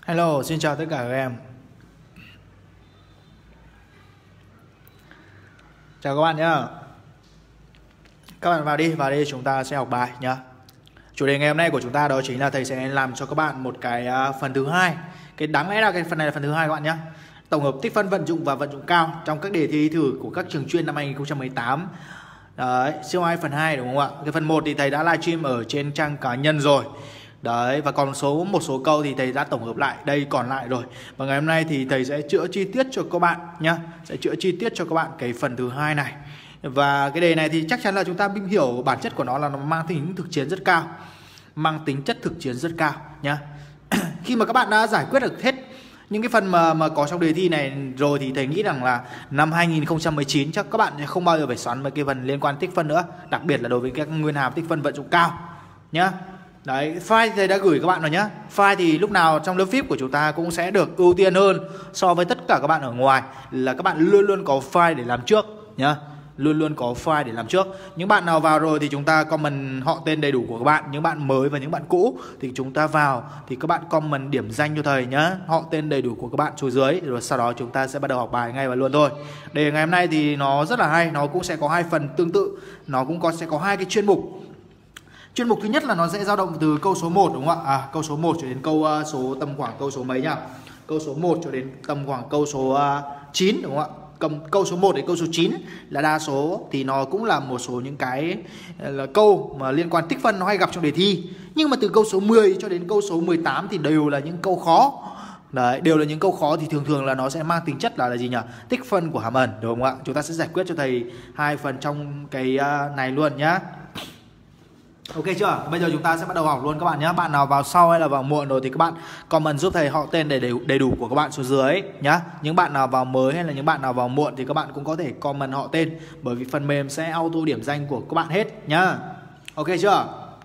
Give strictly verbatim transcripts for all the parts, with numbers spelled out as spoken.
Hello, xin chào tất cả các em. Chào các bạn nhé. Các bạn vào đi, vào đi chúng ta sẽ học bài nhé. Chủ đề ngày hôm nay của chúng ta đó chính là thầy sẽ làm cho các bạn một cái uh, phần thứ hai. Cái đáng lẽ là cái phần này là phần thứ hai các bạn nhé. Tổng hợp tích phân vận dụng và vận dụng cao trong các đề thi thử của các trường chuyên năm hai nghìn không trăm mười tám. Đấy, siêu hai phần hai đúng không ạ? Cái phần một thì thầy đã livestream ở trên trang cá nhân rồi. Đấy, và còn số một số câu thì thầy đã tổng hợp lại đây còn lại rồi. Và ngày hôm nay thì thầy sẽ chữa chi tiết cho các bạn nhá, sẽ chữa chi tiết cho các bạn cái phần thứ hai này. Và cái đề này thì chắc chắn là chúng ta hiểu bản chất của nó là nó mang tính thực chiến rất cao, mang tính chất thực chiến rất cao nhá. Khi mà các bạn đã giải quyết được hết những cái phần mà mà có trong đề thi này rồi thì thầy nghĩ rằng là năm hai nghìn không trăm mười chín chắc các bạn không bao giờ phải xoắn mấy cái phần liên quan tích phân nữa, đặc biệt là đối với các nguyên hàm tích phân vận dụng cao nhá. Đấy, file thầy đã gửi các bạn rồi nhá. File thì lúc nào trong lớp vi ai pi của chúng ta cũng sẽ được ưu tiên hơn so với tất cả các bạn ở ngoài, là các bạn luôn luôn có file để làm trước nhá. Luôn luôn có file để làm trước. Những bạn nào vào rồi thì chúng ta comment họ tên đầy đủ của các bạn. Những bạn mới và những bạn cũ thì chúng ta vào thì các bạn comment điểm danh cho thầy nhá, họ tên đầy đủ của các bạn xuống dưới, rồi sau đó chúng ta sẽ bắt đầu học bài ngay và luôn thôi. Đề ngày hôm nay thì nó rất là hay, nó cũng sẽ có hai phần tương tự, nó cũng có sẽ có hai cái chuyên mục. Chuyên mục thứ nhất là nó sẽ dao động từ câu số một đúng không ạ? À, câu số một cho đến câu uh, số tầm khoảng câu số mấy nhỉ? Câu số một cho đến tầm khoảng câu số uh, chín đúng không ạ? Cầm câu số một đến câu số chín là đa số thì nó cũng là một số những cái là câu mà liên quan tích phân nó hay gặp trong đề thi. Nhưng mà từ câu số mười cho đến câu số mười tám thì đều là những câu khó. Đấy, đều là những câu khó thì thường thường là nó sẽ mang tính chất là là gì nhỉ? Tích phân của hàm ẩn đúng không ạ? Chúng ta sẽ giải quyết cho thầy hai phần trong cái uh, này luôn nhá. Ok chưa? Bây giờ chúng ta sẽ bắt đầu học luôn các bạn nhé. Bạn nào vào sau hay là vào muộn rồi thì các bạn comment giúp thầy họ tên để đầy, đầy đủ của các bạn xuống dưới nhá. Những bạn nào vào mới hay là những bạn nào vào muộn thì các bạn cũng có thể comment họ tên, bởi vì phần mềm sẽ auto điểm danh của các bạn hết nhá. Ok chưa?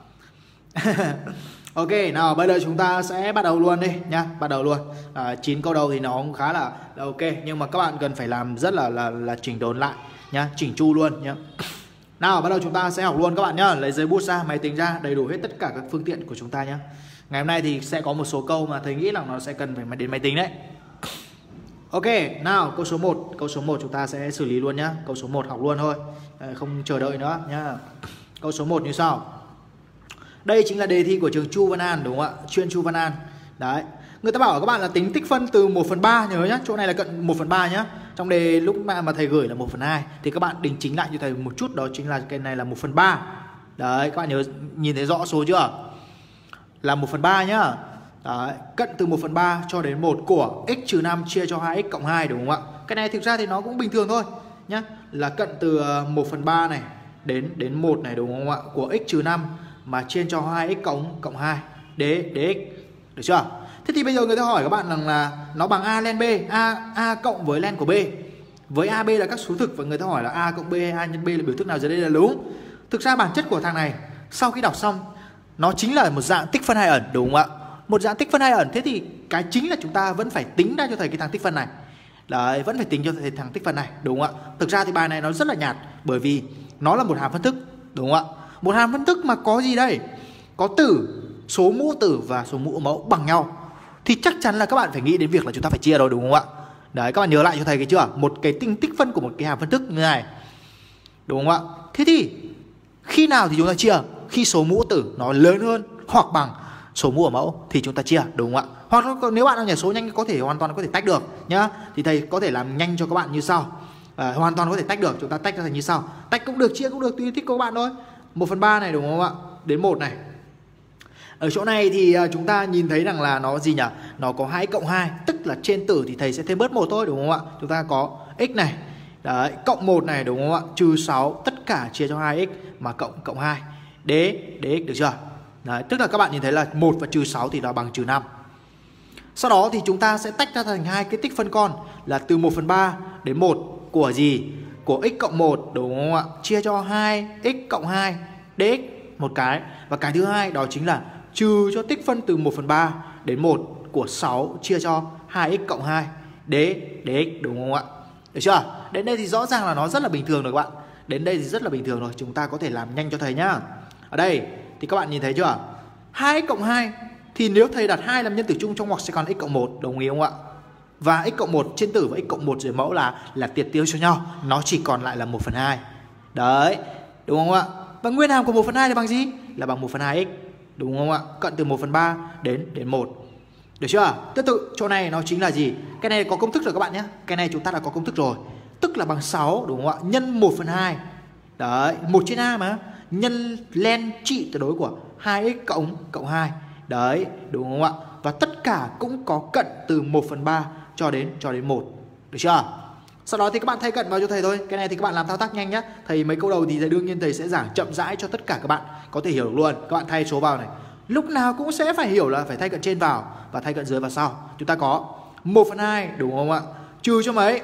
Ok, nào bây giờ chúng ta sẽ bắt đầu luôn đi nhá, bắt đầu luôn. À, chín câu đầu thì nó cũng khá là, là ok, nhưng mà các bạn cần phải làm rất là là là chỉnh đốn lại nhá, chỉnh chu luôn nhá. Nào bắt đầu chúng ta sẽ học luôn các bạn nhá. Lấy giấy bút ra, máy tính ra, đầy đủ hết tất cả các phương tiện của chúng ta nhá. Ngày hôm nay thì sẽ có một số câu mà thầy nghĩ là nó sẽ cần phải đến máy tính đấy. Ok, nào câu số một. Câu số một chúng ta sẽ xử lý luôn nhá. Câu số một học luôn thôi, không chờ đợi nữa nhá. Câu số một như sau. Đây chính là đề thi của trường Chu Văn An đúng không ạ? Chuyên Chu Văn An. Đấy, người ta bảo các bạn là tính tích phân từ một phần ba, nhớ nhá. Chỗ này là cận một phần ba nhá. Trong đề lúc mà, mà thầy gửi là một phần hai thì các bạn đính chính lại cho thầy một chút, đó chính là cái này là một phần ba. Đấy, các bạn nhớ nhìn thấy rõ số chưa? Là một phần ba nhá. Đấy, cận từ một phần ba cho đến một của x trừ năm chia cho hai x cộng hai đúng không ạ? Cái này thực ra thì nó cũng bình thường thôi nhá. Là cận từ một phần ba này đến đến một này đúng không ạ? Của x trừ năm mà chia cho hai x cộng cộng hai dx. Được chưa? Thế thì bây giờ người ta hỏi các bạn rằng là nó bằng a len b, a a cộng với len của b, với ab là các số thực, và người ta hỏi là a cộng b hay a nhân b là biểu thức nào dưới đây là đúng. Thực ra bản chất của thằng này sau khi đọc xong nó chính là một dạng tích phân hai ẩn đúng không ạ? Một dạng tích phân hai ẩn. Thế thì cái chính là chúng ta vẫn phải tính ra cho thầy cái thằng tích phân này. Đấy, vẫn phải tính cho thầy thằng tích phân này đúng không ạ? Thực ra thì bài này nó rất là nhạt, bởi vì nó là một hàm phân thức đúng không ạ? Một hàm phân thức mà có gì đây? Có tử, số mũ tử và số mũ mẫu bằng nhau thì chắc chắn là các bạn phải nghĩ đến việc là chúng ta phải chia rồi đúng không ạ? Đấy, các bạn nhớ lại cho thầy cái chưa? Một cái tinh tích phân của một cái hàm phân thức như này đúng không ạ? Thế thì khi nào thì chúng ta chia? Khi số mũ tử nó lớn hơn hoặc bằng số mũ ở mẫu thì chúng ta chia đúng không ạ? Hoặc nếu bạn nào nhảy số nhanh có thể hoàn toàn có thể tách được nhá. Thì thầy có thể làm nhanh cho các bạn như sau. À, hoàn toàn có thể tách được, chúng ta tách ra thành như sau. Tách cũng được, chia cũng được, tùy thích của các bạn thôi. một phần ba này đúng không ạ? Đến một này. Ở chỗ này thì chúng ta nhìn thấy rằng là nó gì nhỉ? Nó có hai x cộng hai, tức là trên tử thì thầy sẽ thêm bớt một thôi đúng không ạ? Chúng ta có x này, đấy, cộng một này đúng không ạ? Trừ sáu, tất cả chia cho hai x mà cộng cộng hai. D, dx được chưa? Đấy, tức là các bạn nhìn thấy là một và trừ sáu thì nó bằng trừ năm. Sau đó thì chúng ta sẽ tách ra thành hai cái tích phân con là từ một phần ba đến một của gì? Của x cộng một đúng không ạ? Chia cho hai x cộng hai dx một cái. Và cái thứ hai đó chính là trừ cho tích phân từ một phần ba đến một của sáu chia cho hai x cộng hai d dx đúng không ạ? Được chưa? Đến đây thì rõ ràng là nó rất là bình thường rồi các bạn. Đến đây thì rất là bình thường rồi, chúng ta có thể làm nhanh cho thầy nhá. Ở đây thì các bạn nhìn thấy chưa? hai x cộng hai thì nếu thầy đặt hai làm nhân tử chung trong ngoặc sẽ còn x cộng một, đồng ý không ạ? Và x cộng một trên tử và x cộng một dưới mẫu là là triệt tiêu cho nhau, nó chỉ còn lại là một phần hai. Đấy, đúng không ạ? Và nguyên hàm của một phần hai là bằng gì? Là bằng một phần hai x, đúng không ạ? Cận từ một phần ba đến đến một. Được chưa? Tương tự chỗ này nó chính là gì? Cái này có công thức rồi các bạn nhé. Cái này chúng ta đã có công thức rồi. Tức là bằng sáu, đúng không ạ? Nhân một phần hai. Đấy, một trên a mà. Nhân len trị tuyệt đối của hai x cộng cộng hai. Đấy, đúng không ạ? Và tất cả cũng có cận từ một phần ba cho đến cho đến một. Được chưa? Sau đó thì các bạn thay cận vào cho thầy thôi. Cái này thì các bạn làm thao tác nhanh nhé. Thầy mấy câu đầu thì đương nhiên thầy sẽ giảng chậm rãi cho tất cả các bạn có thể hiểu được luôn. Các bạn thay số vào này. Lúc nào cũng sẽ phải hiểu là phải thay cận trên vào và thay cận dưới vào sau. Chúng ta có một phần hai, đúng không ạ? Trừ cho mấy?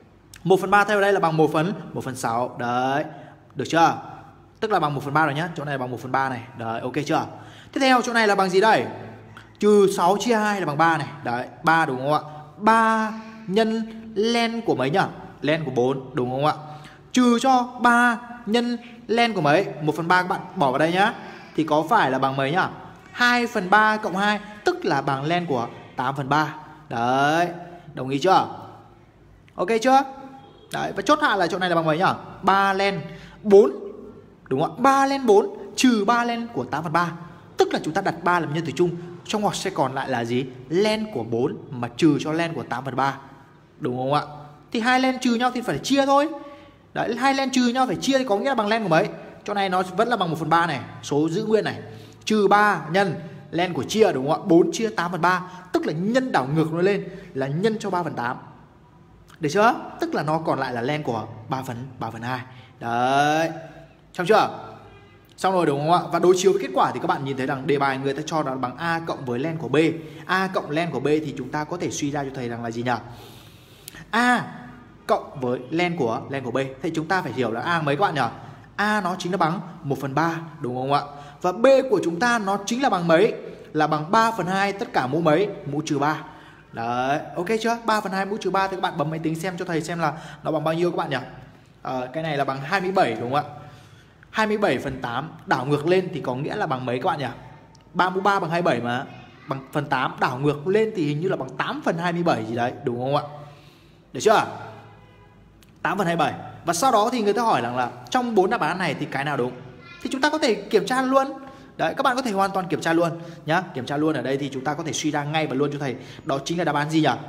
một phần ba thay vào đây là bằng một phần một phần sáu. Đấy, được chưa? Tức là bằng một phần ba rồi nhá. Chỗ này bằng một phần ba này. Đấy, ok chưa? Tiếp theo chỗ này là bằng gì đây? Trừ sáu chia hai là bằng ba này. Đấy, ba đúng không ạ? ba nhân len của mấy nhỉ? Len của bốn, đúng không ạ? Trừ cho ba nhân len của mấy? một phần ba các bạn bỏ vào đây nhá. Thì có phải là bằng mấy nhỉ? hai phần ba cộng hai, tức là bằng len của tám phần ba. Đấy, đồng ý chưa? Ok chưa? Đấy, và chốt hạ là chỗ này là bằng mấy nhỉ? ba len bốn, đúng không ạ? ba len bốn trừ ba len của tám phần ba. Tức là chúng ta đặt ba làm nhân tử chung, trong ngoặc sẽ còn lại là gì? Len của bốn mà trừ cho len của tám phần ba. Đúng không ạ? Thì hai len trừ nhau thì phải chia thôi. Đấy, hai len trừ nhau phải chia thì có nghĩa là bằng len của mấy? Chỗ này nó vẫn là bằng một phần ba này, số giữ nguyên này. Trừ ba nhân len của chia, đúng không ạ? bốn chia tám phần ba, tức là nhân đảo ngược nó lên là nhân cho ba phần tám. Được chưa? Tức là nó còn lại là len của ba phần ba phần hai. Đấy. Xong chưa? Xong rồi đúng không ạ? Và đối chiếu với kết quả thì các bạn nhìn thấy rằng đề bài người ta cho là bằng A cộng với len của B. A cộng len của B thì chúng ta có thể suy ra cho thầy rằng là gì nhỉ? A cộng với len của len của B. Thì chúng ta phải hiểu là A mấy các bạn nhỉ? A nó chính là bằng một phần ba, đúng không ạ? Và B của chúng ta nó chính là bằng mấy? Là bằng ba phần hai tất cả mũ mấy? Mũ trừ ba. Đấy, ok chưa? ba phần hai mũ trừ ba thì các bạn bấm máy tính xem cho thầy xem là nó bằng bao nhiêu các bạn nhỉ? À, cái này là bằng hai mươi bảy, đúng không ạ? hai mươi bảy phần tám đảo ngược lên thì có nghĩa là bằng mấy các bạn nhỉ? ba mũ ba bằng hai mươi bảy mà. Bằng phần tám đảo ngược lên thì hình như là bằng tám phần hai mươi bảy gì đấy, đúng không ạ? Được chưa? tám phần hai mươi bảy. Và sau đó thì người ta hỏi rằng là trong bốn đáp án này thì cái nào đúng? Thì chúng ta có thể kiểm tra luôn. Đấy, các bạn có thể hoàn toàn kiểm tra luôn nhá. Kiểm tra luôn ở đây thì chúng ta có thể suy ra ngay và luôn cho thầy. Đó chính là đáp án gì nhỉ?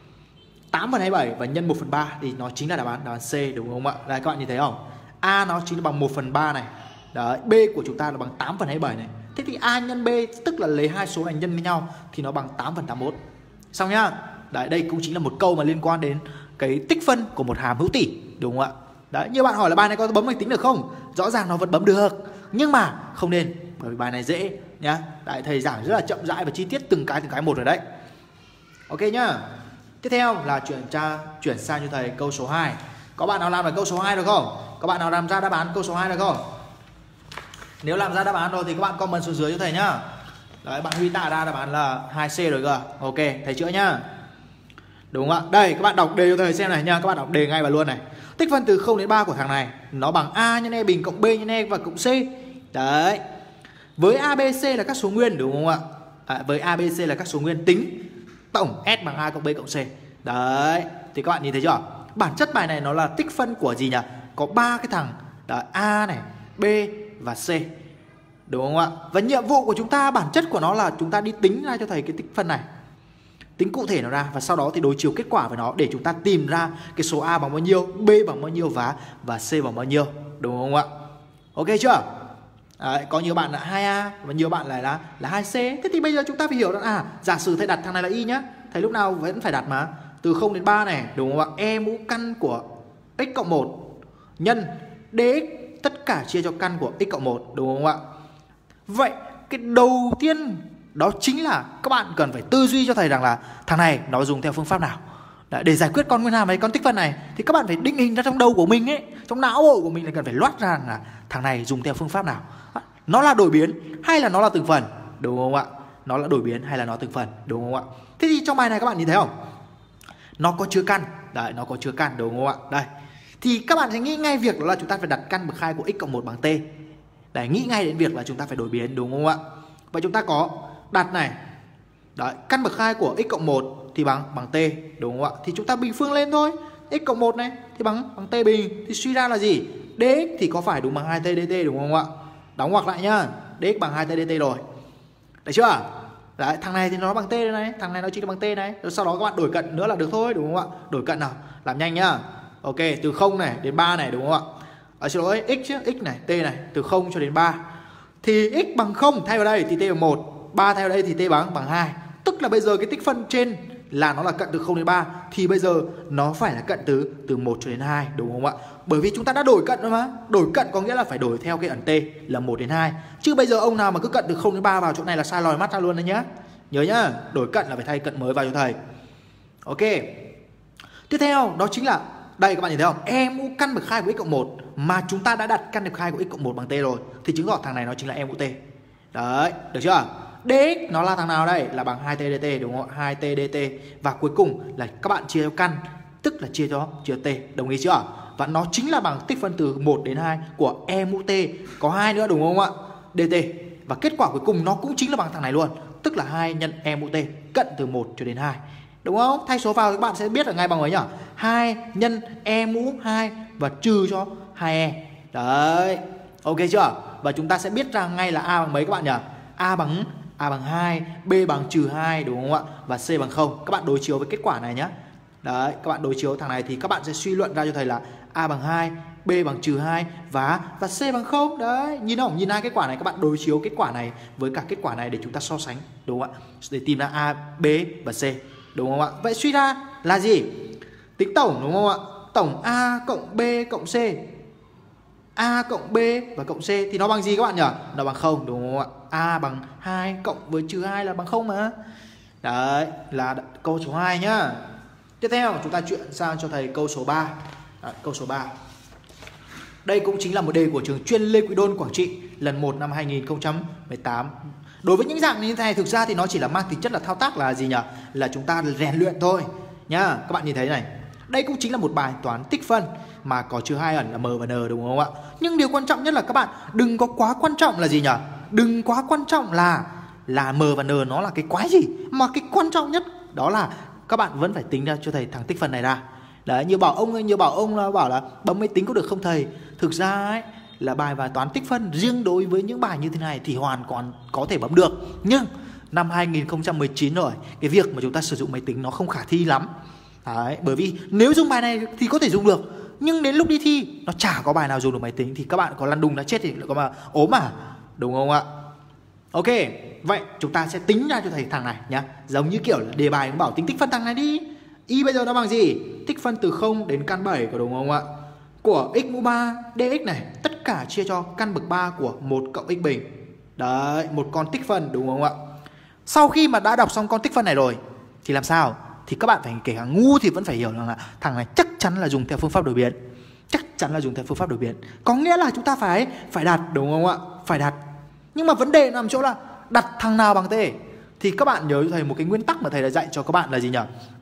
tám phần hai mươi bảy và nhân một phần ba thì nó chính là đáp án đáp án C, đúng không ạ? Đây các bạn nhìn thấy không? A nó chính là bằng một phần ba này. Đấy, B của chúng ta là bằng tám phần hai mươi bảy này. Thế thì A nhân B tức là lấy hai số này nhân với nhau thì nó bằng tám phần tám mươi mốt. Xong nhá. Đấy, đây cũng chính là một câu mà liên quan đến cái tích phân của một hàm hữu tỉ, đúng không ạ? Đấy, như bạn hỏi là bài này có bấm máy tính được không? Rõ ràng nó vẫn bấm được, nhưng mà không nên, bởi vì bài này dễ nhá. Đấy, thầy giảng rất là chậm rãi và chi tiết từng cái từng cái một rồi đấy. Ok nhá. Tiếp theo là chuyển tra chuyển sang cho thầy câu số hai. Có bạn nào làm được câu số hai được không? Có bạn nào làm ra đáp án câu số hai được không? Nếu làm ra đáp án rồi thì các bạn comment xuống dưới cho thầy nhá. Đấy, bạn Huy Tạ ra đáp án là hai C rồi cơ. Ok, thầy chữa nhá. Đúng không ạ? Đây, các bạn đọc đề cho thầy xem này nha. Các bạn đọc đề ngay và luôn này. Tích phân từ không đến ba của thằng này nó bằng A nhân E bình cộng B nhân E và cộng C. Đấy. Với A, B, C là các số nguyên, đúng không ạ? À, với A, B, C là các số nguyên tính tổng S bằng A cộng B cộng C. Đấy. Thì các bạn nhìn thấy chưa? Bản chất bài này nó là tích phân của gì nhỉ? Có ba cái thằng. Đó, A này, B và C. Đúng không ạ? Và nhiệm vụ của chúng ta, bản chất của nó là chúng ta đi tính ra cho thầy cái tích phân này. Tính cụ thể nó ra và sau đó thì đối chiếu kết quả với nó để chúng ta tìm ra cái số A bằng bao nhiêu, B bằng bao nhiêu và và C bằng bao nhiêu, đúng không ạ? Ok chưa? Đấy, có nhiều bạn là hai A và nhiều bạn lại là là hai C. Thế thì bây giờ chúng ta phải hiểu rằng à, giả sử thầy đặt thằng này là Y nhá. Thầy lúc nào vẫn phải đặt mà từ không đến ba này, đúng không ạ? E mũ căn của x cộng một nhân dx tất cả chia cho căn của x cộng một, đúng không ạ? Vậy cái đầu tiên đó chính là các bạn cần phải tư duy cho thầy rằng là thằng này nó dùng theo phương pháp nào. Đấy, để giải quyết con nguyên hàm này, con tích phân này thì các bạn phải định hình ra trong đầu của mình ấy, trong não bộ của mình là cần phải loát ra là thằng này dùng theo phương pháp nào. Nó là đổi biến hay là nó là từng phần, đúng không ạ? Nó là đổi biến hay là nó từng phần, đúng không ạ? Thế thì trong bài này các bạn nhìn thấy không? Nó có chứa căn, đấy, nó có chứa căn, đúng không ạ? Đây, thì các bạn sẽ nghĩ ngay việc đó là chúng ta phải đặt căn bậc hai của x cộng một bằng t. Để nghĩ ngay đến việc là chúng ta phải đổi biến, đúng không ạ? Vậy chúng ta có đặt này, Đấy, căn bậc hai của x cộng một thì bằng bằng t, đúng không ạ? Thì chúng ta bình phương lên thôi. X cộng một này thì bằng bằng t bình, thì suy ra là gì? Dx thì có phải đúng bằng hai t dt đúng không ạ? Đóng ngoặc lại nhá. Dx bằng hai t dt rồi. Được chưa? Đấy, thằng này thì nó bằng t đây này, thằng này nó chỉ là bằng t này. Rồi sau đó các bạn đổi cận nữa là được thôi, đúng không ạ? Đổi cận nào, làm nhanh nhá. Ok, từ không này đến ba này đúng không ạ? Ở xin lỗi, x chứ, x này, t này, từ không cho đến ba. Thì x bằng không thay vào đây thì t bằng một, ba thay vào đây thì t bằng bằng hai. Tức là bây giờ cái tích phân trên là nó là cận từ không đến ba, thì bây giờ nó phải là cận từ từ một cho đến hai, đúng không ạ? Bởi vì chúng ta đã đổi cận rồi mà. Đổi cận có nghĩa là phải đổi theo cái ẩn t là một đến hai. Chứ bây giờ ông nào mà cứ cận từ không đến ba vào chỗ này là sai lòi mắt ra luôn đấy nhá. Nhớ nhá, đổi cận là phải thay cận mới vào cho thầy. Ok. Tiếp theo đó chính là đây, các bạn nhìn thấy không? E mũ căn bậc hai của x cộng một mà chúng ta đã đặt căn bậc hai của x cộng một bằng t rồi, thì chứng tỏ thằng này nó chính là e mũ t. Đấy, được chưa? Dx nó là thằng nào đây? Là bằng hai t dt đúng không ạ? hai t dt. Và cuối cùng là các bạn chia cho căn, tức là chia cho chia t, đồng ý chưa? Và nó chính là bằng tích phân từ một đến hai của e mũ t, có hai nữa đúng không ạ? Dt. Và kết quả cuối cùng nó cũng chính là bằng thằng này luôn, tức là hai nhân e mũ t cận từ một cho đến hai. Đúng không? Thay số vào các bạn sẽ biết là ngay bằng mấy nhỉ? hai nhân e mũ hai và trừ cho hai e. Đấy. Ok chưa? Và chúng ta sẽ biết ra ngay là a bằng mấy các bạn nhỉ? A bằng A bằng hai, B bằng trừ hai đúng không ạ? Và C bằng không. Các bạn đối chiếu với kết quả này nhé. Đấy, các bạn đối chiếu thằng này thì các bạn sẽ suy luận ra cho thầy là A bằng hai, B bằng trừ hai và và C bằng không. Đấy, nhìn không? Nhìn hai kết quả này, các bạn đối chiếu kết quả này với cả kết quả này để chúng ta so sánh, đúng không ạ? Để tìm ra A, B và C, đúng không ạ? Vậy suy ra là gì? Tính tổng đúng không ạ? Tổng A cộng B cộng C. A cộng B và cộng C thì nó bằng gì các bạn nhỉ? Nó bằng không đúng không ạ? A bằng hai cộng với trừ hai là bằng không mà. Đấy là câu số hai nhá. Tiếp theo chúng ta chuyển sang cho thầy câu số ba. Đấy, câu số ba. Đây cũng chính là một đề của trường chuyên Lê Quý Đôn Quảng Trị lần một năm hai nghìn không trăm mười tám. Đối với những dạng như thế này thực ra thì nó chỉ là mang tính chất là thao tác là gì nhỉ? Là chúng ta rèn luyện thôi nhá. Các bạn nhìn thấy này. Đây cũng chính là một bài toán tích phân mà có chứa hai ẩn là m và n đúng không ạ? Nhưng điều quan trọng nhất là các bạn đừng có quá quan trọng là gì nhỉ? Đừng quá quan trọng là là m và n nó là cái quái gì, mà cái quan trọng nhất đó là các bạn vẫn phải tính ra cho thầy thằng tích phân này ra. Đấy, như bảo ông như bảo ông là bảo là bấm máy tính có được không thầy? Thực ra ấy là bài bài toán tích phân riêng đối với những bài như thế này thì hoàn toàn có thể bấm được. Nhưng năm hai nghìn không trăm mười chín rồi, cái việc mà chúng ta sử dụng máy tính nó không khả thi lắm. Đấy, bởi vì nếu dùng bài này thì có thể dùng được, nhưng đến lúc đi thi nó chả có bài nào dùng được máy tính thì các bạn có lăn đùng đã chết thì có mà ốm à, đúng không ạ? Ok, vậy chúng ta sẽ tính ra cho thầy thằng này nhá. Giống như kiểu là đề bài cũng bảo tính tích phân thằng này đi. Y bây giờ nó bằng gì? Tích phân từ không đến căn bảy có đúng không ạ? Của x mũ ba dx này, tất cả chia cho căn bậc ba của một cộng x bình. Đấy, một con tích phân đúng không ạ? Sau khi mà đã đọc xong con tích phân này rồi thì làm sao? Thì các bạn phải kể cả ngu thì vẫn phải hiểu rằng là thằng này chắc chắn là dùng theo phương pháp đổi biến. Chắc chắn là dùng theo phương pháp đổi biến. Có nghĩa là chúng ta phải phải đặt đúng không ạ? Phải đặt. Nhưng mà vấn đề nằm chỗ là đặt thằng nào bằng t. Thì các bạn nhớ cho thầy một cái nguyên tắc mà thầy đã dạy cho các bạn là gì nhỉ?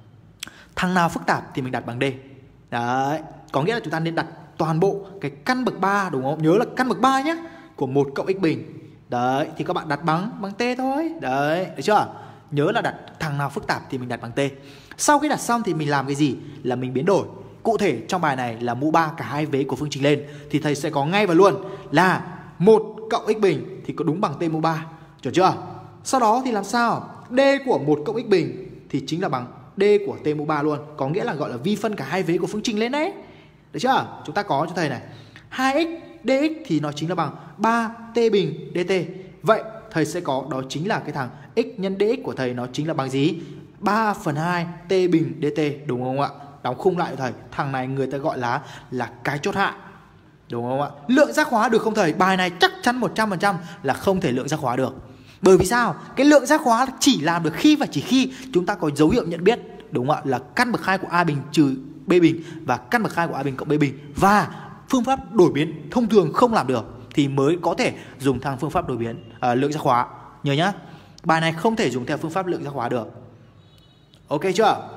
Thằng nào phức tạp thì mình đặt bằng d. Đấy, có nghĩa là chúng ta nên đặt toàn bộ cái căn bậc ba đúng không? Nhớ là căn bậc ba nhé, của một cộng x bình. Đấy, thì các bạn đặt bằng bằng t thôi. Đấy, được chưa? Nhớ là đặt thằng nào phức tạp thì mình đặt bằng t. Sau khi đặt xong thì mình làm cái gì? Là mình biến đổi. Cụ thể trong bài này là mũ ba cả hai vế của phương trình lên thì thầy sẽ có ngay và luôn là một cộng x bình thì có đúng bằng t mũ ba. Chuẩn chưa? Sau đó thì làm sao? D của một cộng x bình thì chính là bằng d của t mũ ba luôn. Có nghĩa là gọi là vi phân cả hai vế của phương trình lên đấy. Được chưa? Chúng ta có cho thầy này. hai x dx thì nó chính là bằng ba t bình dt. Vậy thầy sẽ có đó chính là cái thằng x nhân dx của thầy nó chính là bằng gì? ba phần hai t bình dt đúng không ạ? Đóng khung lại cho thầy. Thằng này người ta gọi là là cái chốt hạ. Đúng không ạ? Lượng giác hóa được không thầy? Bài này chắc chắn một trăm phần trăm là không thể lượng giác hóa được. Bởi vì sao? Cái lượng giác hóa chỉ làm được khi và chỉ khi chúng ta có dấu hiệu nhận biết, đúng không ạ? Là căn bậc hai của a bình trừ b bình và căn bậc hai của a bình cộng b bình. Và phương pháp đổi biến thông thường không làm được thì mới có thể dùng thằng phương pháp đổi biến uh, lượng giác hóa. Nhớ nhá. Bài này không thể dùng theo phương pháp lượng giác hóa được. Ok chưa?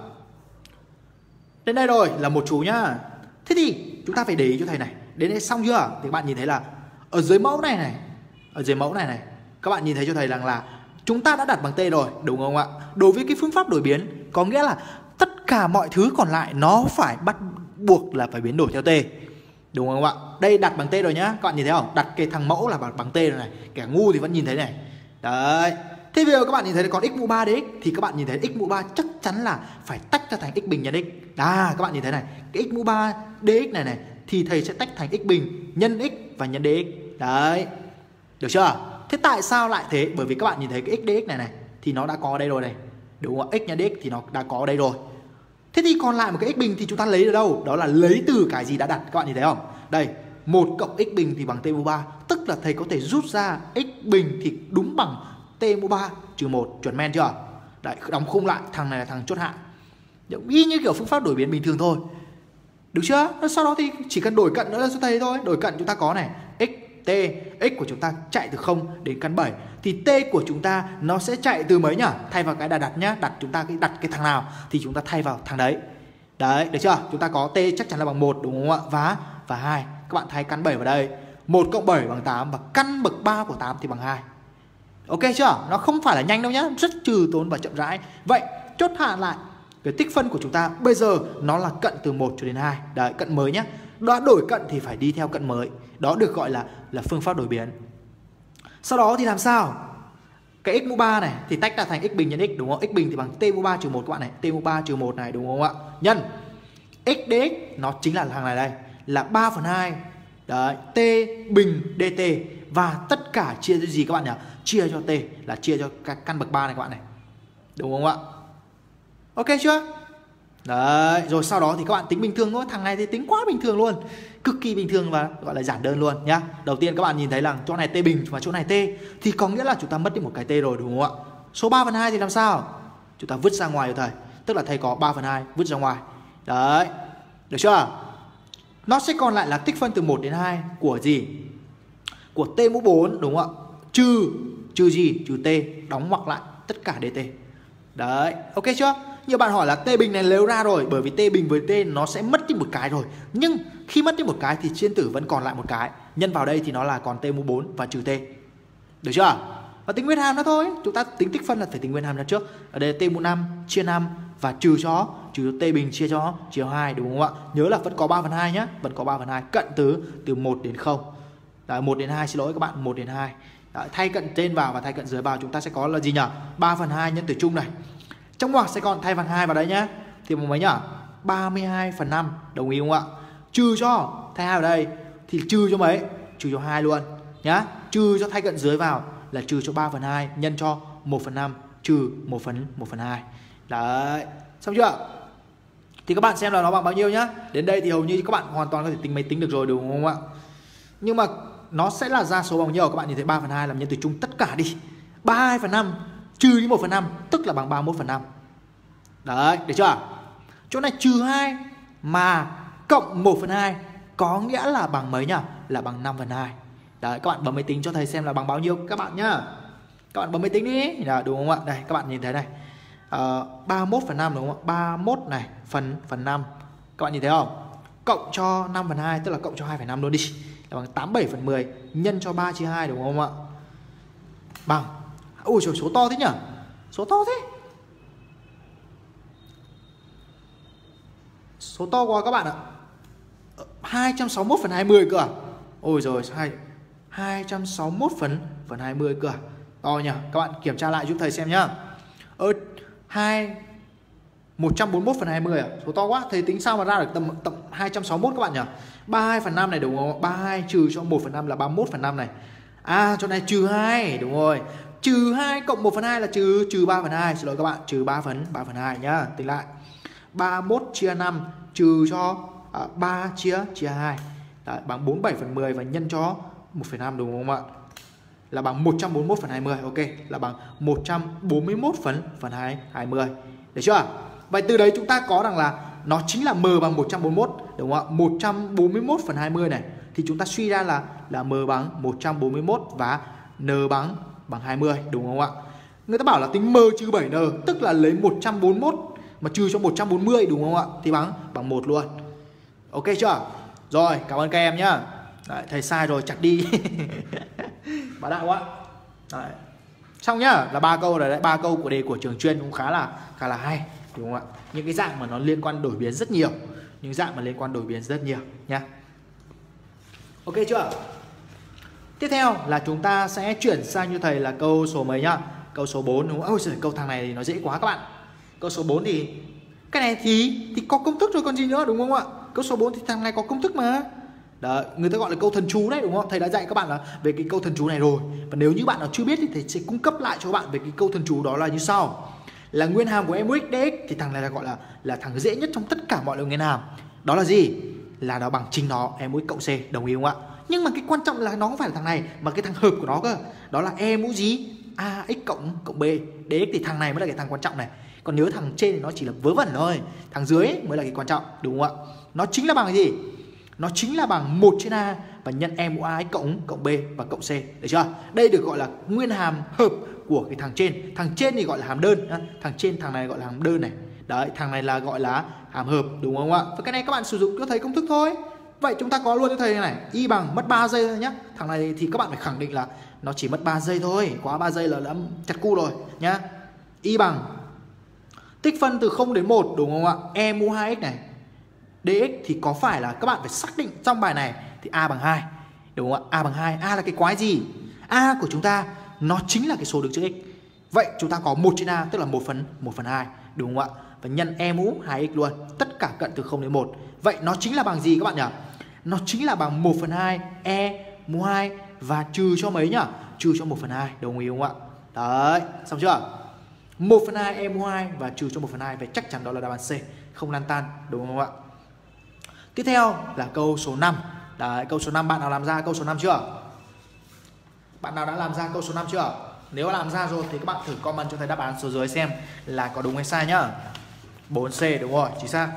Đến đây rồi là một chú nhá. Thế thì chúng ta phải để ý cho thầy này. Đến đây xong chưa? Thì các bạn nhìn thấy là ở dưới mẫu này này, ở dưới mẫu này này, các bạn nhìn thấy cho thầy rằng là chúng ta đã đặt bằng t rồi, đúng không ạ? Đối với cái phương pháp đổi biến có nghĩa là tất cả mọi thứ còn lại nó phải bắt buộc là phải biến đổi theo t, đúng không ạ? Đây đặt bằng t rồi nhá, các bạn nhìn thấy không? Đặt cái thằng mẫu là bằng, bằng t rồi này, kẻ ngu thì vẫn nhìn thấy này. Đấy. Thế bây giờ các bạn nhìn thấy còn x mũ ba dx thì các bạn nhìn thấy x mũ ba chắc chắn là phải tách ra thành x bình nhân x. À, các bạn nhìn thấy này, cái x mũ ba dx này này thì thầy sẽ tách thành x bình nhân x và nhân dx. Đấy. Được chưa? Thế tại sao lại thế? Bởi vì các bạn nhìn thấy cái x dx này này thì nó đã có ở đây rồi này. Đúng không ạ? X nhân dx thì nó đã có ở đây rồi. Thế thì còn lại một cái x bình thì chúng ta lấy ở đâu? Đó là lấy từ cái gì đã đặt. Các bạn nhìn thấy không? Đây, một cộng x bình thì bằng t mũ ba. Tức là thầy có thể rút ra x bình thì đúng bằng t mũ ba trừ một. Chuẩn men chưa? Đấy, đóng khung lại. Thằng này là thằng chốt hạ. Y như kiểu phương pháp đổi biến bình thường thôi. Được chưa? Sau đó thì chỉ cần đổi cận nữa là cho thầy thôi. Đổi cận chúng ta có này, x, t, x của chúng ta chạy từ không đến căn bảy. Thì t của chúng ta nó sẽ chạy từ mấy nhỉ? Thay vào cái đã đặt nhá. Đặt chúng ta cái đặt cái thằng nào thì chúng ta thay vào thằng đấy. Đấy, được chưa? Chúng ta có t chắc chắn là bằng một, đúng không ạ? Và và hai. Các bạn thay căn bảy vào đây. một cộng bảy bằng tám và căn bậc ba của tám thì bằng hai. Ok chưa? Nó không phải là nhanh đâu nhá, rất trừ tốn và chậm rãi. Vậy chốt hạ lại cái tích phân của chúng ta bây giờ nó là cận từ một cho đến hai. Đấy, cận mới nhá. Đã đổi cận thì phải đi theo cận mới. Đó được gọi là là phương pháp đổi biến. Sau đó thì làm sao? Cái x mũ ba này thì tách ra thành x bình nhân x, đúng không? X bình thì bằng t mũ ba trừ một các bạn này, t mũ ba trừ một này, đúng không ạ? Nhân x dx nó chính là thằng này đây, là ba phần hai. Đấy, t bình dt và tất cả chia cho gì các bạn nhỉ? Chia cho t là chia cho các căn bậc ba này các bạn này. Đúng không ạ? Ok chưa? Đấy, rồi sau đó thì các bạn tính bình thường thôi. Thằng này thì tính quá bình thường luôn, cực kỳ bình thường và gọi là giản đơn luôn nhá. Đầu tiên các bạn nhìn thấy là chỗ này t bình và chỗ này t thì có nghĩa là chúng ta mất đi một cái t rồi, đúng không ạ? Số ba phần hai thì làm sao? Chúng ta vứt ra ngoài rồi thầy. Tức là thầy có ba phần hai vứt ra ngoài. Đấy, được chưa? Nó sẽ còn lại là tích phân từ một đến hai của gì? Của t mũ bốn, đúng không ạ? Trừ trừ gì? Trừ t, đóng ngoặc lại tất cả dt. Đấy, ok chưa? Nhiều bạn hỏi là t bình này lấy ra rồi, bởi vì t bình với t nó sẽ mất đi một cái rồi. Nhưng khi mất đi một cái thì trên tử vẫn còn lại một cái. Nhân vào đây thì nó là còn t mũ bốn và trừ t. Được chưa? Và tính nguyên hàm đó thôi. Chúng ta tính tích phân là phải tính nguyên hàm ra trước. Ở đây t mũ năm chia năm và trừ cho trừ t bình chia cho chia hai, đúng không ạ? Nhớ là vẫn có ba phần hai nhá, vẫn có ba phần hai, cận từ từ một đến không. Đấy, một đến hai, xin lỗi các bạn, một đến hai. Đấy, thay cận trên vào và thay cận dưới vào chúng ta sẽ có là gì nhỉ? ba phần hai nhân tử chung này. Trong ngoặc sẽ còn thay phần hai vào đấy nhá. Thì bằng mấy nhỉ? ba mươi hai phần năm, đồng ý không ạ? Trừ cho thay hai vào đây thì trừ cho mấy? Trừ cho hai luôn nhá. Trừ cho thay cận dưới vào là trừ cho ba phần hai nhân cho một phần năm trừ một phần một phần hai. Đấy, xong chưa? Thì các bạn xem là nó bằng bao nhiêu nhá. Đến đây thì hầu như các bạn hoàn toàn có thể tính máy tính được rồi, đúng không ạ? Nhưng mà nó sẽ là ra số bằng nhiêu? Các bạn nhìn thấy ba phần hai làm nhân tử chung tất cả đi. ba mươi hai phần năm trừ đi một phần năm tức là bằng ba mươi mốt phần năm. Đấy, được chưa? Chỗ này trừ hai mà cộng một phần hai có nghĩa là bằng mấy nhỉ? Là bằng năm phần hai. Đấy, các bạn bấm máy tính cho thầy xem là bằng bao nhiêu các bạn nhá. Các bạn bấm máy tính đi. Đấy, đúng không ạ? Đây, các bạn nhìn thấy này. Uh, ba mươi mốt phần năm, đúng không ạ? ba mươi mốt này phần phần năm. Các bạn nhìn thấy không? Cộng cho năm phần hai tức là cộng cho hai phẩy năm luôn đi. Là bằng tám mươi bảy phần mười nhân cho ba chia hai, đúng không ạ? Bằng. Ôi trời, số to thế nhỉ? Số to thế. Số to quá các bạn ạ. hai trăm sáu mươi mốt phần hai mươi cơ à? Ôi rồi, hai trăm sáu mươi mốt phần phần hai mươi cơ à? To nhỉ? Các bạn kiểm tra lại giúp thầy xem nhá. Ơ, hai một trăm bốn mươi mốt phần hai mươi à? Số to quá, thầy tính sao mà ra được tầm tầm hai trăm sáu mươi mốt các bạn nhỉ? ba mươi hai phần năm này, đúng không? ba mươi hai trừ cho một phần năm là ba mươi mốt phần năm này. À, chỗ này trừ hai, đúng rồi. Trừ hai cộng một phần hai là trừ trừ ba phần hai, xin lỗi các bạn, trừ ba phần ba phần hai nhá. Tính lại. ba mươi mốt chia năm trừ cho à, ba chia chia hai. Đấy, bằng bốn mươi bảy phần mười và nhân cho một phẩy năm, đúng không ạ? Là bằng một trăm bốn mươi mốt phần hai mươi. Ok, là bằng một trăm bốn mươi mốt phần phần hai mươi. Được chưa? Vậy từ đấy chúng ta có rằng là nó chính là m bằng một trăm bốn mươi mốt, đúng không ạ? một trăm bốn mươi mốt phần hai mươi này thì chúng ta suy ra là là m bằng một trăm bốn mươi mốt và n bằng bằng hai mươi, đúng không ạ? Người ta bảo là tính m trừ bảy n, tức là lấy một trăm bốn mươi mốt mà trừ cho một trăm bốn mươi, đúng không ạ? Thì bằng bằng một luôn. Ok chưa? Rồi, cảm ơn các em nhá. Đấy, thầy sai rồi, chặt đi. Bà đạo quá. Đấy. Xong nhá, là ba câu rồi đấy, ba câu của đề của trường chuyên cũng khá là khá là hay, đúng không ạ? Những cái dạng mà nó liên quan đổi biến rất nhiều, những dạng mà liên quan đổi biến rất nhiều nhá. Ok chưa? Tiếp theo là chúng ta sẽ chuyển sang như thầy là câu số mấy nhá? Câu số bốn đúng không? Ôi giời, câu thằng này thì nó dễ quá các bạn. Câu số bốn thì cái này thì thì có công thức rồi còn gì nữa, đúng không ạ? Câu số bốn thì thằng này có công thức mà. Đó, người ta gọi là câu thần chú đấy, đúng không? Thầy đã dạy các bạn là về cái câu thần chú này rồi. Và nếu như bạn nào chưa biết thì thầy sẽ cung cấp lại cho các bạn về cái câu thần chú đó là như sau. Là nguyên hàm của em u ích dx thì thằng này là gọi là là thằng dễ nhất trong tất cả mọi loại nguyên hàm. Đó là gì? Là nó bằng chính nó, em u ích cộng c, đồng ý không ạ? Nhưng mà cái quan trọng là nó không phải là thằng này mà cái thằng hợp của nó cơ. Đó là e mũ gì? Ax cộng cộng b dx, thì thằng này mới là cái thằng quan trọng này. Còn nhớ thằng trên thì nó chỉ là vớ vẩn thôi, thằng dưới mới là cái quan trọng, đúng không ạ? Nó chính là bằng cái gì? Nó chính là bằng một trên a và nhân e mũ ax cộng cộng b và cộng c, được chưa? Đây được gọi là nguyên hàm hợp của cái thằng trên. Thằng trên thì gọi là hàm đơn, thằng trên thằng này gọi là hàm đơn này. Đấy, thằng này là gọi là hàm hợp, đúng không ạ? Và cái này các bạn sử dụng cho thầy công thức thôi. Vậy chúng ta có luôn cho thầy này, y bằng mất ba giây thôi nhá. Thằng này thì các bạn phải khẳng định là nó chỉ mất ba giây thôi, quá ba giây là đã chặt cu rồi nhá. Y bằng tích phân từ không đến một, đúng không ạ? E mũ hai x này dx thì có phải là các bạn phải xác định trong bài này thì a bằng hai, đúng không ạ? A bằng hai, a là cái quái gì? A của chúng ta nó chính là cái số đứng trước x. Vậy chúng ta có một trên a tức là một phần một phần hai, đúng không ạ? Và nhân e mũ hai x luôn, tất cả cận từ không đến một. Vậy nó chính là bằng gì các bạn nhỉ? Nó chính là bằng một phần hai e mũ hai và trừ cho mấy nhỉ? Trừ cho một phần hai, đồng ý không ạ? Đấy, xong chưa? một phần hai e mũ hai và trừ cho một phần hai, vậy chắc chắn đó là đáp án C, không lan tan, đúng không ạ? Tiếp theo là câu số năm. Đấy, câu số năm bạn nào làm ra câu số năm chưa? Bạn nào đã làm ra câu số năm chưa? Nếu làm ra rồi thì các bạn thử comment cho thầy đáp án số dưới xem là có đúng hay sai nhá. bốn C đúng rồi, chính xác.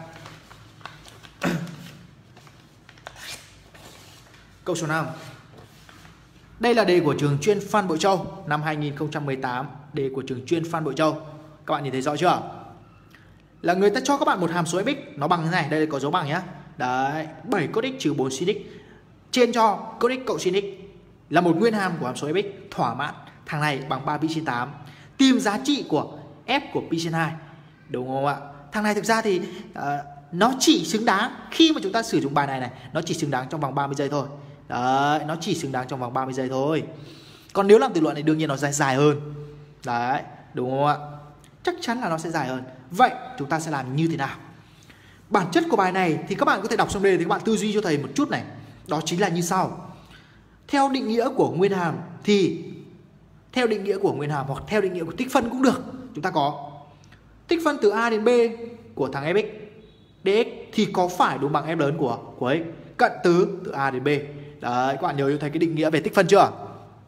Câu số năm. Đây là đề của trường chuyên Phan Bội Châu năm hai nghìn không trăm mười tám, đề của trường chuyên Phan Bội Châu. Các bạn nhìn thấy rõ chưa? Là người ta cho các bạn một hàm số fx nó bằng thế này, đây là có dấu bằng nhá. Đấy, bảy cos x trừ bốn sin x trên cho cos x cộng sin x là một nguyên hàm của hàm số fx thỏa mãn thằng này bằng ba pi trên tám. Tìm giá trị của f của pi trên hai, đúng không ạ? Thằng này thực ra thì uh, nó chỉ xứng đáng khi mà chúng ta sử dụng bài này này, nó chỉ xứng đáng trong vòng ba mươi giây thôi. Đấy, nó chỉ xứng đáng trong vòng ba mươi giây thôi. Còn nếu làm tự luận thì đương nhiên nó dài dài hơn. Đấy, đúng không ạ? Chắc chắn là nó sẽ dài hơn. Vậy chúng ta sẽ làm như thế nào? Bản chất của bài này thì các bạn có thể đọc xong đề thì các bạn tư duy cho thầy một chút này. Đó chính là như sau. Theo định nghĩa của nguyên hàm thì theo định nghĩa của nguyên hàm hoặc theo định nghĩa của tích phân cũng được. Chúng ta có tích phân từ a đến b của thằng fx dx thì có phải đúng bằng f lớn của của x cận từ từ a đến b. Đấy, các bạn nhớ cho thầy cái định nghĩa về tích phân chưa?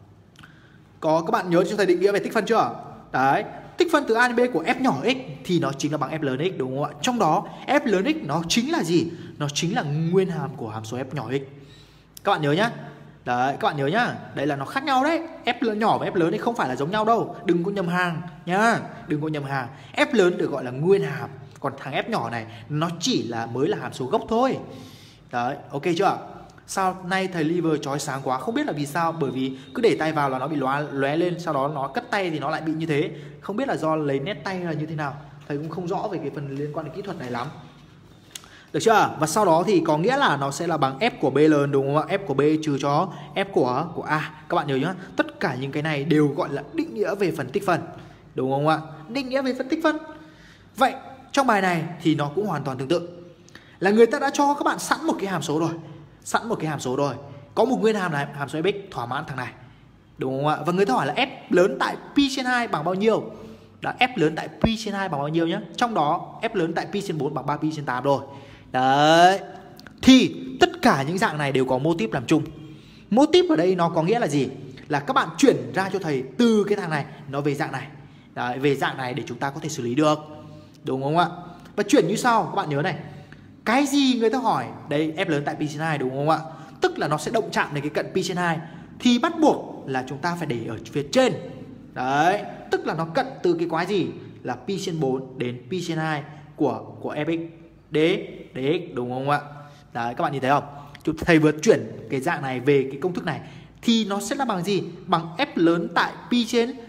Có, các bạn nhớ cho thầy định nghĩa về tích phân chưa? Đấy, tích phân từ a đến b của f nhỏ x thì nó chính là bằng f lớn x, đúng không ạ? Trong đó f lớn x nó chính là gì? Nó chính là nguyên hàm của hàm số f nhỏ x. Các bạn nhớ nhá. Đấy, các bạn nhớ nhá. Đây là nó khác nhau đấy. F lớn nhỏ và f lớn thì không phải là giống nhau đâu. Đừng có nhầm hàng nhá. Đừng có nhầm hàng. F lớn được gọi là nguyên hàm, còn thằng f nhỏ này nó chỉ là mới là hàm số gốc thôi. Đấy, ok chưa? Sao nay thầy liver chói sáng quá, không biết là vì sao, bởi vì cứ để tay vào là nó bị lóe lóe lên, sau đó nó cất tay thì nó lại bị như thế. Không biết là do lấy nét tay là như thế nào. Thầy cũng không rõ về cái phần liên quan đến kỹ thuật này lắm. Được chưa? Và sau đó thì có nghĩa là nó sẽ là bằng f của b lớn, đúng không ạ? F của b trừ cho f của của a. Các bạn nhớ nhá, tất cả những cái này đều gọi là định nghĩa về phần tích phân, đúng không ạ? Định nghĩa về phần tích phân. Vậy trong bài này thì nó cũng hoàn toàn tương tự. Là người ta đã cho các bạn sẵn một cái hàm số rồi. Sẵn một cái hàm số rồi. Có một nguyên hàm này, hàm số fx thỏa mãn thằng này, đúng không ạ? Và người ta hỏi là f lớn tại pi trên hai bằng bao nhiêu? Đó, f lớn tại pi trên hai bằng bao nhiêu nhá? Trong đó f lớn tại pi trên bốn bằng ba pi trên tám rồi. Đấy. Thì tất cả những dạng này đều có mô típ làm chung. Mô típ ở đây nó có nghĩa là gì? Là các bạn chuyển ra cho thầy từ cái thằng này nó về dạng này. Đấy, về dạng này để chúng ta có thể xử lý được, đúng không ạ? Và chuyển như sau, các bạn nhớ này. Cái gì người ta hỏi? Đây, f lớn tại pi trên hai, đúng không ạ? Tức là nó sẽ động chạm đến cái cận pi trên hai. Thì bắt buộc là chúng ta phải để ở phía trên. Đấy, tức là nó cận từ cái quái gì? Là pi trên bốn đến pi trên hai của của fx dx, dx, đúng không ạ? Đấy, các bạn nhìn thấy không? Thầy vừa chuyển cái dạng này về cái công thức này thì nó sẽ là bằng gì? Bằng f lớn tại pi trên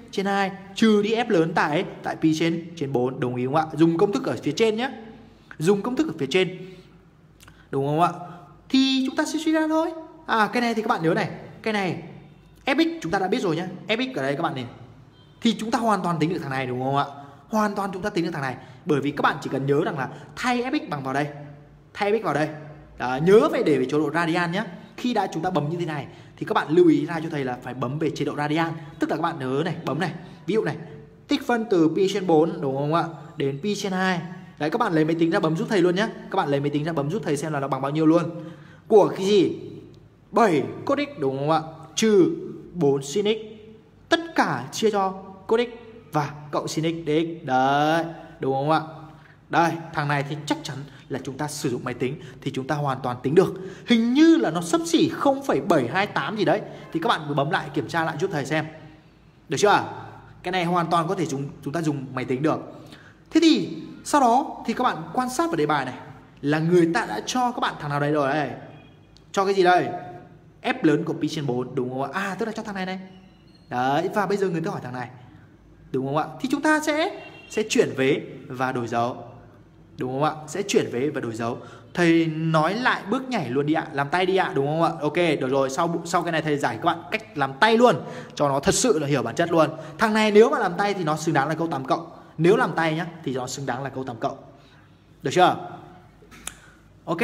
trên hai trừ đi F lớn tại tại pi trên trên bốn, đồng ý không ạ? Dùng công thức ở phía trên nhé. Dùng công thức ở phía trên. Đúng không ạ? Thì chúng ta sẽ suy ra thôi. À cái này thì các bạn nhớ này, cái này Fx chúng ta đã biết rồi nhá. Fx ở đây các bạn nhìn. Thì chúng ta hoàn toàn tính được thằng này đúng không ạ? Hoàn toàn chúng ta tính được thằng này. Bởi vì các bạn chỉ cần nhớ rằng là thay Fx bằng vào đây, thay Fx vào đây. Đó, nhớ phải để về chế độ radian nhé. Khi đã chúng ta bấm như thế này thì các bạn lưu ý ra cho thầy là phải bấm về chế độ radian. Tức là các bạn nhớ này, bấm này. Ví dụ này, tích phân từ pi trên bốn đúng không ạ? Đến pi trên hai. Đấy, các bạn lấy máy tính ra bấm giúp thầy luôn nhé. Các bạn lấy máy tính ra bấm giúp thầy xem là nó bằng bao nhiêu luôn. Của cái gì? bảy cos x đúng không ạ? Trừ bốn sin x. Tất cả chia cho cos x và cộng sin x dx. Đấy, đúng không ạ? Đây, thằng này thì chắc chắn là chúng ta sử dụng máy tính thì chúng ta hoàn toàn tính được. Hình như là nó xấp xỉ không phẩy bảy hai tám gì đấy. Thì các bạn cứ bấm lại kiểm tra lại giúp thầy xem. Được chưa? Cái này hoàn toàn có thể dùng, chúng ta dùng máy tính được. Thế thì sau đó thì các bạn quan sát vào đề bài này là người ta đã cho các bạn thằng nào đây rồi đây. Cho cái gì đây? F lớn của pi trên bốn đúng không ạ? À tức là cho thằng này này. Đấy, và bây giờ người ta hỏi thằng này. Đúng không ạ? Thì chúng ta sẽ sẽ chuyển vế và đổi dấu. Đúng không ạ? Sẽ chuyển vế và đổi dấu. Thầy nói lại bước nhảy luôn đi ạ. Làm tay đi ạ, đúng không ạ? Ok, được rồi. Sau sau cái này thầy giải các bạn cách làm tay luôn, cho nó thật sự là hiểu bản chất luôn. Thằng này nếu mà làm tay thì nó xứng đáng là câu tám cộng. Nếu làm tay nhá thì nó xứng đáng là câu tám cộng. Được chưa? Ok.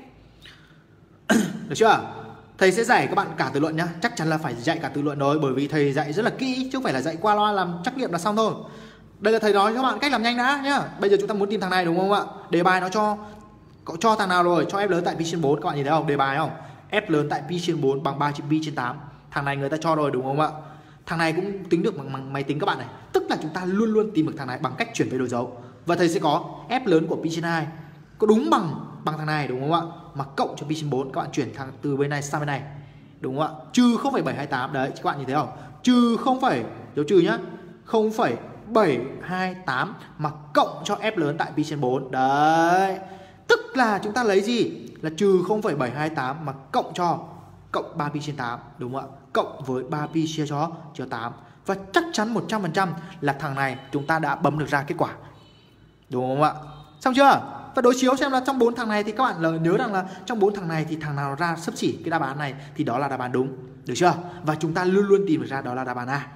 Được chưa? Thầy sẽ dạy các bạn cả từ luận nhá. Chắc chắn là phải dạy cả từ luận rồi. Bởi vì thầy dạy rất là kỹ, chứ không phải là dạy qua loa làm trắc nghiệm là xong thôi. Đây là thầy nói cho các bạn cách làm nhanh đã nhá. Bây giờ chúng ta muốn tìm thằng này đúng không ạ? Đề bài nó cho cho thằng nào rồi? Cho F lớn tại pi trên bốn. Các bạn nhìn thấy không? Đề bài không? F lớn tại pi trên bốn bằng ba trên pi trên tám. Thằng này người ta cho rồi đúng không ạ? Thằng này cũng tính được bằng, bằng máy tính các bạn này. Tức là chúng ta luôn luôn tìm được thằng này bằng cách chuyển về đổi dấu. Và thầy sẽ có F lớn của pi trên hai có đúng bằng bằng thằng này đúng không ạ? Mà cộng cho pi trên bốn, các bạn chuyển thằng từ bên này sang bên này. Đúng không ạ? Trừ không phẩy bảy hai tám. Đấy, các bạn nhìn thấy không? Trừ không, dấu trừ nhá. không phẩy bảy hai tám mà cộng cho F lớn tại pi trên bốn. Đấy. Tức là chúng ta lấy gì? Là trừ không phẩy bảy hai tám mà cộng cho cộng ba pi trên tám, đúng không ạ? Cộng với ba pi chia cho cho tám. Và chắc chắn một trăm phần trăm là thằng này chúng ta đã bấm được ra kết quả. Đúng không ạ? Xong chưa? Và đối chiếu xem là trong bốn thằng này thì các bạn là nhớ rằng là trong bốn thằng này thì thằng nào ra xấp xỉ cái đáp án này thì đó là đáp án đúng. Được chưa? Và chúng ta luôn luôn tìm được ra đó là đáp án A.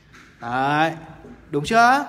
Đấy. Đúng chưa?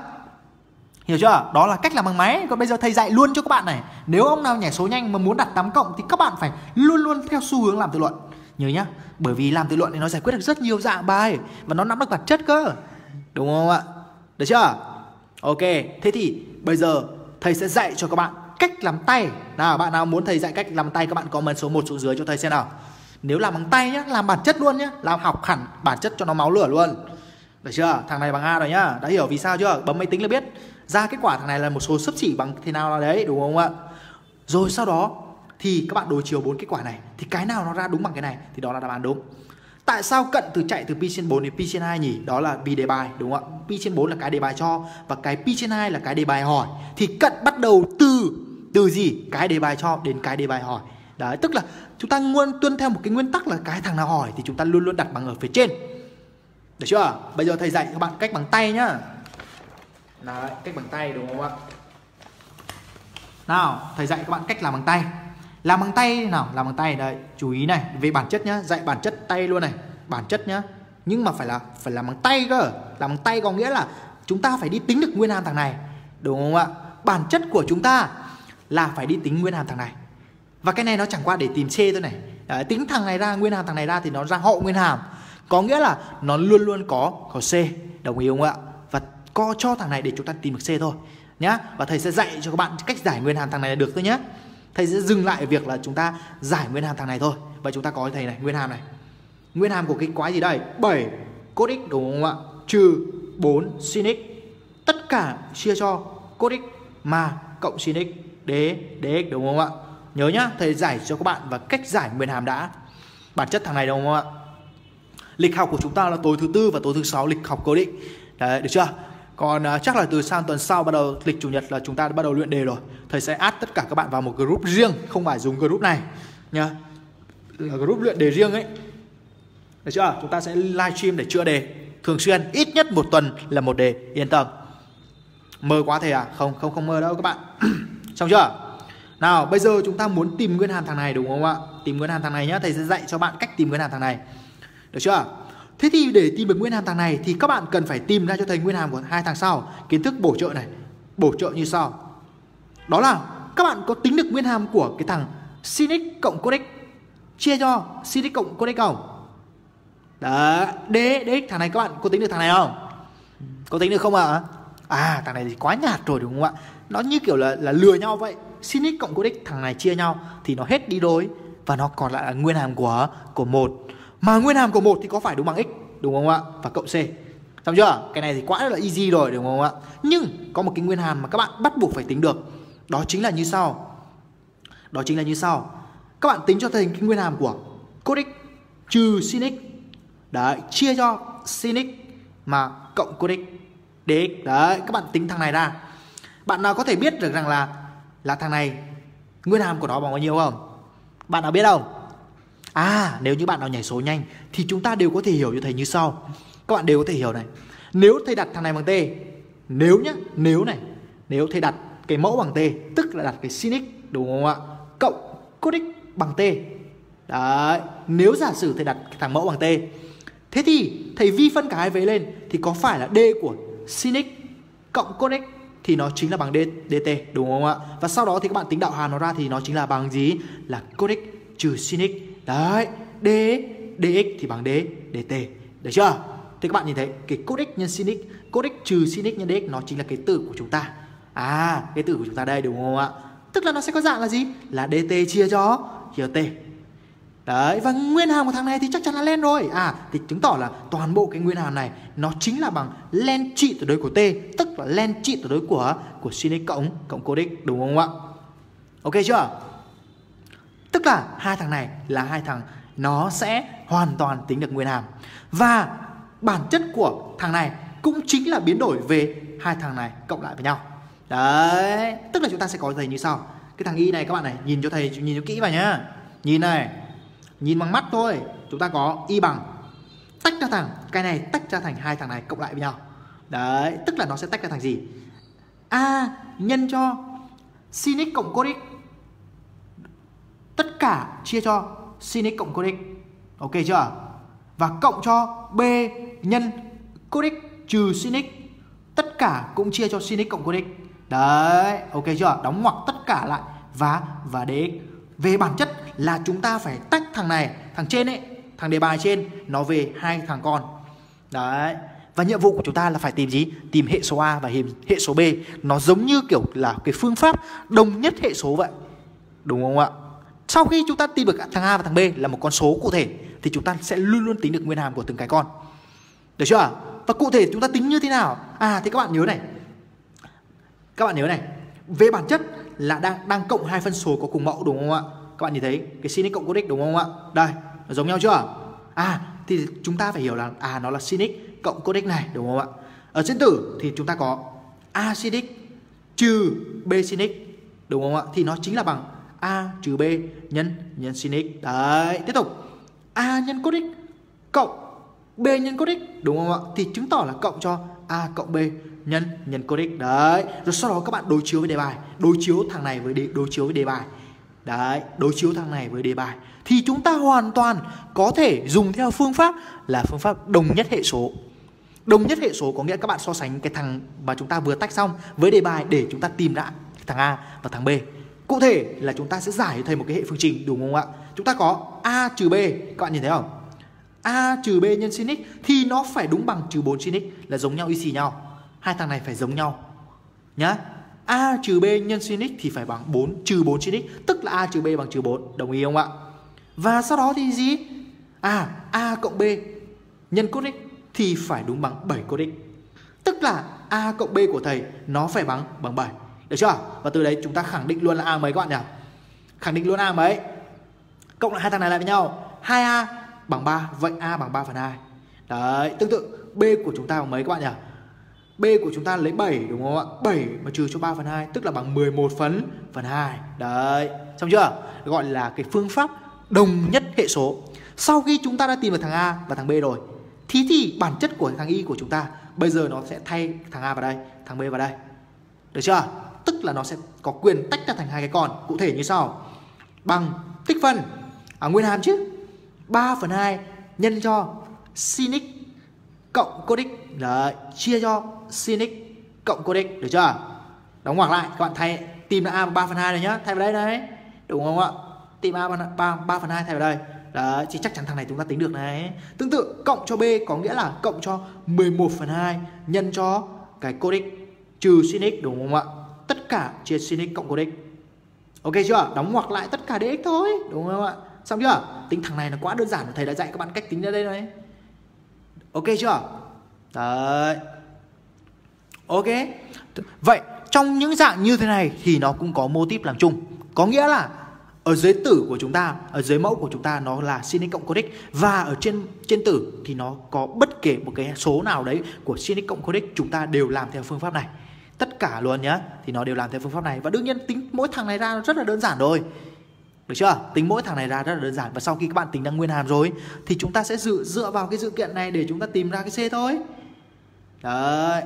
Hiểu chưa? Đó là cách làm bằng máy. Còn bây giờ thầy dạy luôn cho các bạn này. Nếu ông nào nhảy số nhanh mà muốn đặt tám cộng thì các bạn phải luôn luôn theo xu hướng làm tự luận. Nhớ nhá. Bởi vì làm tự luận thì nó giải quyết được rất nhiều dạng bài và nó nắm được bản chất cơ. Đúng không ạ? Được chưa? Ok. Thế thì bây giờ thầy sẽ dạy cho các bạn cách làm tay. Nào, bạn nào muốn thầy dạy cách làm tay, các bạn comment số một xuống dưới cho thầy xem nào. Nếu làm bằng tay nhá, làm bản chất luôn nhá, làm học hẳn bản chất cho nó máu lửa luôn. Được chưa? Thằng này bằng A rồi nhá. Đã hiểu vì sao chưa? Bấm máy tính là biết. Ra kết quả thằng này là một số xấp xỉ bằng thế nào là đấy, đúng không ạ? Rồi sau đó thì các bạn đối chiếu bốn kết quả này, thì cái nào nó ra đúng bằng cái này thì đó là đáp án đúng. Tại sao cận từ chạy từ pi trên bốn đến pi trên hai nhỉ? Đó là vì đề bài, đúng không ạ? Pi trên bốn là cái đề bài cho và cái pi trên hai là cái đề bài hỏi. Thì cận bắt đầu từ từ gì? Cái đề bài cho đến cái đề bài hỏi. Đấy, tức là chúng ta luôn tuân theo một cái nguyên tắc là cái thằng nào hỏi thì chúng ta luôn luôn đặt bằng ở phía trên. Được chưa? Bây giờ thầy dạy các bạn cách bằng tay nhá. Đấy, cách bằng tay đúng không ạ? Nào, thầy dạy các bạn cách làm bằng tay. Làm bằng tay nào, làm bằng tay đây, chú ý này, về bản chất nhá, dạy bản chất tay luôn này, bản chất nhá. Nhưng mà phải là phải làm bằng tay cơ. Làm bằng tay có nghĩa là chúng ta phải đi tính được nguyên hàm thằng này. Đúng không ạ? Bản chất của chúng ta là phải đi tính nguyên hàm thằng này. Và cái này nó chẳng qua để tìm C thôi này. Đấy, tính thằng này ra, nguyên hàm thằng này ra thì nó ra hộ nguyên hàm. Có nghĩa là nó luôn luôn có có C, đồng ý không ạ? Và co cho thằng này để chúng ta tìm được C thôi nhá. Và thầy sẽ dạy cho các bạn cách giải nguyên hàm thằng này là được thôi nhé. Thầy sẽ dừng lại việc là chúng ta giải nguyên hàm thằng này thôi. Và chúng ta có thầy này, nguyên hàm này. Nguyên hàm của cái quái gì đây? bảy cos x đúng không ạ? Trừ bốn sin x. Tất cả chia cho cos x mà cộng sin x dx, dx đúng không ạ? Nhớ nhá, thầy giải cho các bạn và cách giải nguyên hàm đã. Bản chất thằng này đúng không ạ? Lịch học của chúng ta là tối thứ tư và tối thứ sáu lịch học cố định. Đấy, được chưa? Còn uh, chắc là từ sang tuần sau bắt đầu lịch chủ nhật là chúng ta đã bắt đầu luyện đề rồi. Thầy sẽ add tất cả các bạn vào một group riêng, không phải dùng group này nha. Là group luyện đề riêng ấy. Được chưa? Chúng ta sẽ live stream để chữa đề thường xuyên, ít nhất một tuần là một đề, yên tâm. Mơ quá thế à? Không, không, không mơ đâu các bạn. Xong chưa? Nào, bây giờ chúng ta muốn tìm nguyên hàm thằng này đúng không ạ? Tìm nguyên hàm thằng này nhá, thầy sẽ dạy cho bạn cách tìm nguyên hàm thằng này. Được chưa? Thế thì để tìm được nguyên hàm thằng này thì các bạn cần phải tìm ra cho thầy nguyên hàm của hai thằng sau. Kiến thức bổ trợ này, bổ trợ như sau. Đó là các bạn có tính được nguyên hàm của cái thằng sin x cộng cos x chia cho sin x cộng cos x không? Đó, dx thằng này các bạn có tính được thằng này không? Có tính được không ạ? À? à thằng này thì quá nhạt rồi đúng không ạ? Nó như kiểu là là lừa nhau vậy. Sin x cộng cos x thằng này chia nhau thì nó hết đi đôi và nó còn lại là nguyên hàm của của một. Mà nguyên hàm của một thì có phải đúng bằng x đúng không ạ? Và cộng c. Xong chưa? Cái này thì quá là easy rồi đúng không ạ? Nhưng có một cái nguyên hàm mà các bạn bắt buộc phải tính được. Đó chính là như sau. Đó chính là như sau. Các bạn tính cho thầy cái nguyên hàm của cos x trừ sin x. Đấy, chia cho sin x mà cộng cos x dx. Đấy, các bạn tính thằng này ra. Bạn nào có thể biết được rằng là là thằng này nguyên hàm của nó bằng bao nhiêu không? Bạn nào biết không? À, nếu như bạn nào nhảy số nhanh thì chúng ta đều có thể hiểu cho thầy như sau. Các bạn đều có thể hiểu này. Nếu thầy đặt thằng này bằng t, nếu nhá, nếu này, nếu thầy đặt cái mẫu bằng t, tức là đặt cái sin x đúng không ạ? Cộng cos x bằng t. Đấy, nếu giả sử thầy đặt cái thằng mẫu bằng t, thế thì thầy vi phân cả hai vế lên thì có phải là d của sin x cộng cos x thì nó chính là bằng d, dt đúng không ạ? Và sau đó thì các bạn tính đạo hàm nó ra thì nó chính là bằng gì? Là cos x trừ sin x. Đấy, d dx thì bằng d dt. Được chưa? Thì các bạn nhìn thấy cái cos x nhân sin x, cos x trừ sin x nhân dx nó chính là cái tử của chúng ta. À, cái tử của chúng ta đây đúng không ạ? Tức là nó sẽ có dạng là gì? Là dt chia cho chia t. Đấy, và nguyên hàm của thằng này thì chắc chắn là len rồi. À, thì chứng tỏ là toàn bộ cái nguyên hàm này nó chính là bằng len trị tuyệt đối của t, tức là len trị tuyệt đối của của sin x cộng cộng cos x đúng không ạ? Ok chưa? Tức là hai thằng này là hai thằng nó sẽ hoàn toàn tính được nguyên hàm. Và bản chất của thằng này cũng chính là biến đổi về hai thằng này cộng lại với nhau. Đấy, tức là chúng ta sẽ có thầy như sau. Cái thằng y này các bạn này, nhìn cho thầy, nhìn cho kỹ vào nhá. Nhìn này, nhìn bằng mắt thôi. Chúng ta có y bằng tách ra thằng, cái này tách ra thành hai thằng này cộng lại với nhau. Đấy, tức là nó sẽ tách ra thành gì? A nhân cho sin x cộng cos x, tất cả chia cho sin x cộng cos x. Ok chưa? Và cộng cho b nhân cos x trừ sin x, tất cả cũng chia cho sin x cộng cos x. Đấy, ok chưa? Đóng ngoặc tất cả lại và và dx. Về bản chất là chúng ta phải tách thằng này, thằng trên ấy, thằng đề bài trên nó về hai thằng con. Đấy. Và nhiệm vụ của chúng ta là phải tìm gì? Tìm hệ số A và hệ số B. Nó giống như kiểu là cái phương pháp đồng nhất hệ số vậy. Đúng không ạ? Sau khi chúng ta tìm được thằng A và thằng B là một con số cụ thể thì chúng ta sẽ luôn luôn tính được nguyên hàm của từng cái con. Được chưa? Và cụ thể chúng ta tính như thế nào? À thì các bạn nhớ này. Các bạn nhớ này, về bản chất là đang đang cộng hai phân số có cùng mẫu đúng không ạ? Các bạn nhìn thấy cái sin x cộng cos x đúng không ạ? Đây, nó giống nhau chưa? À thì chúng ta phải hiểu là à nó là sin x cộng cos x này đúng không ạ? Ở trên tử thì chúng ta có a sin x trừ b sin x đúng không ạ? Thì nó chính là bằng a trừ b nhân nhân sin x. Đấy, tiếp tục. A nhân cos x cộng b nhân cos x đúng không ạ? Thì chứng tỏ là cộng cho a cộng b nhân nhân cos x. Đấy, rồi sau đó các bạn đối chiếu với đề bài, đối chiếu thằng này với đề, đối chiếu với đề bài. Đấy, đối chiếu thằng này với đề bài thì chúng ta hoàn toàn có thể dùng theo phương pháp là phương pháp đồng nhất hệ số. Đồng nhất hệ số có nghĩa các bạn so sánh cái thằng mà chúng ta vừa tách xong với đề bài để chúng ta tìm ra thằng A và thằng B. Cụ thể là chúng ta sẽ giải cho thầy một cái hệ phương trình đúng không ạ? Chúng ta có a trừ b, các bạn nhìn thấy không? A trừ b nhân sin x thì nó phải đúng bằng trừ bốn sin x, là giống nhau y xì nhau. Hai thằng này phải giống nhau nhá. A trừ b nhân sin x thì phải bằng bốn trừ bốn sin x, tức là a trừ b bằng trừ bốn, đồng ý không ạ? Và sau đó thì gì? À, a cộng b nhân cos x thì phải đúng bằng bảy cos x, tức là a cộng b của thầy nó phải bằng bằng bảy. Được chưa? Và từ đấy chúng ta khẳng định luôn là a mấy các bạn nhỉ? Khẳng định luôn a mấy? Cộng lại hai thằng này lại với nhau, hai a bằng ba, vậy a bằng ba phần hai. Đấy, tương tự b của chúng ta bằng mấy các bạn nhỉ? B của chúng ta lấy bảy đúng không ạ? bảy mà trừ cho ba phần hai tức là bằng mười một phần phần hai. Đấy, xong chưa? Gọi là cái phương pháp đồng nhất hệ số. Sau khi chúng ta đã tìm được thằng A và thằng B rồi Thì thì bản chất của thằng Y của chúng ta bây giờ nó sẽ thay thằng A vào đây, thằng B vào đây. Được chưa? Tức là nó sẽ có quyền tách ra thành hai cái con. Cụ thể như sau. Bằng tích phân, à, nguyên hàm chứ, ba phần hai nhân cho sin x cộng cos x. Đấy, chia cho sin x cộng cos x. Được chưa? Đóng ngoặc lại, các bạn thay tìm là A ba phần hai này nhá. Thay vào đây này. Đúng không ạ? Tìm A ba phần hai thay vào đây. Đấy, thì chắc chắn thằng này chúng ta tính được này. Tương tự cộng cho B có nghĩa là cộng cho mười một phần hai nhân cho cái cos x trừ sin x, đúng không ạ? Tất cả chia sin x cộng cos x. Ok chưa? Đóng ngoặc lại tất cả dx thôi, đúng không ạ? Xong chưa? Tính thằng này nó quá đơn giản, thầy đã dạy các bạn cách tính ra đây này. Ok chưa? Đấy. Ok. Vậy trong những dạng như thế này thì nó cũng có mô típ làm chung. Có nghĩa là ở dưới tử của chúng ta, ở dưới mẫu của chúng ta nó là sin x cộng cos x, và ở trên trên tử thì nó có bất kể một cái số nào đấy của sin x cộng cos x, chúng ta đều làm theo phương pháp này. Tất cả luôn nhá, thì nó đều làm theo phương pháp này. Và đương nhiên tính mỗi thằng này ra rất là đơn giản rồi. Được chưa? Tính mỗi thằng này ra rất là đơn giản. Và sau khi các bạn tính ra nguyên hàm rồi thì chúng ta sẽ dựa, dựa vào cái dữ kiện này để chúng ta tìm ra cái C thôi. Đấy.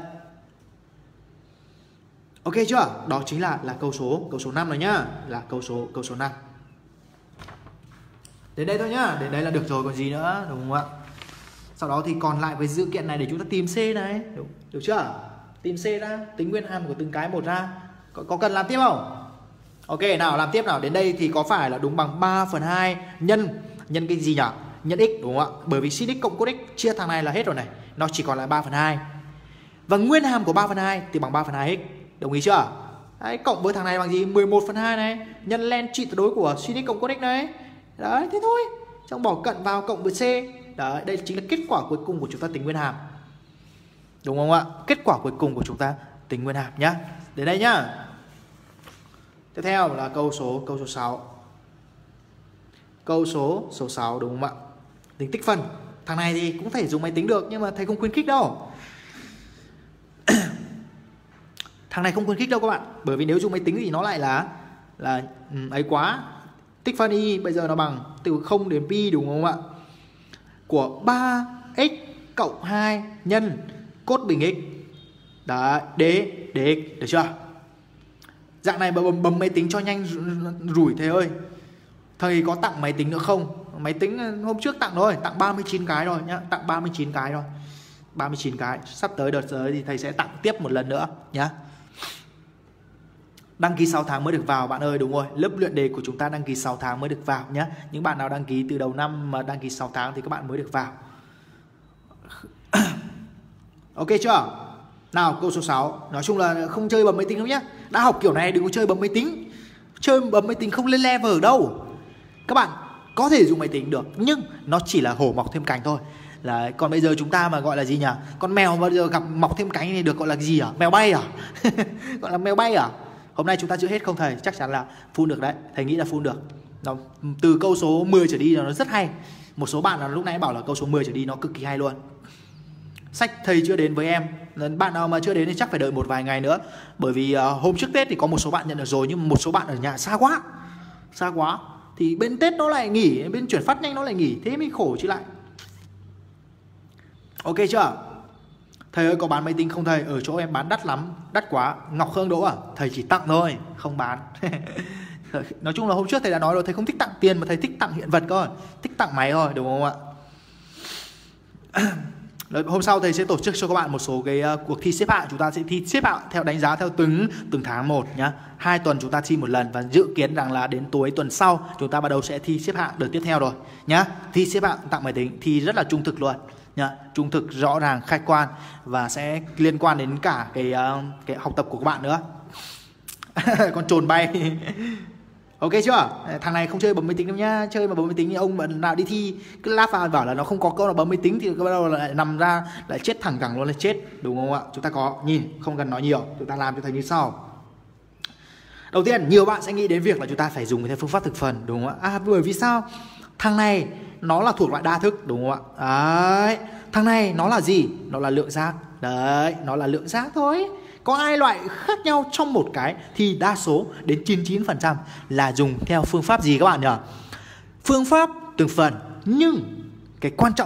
Ok chưa? Đó chính là là câu số câu số năm rồi nhá, là câu số câu số năm. Đến đây thôi nhá, đến đây là được rồi còn gì nữa, đúng không ạ? Sau đó thì còn lại với dữ kiện này để chúng ta tìm C này, được, được chưa? Tìm C ra, tính nguyên hàm của từng cái một ra. Có, có cần làm tiếp không? Ok, nào làm tiếp nào. Đến đây thì có phải là đúng bằng ba phần hai nhân nhân cái gì nhỉ? Nhân x, đúng không ạ? Bởi vì sin x cộng cos x chia thằng này là hết rồi này, nó chỉ còn lại ba phần hai. Và nguyên hàm của ba phần hai thì bằng ba phần hai x. Đồng ý chưa? Đấy, cộng với thằng này bằng gì? mười một phần hai này, nhân len trị tuyệt đối của sin x cộng cos x này. Đấy, thế thôi. Xong bỏ cận vào cộng với C. Đấy, đây chính là kết quả cuối cùng của chúng ta tính nguyên hàm. Đúng không ạ? Kết quả cuối cùng của chúng ta tính nguyên hàm nhá. Đến đây nhá. Tiếp theo là câu số câu số sáu. Câu số số sáu, đúng không ạ? Tính tích phân. Thằng này thì cũng thể dùng máy tính được nhưng mà thầy không khuyến khích đâu. Thằng này không khuyến khích đâu các bạn, bởi vì nếu dùng máy tính thì nó lại là là um, ấy quá. Tích phân y bây giờ nó bằng từ không đến pi, đúng không ạ? Của ba x cộng hai nhân cos bình x. Đấy, d dx, được chưa? Dạng này bấm, bấm máy tính cho nhanh rủi thầy ơi. Thầy có tặng máy tính nữa không? Máy tính hôm trước tặng rồi, tặng ba mươi chín cái rồi nhá, tặng ba mươi chín cái rồi. ba mươi chín cái, sắp tới đợt tới thì thầy sẽ tặng tiếp một lần nữa nhá. Đăng ký sáu tháng mới được vào bạn ơi, đúng rồi. Lớp luyện đề của chúng ta đăng ký sáu tháng mới được vào nhá. Những bạn nào đăng ký từ đầu năm mà đăng ký sáu tháng thì các bạn mới được vào. Ok chưa? Nào, câu số sáu. Nói chung là không chơi bấm máy tính đâu nhá. Đã học kiểu này đừng có chơi bấm máy tính. Chơi bấm máy tính không lên level ở đâu. Các bạn có thể dùng máy tính được, nhưng nó chỉ là hổ mọc thêm cánh thôi. Là còn bây giờ chúng ta mà gọi là gì nhỉ? Con mèo bây giờ gặp mọc thêm cánh thì được gọi là gì à? Mèo bay à? Gọi là mèo bay à? Hôm nay chúng ta chưa hết không thầy? Chắc chắn là full được đấy. Thầy nghĩ là full được. Đó, từ câu số mười trở đi là nó rất hay. Một số bạn là lúc nãy bảo là câu số mười trở đi nó cực kỳ hay luôn. Sách thầy chưa đến với em. Bạn nào mà chưa đến thì chắc phải đợi một vài ngày nữa. Bởi vì uh, hôm trước Tết thì có một số bạn nhận được rồi, nhưng một số bạn ở nhà xa quá. Xa quá. Thì bên Tết nó lại nghỉ, bên chuyển phát nhanh nó lại nghỉ. Thế mới khổ chứ lại. Ok chưa? Thầy ơi có bán máy tính không thầy? Ở chỗ em bán đắt lắm. Đắt quá. Ngọc Khương Đỗ à? Thầy chỉ tặng thôi, không bán. Nói chung là hôm trước thầy đã nói rồi, thầy không thích tặng tiền mà thầy thích tặng hiện vật cơ. Thích tặng máy thôi, đúng không ạ? Hôm sau thầy sẽ tổ chức cho các bạn một số cái uh, cuộc thi xếp hạng. Chúng ta sẽ thi xếp hạng theo đánh giá theo từng từng tháng một nhá. Hai tuần chúng ta thi một lần, và dự kiến rằng là đến cuối tuần sau chúng ta bắt đầu sẽ thi xếp hạng đợt tiếp theo rồi nhá. Thi xếp hạng tặng máy tính, thi rất là trung thực luôn nhá, trung thực, rõ ràng, khách quan, và sẽ liên quan đến cả cái uh, cái học tập của các bạn nữa. Con trồn bay. Ok chưa? Thằng này không chơi bấm máy tính đâu nhá. Chơi mà bấm máy tính thì ông mà nào đi thi cứ láp vào bảo là nó không có câu nào bấm máy tính thì bắt đầu lại nằm ra lại chết thẳng cẳng luôn, là chết, đúng không ạ? Chúng ta có nhìn, không cần nói nhiều, chúng ta làm cho thầy như sau. Đầu tiên, nhiều bạn sẽ nghĩ đến việc là chúng ta phải dùng theo phương pháp thực phần, đúng không ạ? À, bởi vì sao? Thằng này nó là thuộc loại đa thức, đúng không ạ? Đấy. Thằng này nó là gì? Nó là lượng giác. Đấy, nó là lượng giác thôi. Có hai loại khác nhau trong một cái thì đa số đến chín mươi chín phần trăm là dùng theo phương pháp gì các bạn nhỉ? Phương pháp từng phần. Nhưng cái quan trọng nhất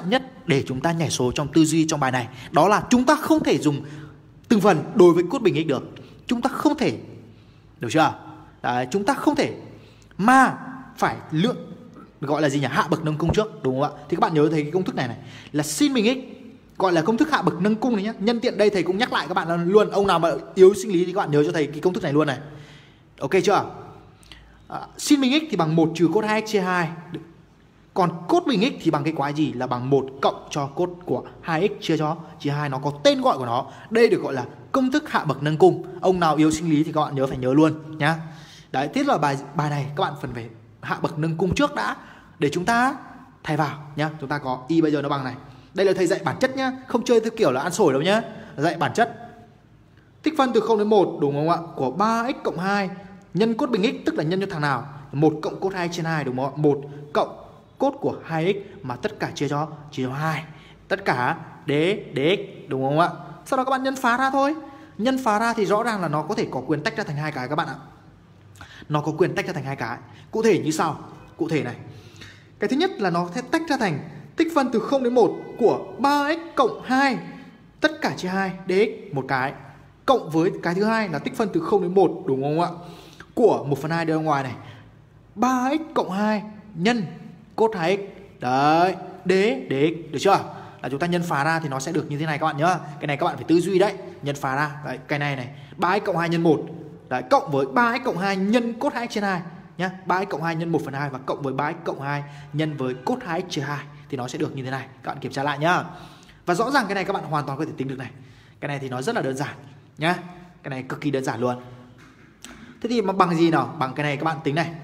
để chúng ta nhảy số trong tư duy trong bài này. Đó là chúng ta không thể dùng từng phần đối với cốt bình x được. Chúng ta không thể, được chưa? Đấy, chúng ta không thể mà phải lượng gọi là gì nhỉ? Hạ bậc nâng cung trước, đúng không ạ? Thì các bạn nhớ thấy cái công thức này này là sin bình x, gọi là công thức hạ bậc nâng cung này nhé. Nhân tiện đây thầy cũng nhắc lại các bạn luôn, ông nào mà yếu sinh lý thì các bạn nhớ cho thầy cái công thức này luôn này. Ok chưa? À, sin bình x thì bằng một trừ cốt hai x chia hai. Còn cốt bình x thì bằng cái quái gì? Là bằng một cộng cho cốt của hai x chia cho chia hai. Nó có tên gọi của nó. Đây được gọi là công thức hạ bậc nâng cung. Ông nào yếu sinh lý thì các bạn nhớ phải nhớ luôn nhá. Đấy, thế là bài bài này các bạn phần phải hạ bậc nâng cung trước đã để chúng ta thay vào nhá. Chúng ta có y bây giờ nó bằng này. Đây là thầy dạy bản chất nhá, không chơi theo kiểu là ăn sổi đâu nhá. Dạy bản chất. Tích phân từ không đến một, đúng không ạ? Của ba x cộng hai nhân cốt bình x, tức là nhân cho thằng nào? một cộng cốt hai trên hai, đúng không ạ? một cộng cốt của hai x mà tất cả chia cho chia cho hai. Tất cả đế dx, đúng không ạ? Sau đó các bạn nhân phá ra thôi. Nhân phá ra thì rõ ràng là nó có thể có quyền tách ra thành hai cái các bạn ạ. Nó có quyền tách ra thành hai cái. Cụ thể như sau. Cụ thể này. Cái thứ nhất là nó sẽ tách ra thành tích phân từ không đến một của ba x cộng hai tất cả chia hai dx một cái, cộng với cái thứ hai là tích phân từ không đến một, đúng không ạ? Của một phần hai đưa ra ngoài này. ba x cộng hai nhân cốt hai x. Đấy, đế dx, được chưa? Là chúng ta nhân phá ra thì nó sẽ được như thế này các bạn nhớ. Cái này các bạn phải tư duy đấy, nhân phá ra. Đấy, cái này này, ba x cộng hai nhân một. Đấy, cộng với ba x cộng hai nhân cốt hai x trên hai nhá. ba x cộng hai nhân một phần hai và cộng với ba x cộng hai nhân với cốt hai x chia hai thì nó sẽ được như thế này. Các bạn kiểm tra lại nhá. Và rõ ràng cái này các bạn hoàn toàn có thể tính được này. Cái này thì nó rất là đơn giản nhá. Cái này cực kỳ đơn giản luôn. Thế thì mà bằng gì nào? Bằng cái này các bạn tính này.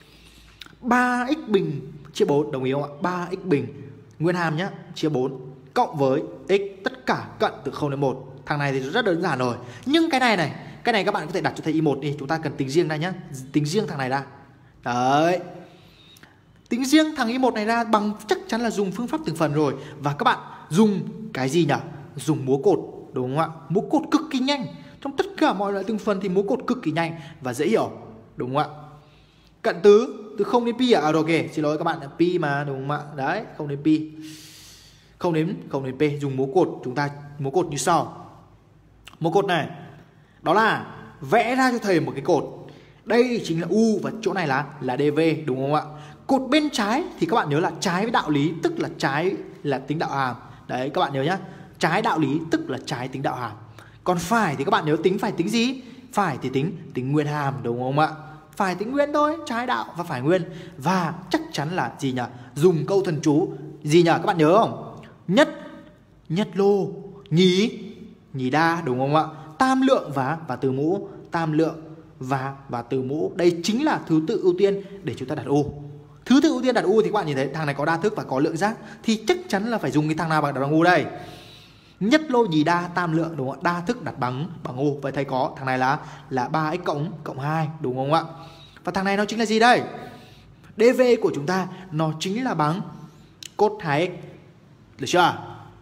ba x bình chia bốn, đồng ý không ạ? ba x bình nguyên hàm nhá, chia bốn cộng với x tất cả cận từ không đến một. Thằng này thì rất đơn giản rồi. Nhưng cái này này, cái này các bạn có thể đặt cho thầy y một đi. Chúng ta cần tính riêng ra nhá. Tính riêng thằng này ra. Đấy. Tính riêng thằng y một này ra bằng chắc chắn là dùng phương pháp từng phần rồi. Và các bạn dùng cái gì nhỉ? Dùng múa cột, đúng không ạ? Múa cột cực kỳ nhanh. Trong tất cả mọi loại từng phần thì múa cột cực kỳ nhanh và dễ hiểu, đúng không ạ? Cận tứ từ không đến pi à? À rồi ok, xin lỗi các bạn, pi mà, đúng không ạ? Đấy, không đến pi. Không đến không đến p, dùng múa cột, chúng ta múa cột như sau. Múa cột này, đó là vẽ ra cho thầy một cái cột. Đây chính là u và chỗ này là là dv, đúng không ạ? Cột bên trái thì các bạn nhớ là trái với đạo lý, tức là trái là tính đạo hàm. Đấy, các bạn nhớ nhá. Trái đạo lý tức là trái tính đạo hàm. Còn phải thì các bạn nhớ tính phải tính gì? Phải thì tính tính nguyên hàm, đúng không ạ? Phải tính nguyên thôi, trái đạo và phải nguyên. Và chắc chắn là gì nhỉ? Dùng câu thần chú gì nhỉ? Các bạn nhớ không? Nhất, nhất lô, nhí, nhí đa, đúng không ạ? Tam lượng và và từ mũ, tam lượng và và từ mũ. Đây chính là thứ tự ưu tiên để chúng ta đặt u. Thứ tự ưu tiên đặt u thì các bạn nhìn thấy thằng này có đa thức và có lượng giác thì chắc chắn là phải dùng cái thằng nào bằng đặt bằng u đây. Nhất lô nhì đa tam lượng, đúng không ạ? Đa thức đặt bằng bằng u. Vậy thầy có thằng này là là ba x cộng cộng hai, đúng không ạ? Và thằng này nó chính là gì đây? dv của chúng ta nó chính là bằng cốt hai x. Được chưa?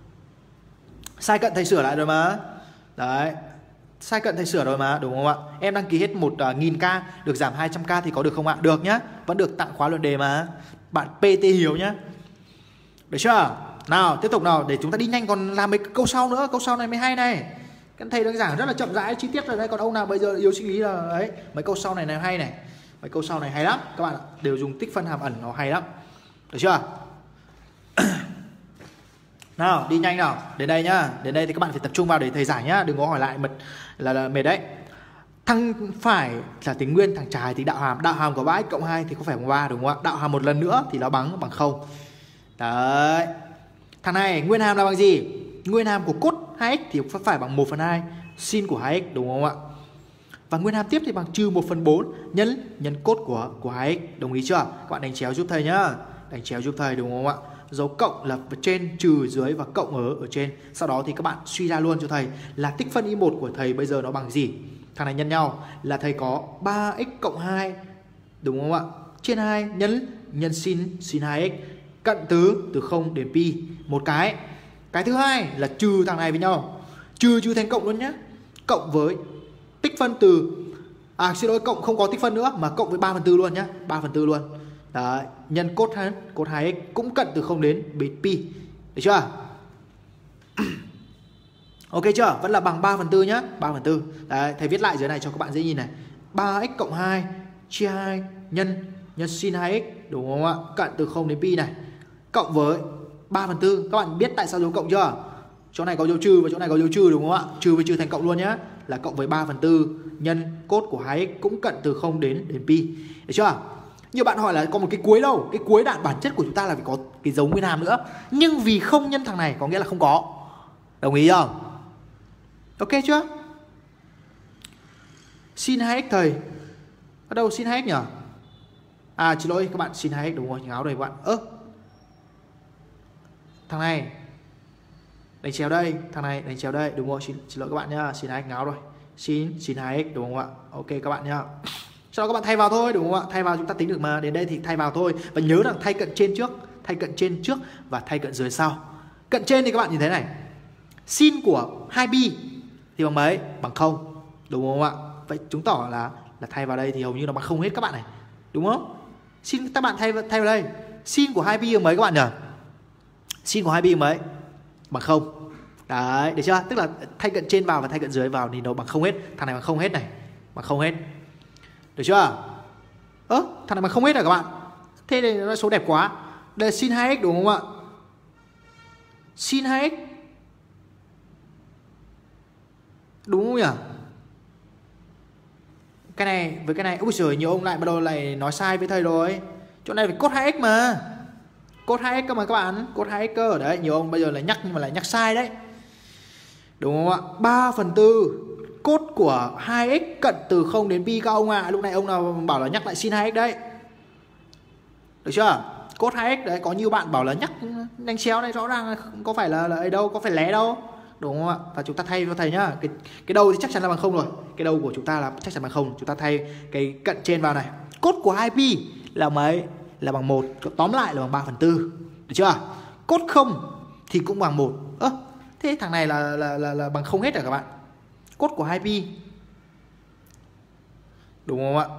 Sai cận thầy sửa lại rồi mà. Đấy. Sai cận thầy sửa rồi mà, đúng không ạ? Em đăng ký hết một nghìn k được giảm hai trăm k thì có được không ạ? Được nhá. Vẫn được tặng khóa luận đề mà. Bạn pê tê Hiếu nhá. Được chưa? Nào, tiếp tục nào, để chúng ta đi nhanh còn làm mấy câu sau nữa. Câu sau này mới hay này. Các thầy đang giảng rất là chậm rãi chi tiết rồi đấy. Còn ông nào bây giờ yếu sinh lý là đấy, mấy câu sau này này hay này. Mấy câu sau này hay lắm. Các bạn đều dùng tích phân hàm ẩn, nó hay lắm. Được chưa? Nào, đi nhanh nào. Đến đây nhá. Đến đây thì các bạn phải tập trung vào để thầy giải nhá. Đừng có hỏi lại mệt là, là mệt đấy. Thằng phải là tính nguyên, thằng trái thì đạo hàm. Đạo hàm của ba x cộng hai thì có phải bằng ba, đúng không ạ? Đạo hàm một lần nữa thì nó bằng bằng không. Đấy. Thằng này nguyên hàm là bằng gì? Nguyên hàm của cốt hai x thì phải bằng một phần hai sin của hai x, đúng không ạ? Và nguyên hàm tiếp thì bằng trừ một phần bốn nhân nhân cốt của của hai x, đồng ý chưa? Các bạn đánh chéo giúp thầy nhá. Đánh chéo giúp thầy, đúng không ạ? Dấu cộng là trên, trừ dưới và cộng ở ở trên. Sau đó thì các bạn suy ra luôn cho thầy là tích phân y một của thầy bây giờ nó bằng gì? Thằng này nhân nhau là thầy có ba x cộng hai, đúng không ạ? Trên hai nhân nhân sin sin hai x, cận tứ từ không đến pi một cái. Cái thứ hai là trừ thằng này với nhau. Trừ trừ thành cộng luôn nhé. Cộng với tích phân từ à xin lỗi, cộng không có tích phân nữa mà cộng với ba phần tư luôn nhá, ba phần tư luôn. Đấy, nhân cốt hai cốt hai x cũng cận từ không đến pi Được chưa? Ok chưa? Vẫn là bằng ba phần tư nhá, ba phần tư. Đấy, thầy viết lại dưới này cho các bạn dễ nhìn này. ba x cộng hai chia hai nhân nhân sin hai x, đúng không ạ? Cận từ không đến pi này. Cộng với ba phần tư. Các bạn biết tại sao dấu cộng chưa? Chỗ này có dấu trừ và chỗ này có dấu trừ, đúng không ạ? Trừ với trừ thành cộng luôn nhá. Là cộng với ba phần tư nhân cốt của hai x cũng cận từ không đến đến pi. Được chưa? Nhiều bạn hỏi là có một cái cuối đâu. Cái cuối đạn bản chất của chúng ta là phải có cái dấu nguyên hàm nữa. Nhưng vì không nhân thằng này có nghĩa là không có. Đồng ý không? Ok chưa? Sin hai x thầy. Ở đâu sin hai x nhỉ? À xin lỗi các bạn, sin hai x đúng rồi, ngáo đây các bạn. Ơ, thằng này đánh chéo đây, thằng này đánh chéo đây, đúng rồi, xin, xin lỗi các bạn nhá, sin hai x ngáo rồi. Sin sin hai x đúng không ạ? Ok các bạn nhá. Sau đó các bạn thay vào thôi, đúng không ạ? Thay vào chúng ta tính được mà, đến đây thì thay vào thôi. Và nhớ rằng thay cận trên trước, thay cận trên trước và thay cận dưới sau. Cận trên thì các bạn nhìn thấy này. Sin của hai pi thì bằng mấy? Bằng không, đúng không ạ? Vậy chứng tỏ là là thay vào đây thì hầu như nó bằng không hết các bạn này, đúng không? Sin các bạn thay thay vào đây, sin của hai pi bằng mấy các bạn nhỉ? Sin của hai pi bằng mấy? Bằng không. Đấy, được chưa? Tức là thay cận trên vào và thay cận dưới vào thì nó bằng không hết. Thằng này bằng không hết này, bằng không hết. Được chưa? Ơ, thằng này bằng không hết rồi các bạn. Thế này nó số đẹp quá. Đây là sin hai x đúng không ạ? Sin hai x đúng không nhỉ? Cái này với cái này, ôi giời, nhiều ông lại bắt đầu lại nói sai với thầy rồi. Chỗ này phải cốt hai x mà. Cốt hai x cơ mà các bạn, cốt hai x cơ. Đấy, nhiều ông bây giờ lại nhắc nhưng mà lại nhắc sai đấy. Đúng không ạ? ba phần tư cốt của hai x cận từ không đến pi các ông ạ. À. Lúc này ông nào bảo là nhắc lại sin hai x đấy. Được chưa? Cốt hai x đấy, có nhiều bạn bảo là nhắc đánh chéo này, rõ ràng là không có phải là là ấy đâu, có phải lé đâu. Đúng không ạ? Và chúng ta thay cho thầy nhá. Cái cái đầu thì chắc chắn là bằng không rồi. Cái đầu của chúng ta là chắc chắn bằng không. Chúng ta thay cái cận trên vào này. Cốt của hai pi là mấy? Là bằng một. Tóm lại là bằng ba phần tư. Được chưa? Cốt không thì cũng bằng một. Ơ, à, thế thằng này là là là, là bằng không hết rồi các bạn. Cốt của hai pi. Đúng không ạ?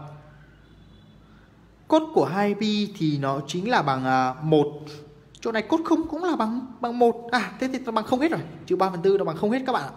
Cốt của hai pi thì nó chính là bằng uh, một. Chỗ này cốt không cũng là bằng bằng một. À thế thì nó bằng không hết rồi. Chứ ba phần tư nó bằng không hết các bạn ạ.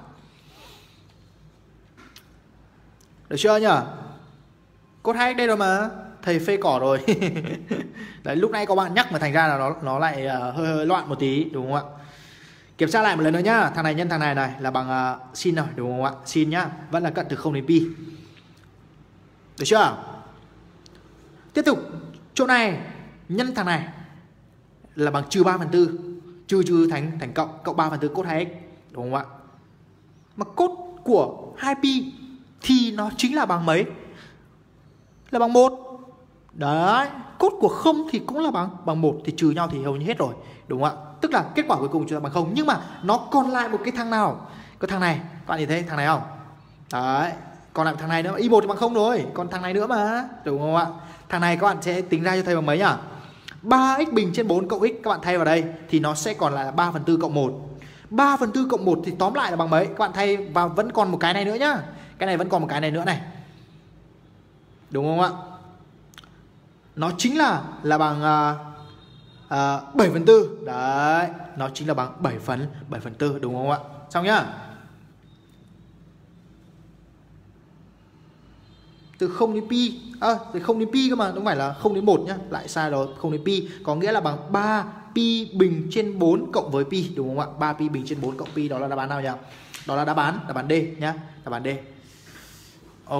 Được chưa nhỉ? Cốt hai x đây rồi mà. Thầy phê cỏ rồi. Đấy, lúc nãy có bạn nhắc mà thành ra là nó nó lại uh, hơi hơi loạn một tí, đúng không ạ? Kiểm tra lại một lần nữa nhá. Thằng này nhân thằng này này là bằng uh, sin rồi, đúng không ạ? Sin nhá, vẫn là cận từ không đến pi. Được chưa? Tiếp tục, chỗ này nhân thằng này là bằng trừ ba phần tư. Trừ trừ thành thành cộng, cộng ba phần tư cốt hai x, đúng không ạ? Mà cốt của hai pi thì nó chính là bằng mấy? Là bằng một. Đấy, cốt của không thì cũng là bằng bằng một, thì trừ nhau thì hầu như hết rồi, đúng không ạ? Tức là kết quả cuối cùng chúng ta bằng không, nhưng mà nó còn lại một cái thằng nào? Có thằng này, các bạn nhìn thấy thằng này không? Đấy, còn lại thằng này nữa, y một thì bằng không rồi, còn thằng này nữa mà, đúng không ạ? Thằng này các bạn sẽ tính ra cho thầy bằng mấy nhỉ? ba x bình trên bốn cộng x, các bạn thay vào đây thì nó sẽ còn lại là ba phần tư cộng một. ba phần tư cộng một thì tóm lại là bằng mấy? Các bạn thay vào vẫn còn một cái này nữa nhá. Cái này vẫn còn một cái này nữa này. Đúng không ạ? Nó chính là là bằng uh, uh, bảy phần tư. Đấy, nó chính là bằng bảy phần bảy phần tư, đúng không ạ? Xong nhá. Từ không đến pi, à, từ không đến pi cơ mà, không phải là không đến một nhá, lại sai rồi, không đến pi, có nghĩa là bằng ba pi bình trên bốn cộng với pi, đúng không ạ? ba pi bình trên bốn cộng pi, đó là đáp án nào nhỉ? Đó là đáp án, đáp án D nhá, đáp án D. Ok.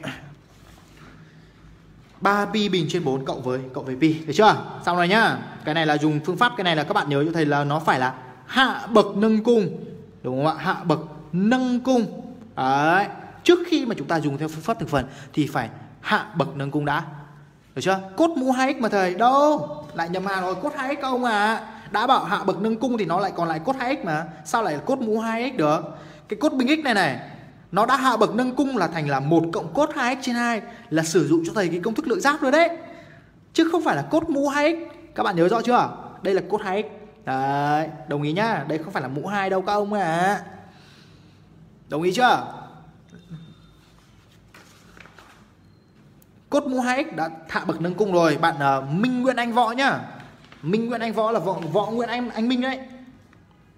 ba pi bình trên bốn cộng với cộng với pi, được chưa? Xong rồi nhá. Cái này là dùng phương pháp, cái này là các bạn nhớ cho thầy là nó phải là hạ bậc nâng cung, đúng không ạ? Hạ bậc nâng cung. Đấy. Trước khi mà chúng ta dùng theo phương pháp thực phần thì phải hạ bậc nâng cung đã. Được chưa? Cốt mũ hai x mà thầy. Đâu? Lại nhầm hàng rồi, cốt hai x không à. Đã bảo hạ bậc nâng cung thì nó lại còn lại cốt hai x mà. Sao lại là cốt mũ hai x được? Cái cốt bình x này này, nó đã hạ bậc nâng cung là thành là một cộng cốt hai x trên hai, là sử dụng cho thầy cái công thức lượng giác rồi đấy. Chứ không phải là cốt mũ hai x. Các bạn nhớ rõ chưa? Đây là cốt hai x. Đấy, đồng ý nhá. Đây không phải là mũ hai đâu các ông à. Đồng ý chưa? Cốt mũ hai x đã hạ bậc nâng cung rồi. Bạn uh, Minh Nguyễn Anh Võ nhá. Minh Nguyễn Anh Võ là võ, võ Nguyễn Anh anh Minh đấy.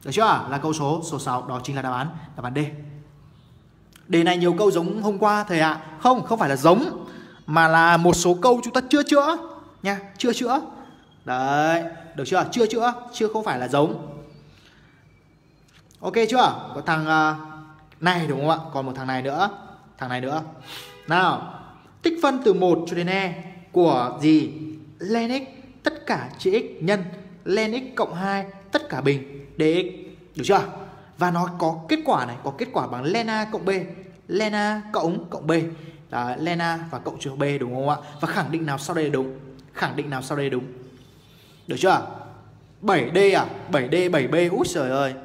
Được chưa? Là câu số số sáu, đó chính là đáp án đáp án D. Đề này nhiều câu giống hôm qua thầy ạ. À. Không, không phải là giống, mà là một số câu chúng ta chưa chữa nha, chưa chữa. Đấy, được chưa? Chưa chữa, chưa không phải là giống. Ok chưa? Có thằng uh, này đúng không ạ? Còn một thằng này nữa, thằng này nữa. Nào, tích phân từ một cho đến e của gì? Len x tất cả chia x nhân len x cộng hai tất cả bình dx. Được chưa? Và nó có kết quả này, có kết quả bằng len a cộng b, len a cộng cộng b. Đấy, len a và cộng trừ b đúng không ạ? Và khẳng định nào sau đây là đúng? Khẳng định nào sau đây là đúng? Được chưa? bảy D à? bảy D, bảy B, úi trời ơi.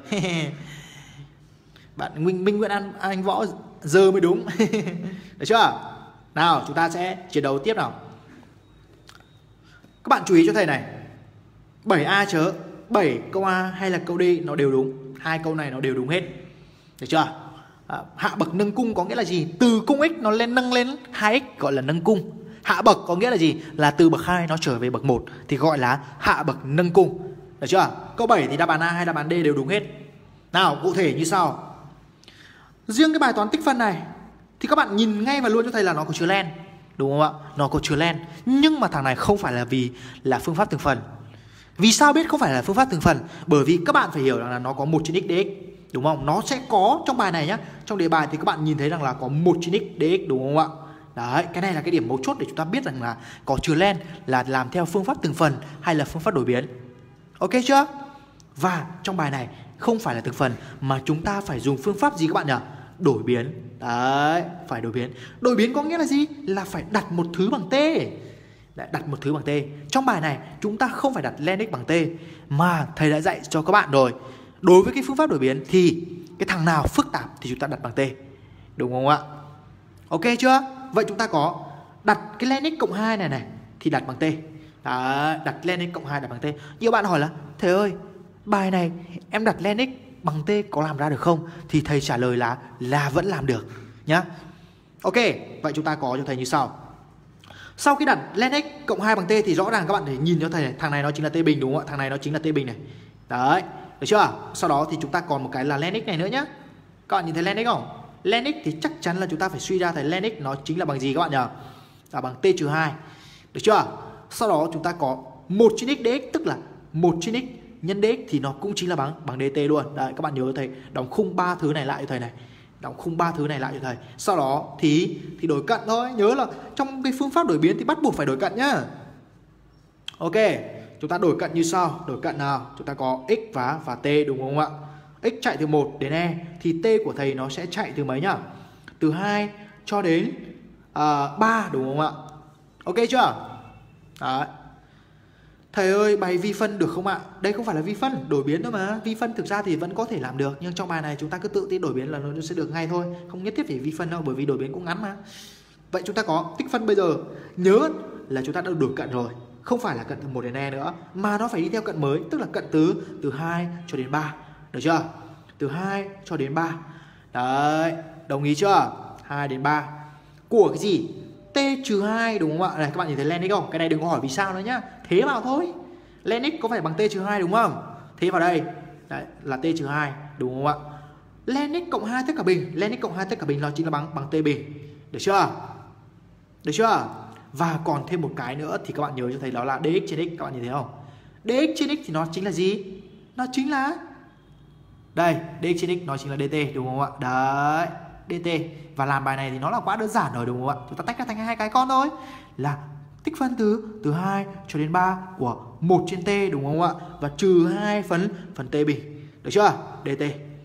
Bạn Minh Minh Nguyễn An Anh Võ giờ mới đúng. Được chưa? Nào, chúng ta sẽ chiến đấu tiếp nào. Các bạn chú ý cho thầy này. bảy A chớ, bảy câu A hay là câu D nó đều đúng. Hai câu này nó đều đúng hết. Được chưa? À, hạ bậc nâng cung có nghĩa là gì? Từ cung x nó lên nâng lên hai x gọi là nâng cung. Hạ bậc có nghĩa là gì? Là từ bậc hai nó trở về bậc một thì gọi là hạ bậc nâng cung. Được chưa? Câu bảy thì đáp án A hay đáp án D đều đúng hết. Nào, cụ thể như sau. Riêng cái bài toán tích phân này thì các bạn nhìn ngay và luôn cho thầy là nó có chứa len, đúng không ạ? Nó có chứa len. Nhưng mà thằng này không phải là vì là phương pháp từng phần. Vì sao biết không phải là phương pháp từng phần? Bởi vì các bạn phải hiểu rằng là nó có một trên x dx, đúng không? Nó sẽ có trong bài này nhá. Trong đề bài thì các bạn nhìn thấy rằng là có một trên x dx, đúng không ạ? Đấy, cái này là cái điểm mấu chốt để chúng ta biết rằng là có chứa len là làm theo phương pháp từng phần hay là phương pháp đổi biến. Ok chưa? Và trong bài này không phải là từng phần mà chúng ta phải dùng phương pháp gì các bạn nhỉ? Đổi biến. Đấy, phải đổi biến. Đổi biến có nghĩa là gì? Là phải đặt một thứ bằng t. Đấy, đặt một thứ bằng t. Trong bài này chúng ta không phải đặt len x bằng t, mà thầy đã dạy cho các bạn rồi. Đối với cái phương pháp đổi biến thì cái thằng nào phức tạp thì chúng ta đặt bằng t, đúng không ạ? Ok chưa? Vậy chúng ta có đặt cái len x cộng hai này này thì đặt bằng t. Đấy, đặt len x cộng hai đặt bằng t. Nhiều bạn hỏi là thầy ơi, bài này em đặt len x bằng t có làm ra được không? Thì thầy trả lời là là vẫn làm được nhá. Ok, vậy chúng ta có cho thầy như sau. Sau khi đặt len x cộng hai bằng t thì rõ ràng các bạn thể nhìn cho thầy này, thằng này nó chính là t bình đúng không ạ? Thằng này nó chính là t bình này. Đấy, được chưa? Sau đó thì chúng ta còn một cái là len x này nữa nhá. Các bạn nhìn thấy len x không? Len x thì chắc chắn là chúng ta phải suy ra thầy len x nó chính là bằng gì các bạn nhỉ? Là bằng t trừ hai. Được chưa? Sau đó chúng ta có một trên x dx, tức là một trên x nhân dx thì nó cũng chính là bằng bằng dt luôn. Đấy, các bạn nhớ thầy đóng khung ba thứ này lại cho thầy này. Đóng khung ba thứ này lại cho thầy. Sau đó thì thì đổi cận thôi. Nhớ là trong cái phương pháp đổi biến thì bắt buộc phải đổi cận nhá. Ok, chúng ta đổi cận như sau. Đổi cận nào? Chúng ta có x và và t đúng không ạ? X chạy từ một đến e thì t của thầy nó sẽ chạy từ mấy nhá? Từ hai cho đến uh, ba đúng không ạ? Ok chưa? Đấy. Thầy ơi, bài vi phân được không ạ? Đây không phải là vi phân, đổi biến thôi mà. Vi phân thực ra thì vẫn có thể làm được, nhưng trong bài này chúng ta cứ tự tin đổi biến là nó sẽ được ngay thôi. Không nhất thiết phải vi phân đâu, bởi vì đổi biến cũng ngắn mà. Vậy chúng ta có tích phân bây giờ. Nhớ là chúng ta đã đổi cận rồi. Không phải là cận từ một đến e nữa, mà nó phải đi theo cận mới, tức là cận từ từ hai cho đến ba. Được chưa? Từ hai cho đến ba. Đấy, đồng ý chưa? hai đến ba. Của cái gì? T trừ hai đúng không ạ? Này các bạn nhìn thấy len x không? Cái này đừng có hỏi vì sao nữa nhá. Thế vào thôi. Len x có phải bằng t trừ hai đúng không? Thế vào đây. Đấy, là t trừ hai đúng không ạ? Len x cộng hai tất cả bình, len x cộng hai tất cả bình nó chính là bằng bằng t bình. Được chưa? Được chưa? Và còn thêm một cái nữa thì các bạn nhớ cho thầy đó là dx trên x, các bạn nhìn thấy không? Dx trên x thì nó chính là gì? Nó chính là đây, dx trên x nó chính là dt đúng không ạ? Đấy, dt. Và làm bài này thì nó là quá đơn giản rồi đúng không ạ? Chúng ta tách ra thành hai cái con thôi. Là tích phân từ từ hai cho đến ba của một trên t đúng không ạ? Và trừ hai phần phần t bình. Được chưa? dt.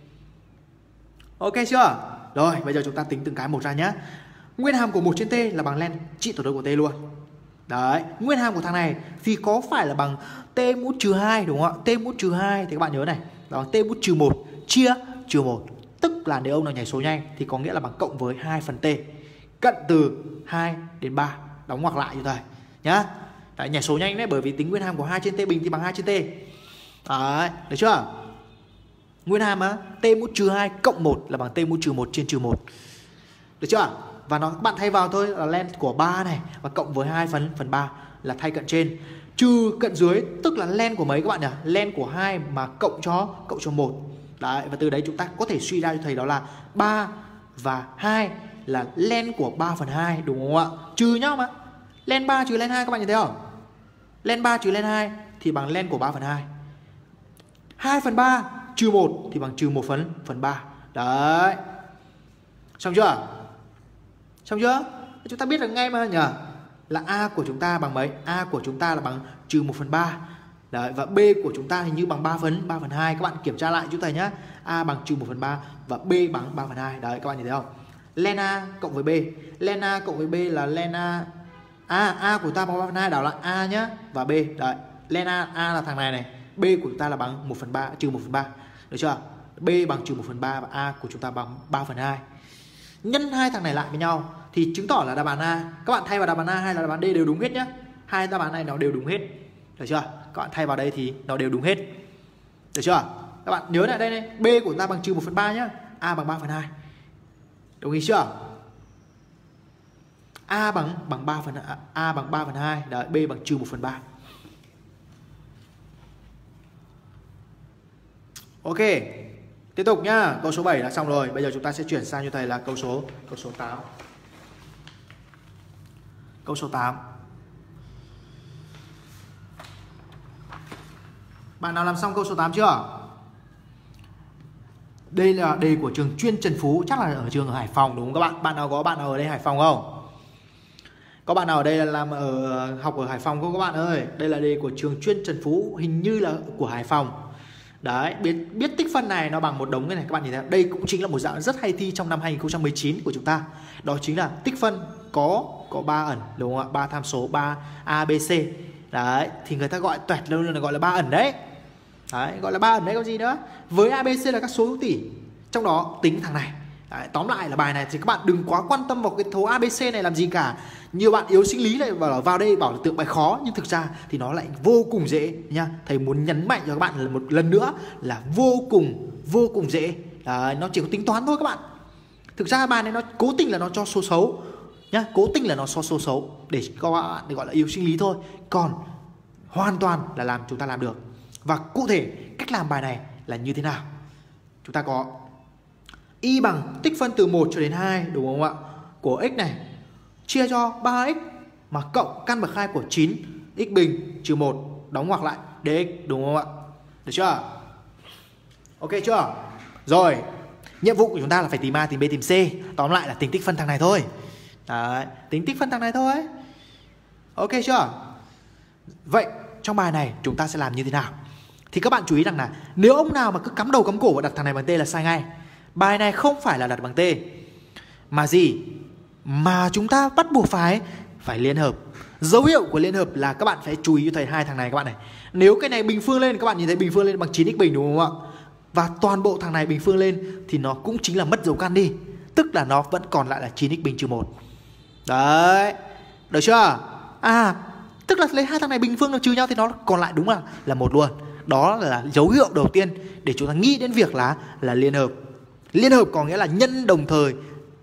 Ok chưa? Rồi, bây giờ chúng ta tính từng cái một ra nhé. Nguyên hàm của một trên t là bằng len trị tuyệt đối của t luôn. Đấy, nguyên hàm của thằng này thì có phải là bằng t mũ trừ hai đúng không ạ? T mũ trừ hai thì các bạn nhớ này, là bằng t mũ trừ một chia trừ một. Tức là nếu ông nào nhảy số nhanh thì có nghĩa là bằng cộng với hai phần t. Cận từ hai đến ba. Đóng ngoặc lại như thầy nhá. Đấy, nhảy số nhanh đấy, bởi vì tính nguyên hàm của hai trên t bình thì bằng hai trên t. Đấy, được chưa? Nguyên hàm á, t mũ trừ hai cộng một là bằng t mũ trừ một trên trừ một. Được chưa? Và nó các bạn thay vào thôi là len của ba này và cộng với hai phần phần ba là thay cận trên. trừ cận dưới, tức là len của mấy các bạn nhỉ? Len của hai mà cộng cho cộng cho một. Đấy, và từ đấy chúng ta có thể suy ra cho thầy đó là ba và hai là len của ba phần hai, đúng không ạ? Trừ nhau mà. Len ba trừ len hai, các bạn nhìn thấy không? Len ba trừ len hai thì bằng len của ba phần hai. hai phần ba trừ một thì bằng trừ một phần phần ba. Đấy. Xong chưa? Xong chưa? Chúng ta biết được ngay mà nhỉ? Là A của chúng ta bằng mấy? A của chúng ta là bằng trừ một phần ba. Đấy, và B của chúng ta hình như bằng ba phần ba phần hai. Các bạn kiểm tra lại giúp thầy nhé. A bằng trừ một phần ba và B bằng ba phần hai. Đấy, các bạn nhìn thấy không? Len A cộng với B. Len A cộng với B là len A. A, A của ta bằng ba phần hai, đảo lại A nhá. Và B. Đấy, len A, A là thằng này này. B của chúng ta là bằng một phần ba, trừ một phần ba. Được chưa? B bằng trừ một phần ba và A của chúng ta bằng ba phần hai. Nhân hai thằng này lại với nhau thì chứng tỏ là đáp án A. Các bạn thay vào đáp án A hay là đáp án D đều đúng hết nhé. Hai đáp án này nó đều đúng hết. Được chưa? Các bạn thay vào đây thì nó đều đúng hết. Được chưa? Các bạn nhớ lại đây này, B của chúng ta bằng trừ một phần ba nhá, A bằng ba phần hai. Đồng ý chưa? A bằng bằng ba phần A bằng ba phần hai, đấy, B bằng trừ một phần ba. Ok. Tiếp tục nhá, câu số bảy đã xong rồi. Bây giờ chúng ta sẽ chuyển sang cho thầy là câu số câu số tám. Câu số tám. Bạn nào làm xong câu số tám chưa? Đây là đề của trường chuyên Trần Phú, chắc là ở trường ở Hải Phòng đúng không các bạn? Bạn nào có bạn nào ở đây Hải Phòng không? Có bạn nào ở đây là làm ở học ở Hải Phòng không các bạn ơi? Đây là đề của trường chuyên Trần Phú, hình như là của Hải Phòng. Đấy, biết biết tích phân này nó bằng một đống cái này, các bạn nhìn thấy. Đây cũng chính là một dạng rất hay thi trong năm hai nghìn không trăm mười chín của chúng ta. Đó chính là tích phân có có ba ẩn, đúng không ạ? Ba tham số, ba A B C. Đấy, thì người ta gọi toẹt luôn là gọi là ba ẩn đấy. Đấy, gọi là ba ẩn đấy, có gì nữa. Với A B C là các số hữu tỉ, trong đó tính thằng này. Đấy, tóm lại là bài này thì các bạn đừng quá quan tâm vào cái thấu A B C này làm gì cả. Nhiều bạn yếu sinh lý lại bảo vào đây bảo là tượng bài khó, nhưng thực ra thì nó lại vô cùng dễ nha. Thầy muốn nhấn mạnh cho các bạn là một lần nữa là vô cùng vô cùng dễ. Đấy, nó chỉ có tính toán thôi các bạn. Thực ra bài này nó cố tình là nó cho số xấu nhá, cố tình là nó cho số xấu để các bạn để gọi là yếu sinh lý thôi. Còn hoàn toàn là làm chúng ta làm được. Và cụ thể cách làm bài này là như thế nào? Chúng ta có y bằng tích phân từ một cho đến hai, đúng không ạ? Của x này chia cho ba x mà cộng căn bậc hai của chín, x bình trừ một, đóng ngoặc lại dx, đúng không ạ? Được chưa? Ok chưa? Rồi, nhiệm vụ của chúng ta là phải tìm A, tìm B, tìm C. Tóm lại là tính tích phân thằng này thôi. Đấy, tính tích phân thằng này thôi. Ok chưa? Vậy trong bài này chúng ta sẽ làm như thế nào? Thì các bạn chú ý rằng là nếu ông nào mà cứ cắm đầu cắm cổ và đặt thằng này bằng T là sai ngay. Bài này không phải là đặt bằng T, mà gì? Mà chúng ta bắt buộc phải phải liên hợp. Dấu hiệu của liên hợp là các bạn phải chú ý cho thầy hai thằng này các bạn này. Nếu cái này bình phương lên, các bạn nhìn thấy bình phương lên bằng chín x bình, đúng không ạ? Và toàn bộ thằng này bình phương lên thì nó cũng chính là mất dấu căn đi. Tức là nó vẫn còn lại là chín x bình trừ một. Đấy, được chưa? À, tức là lấy hai thằng này bình phương nó trừ nhau thì nó còn lại đúng là là một luôn. Đó là dấu hiệu đầu tiên để chúng ta nghĩ đến việc là là liên hợp. Liên hợp có nghĩa là nhân đồng thời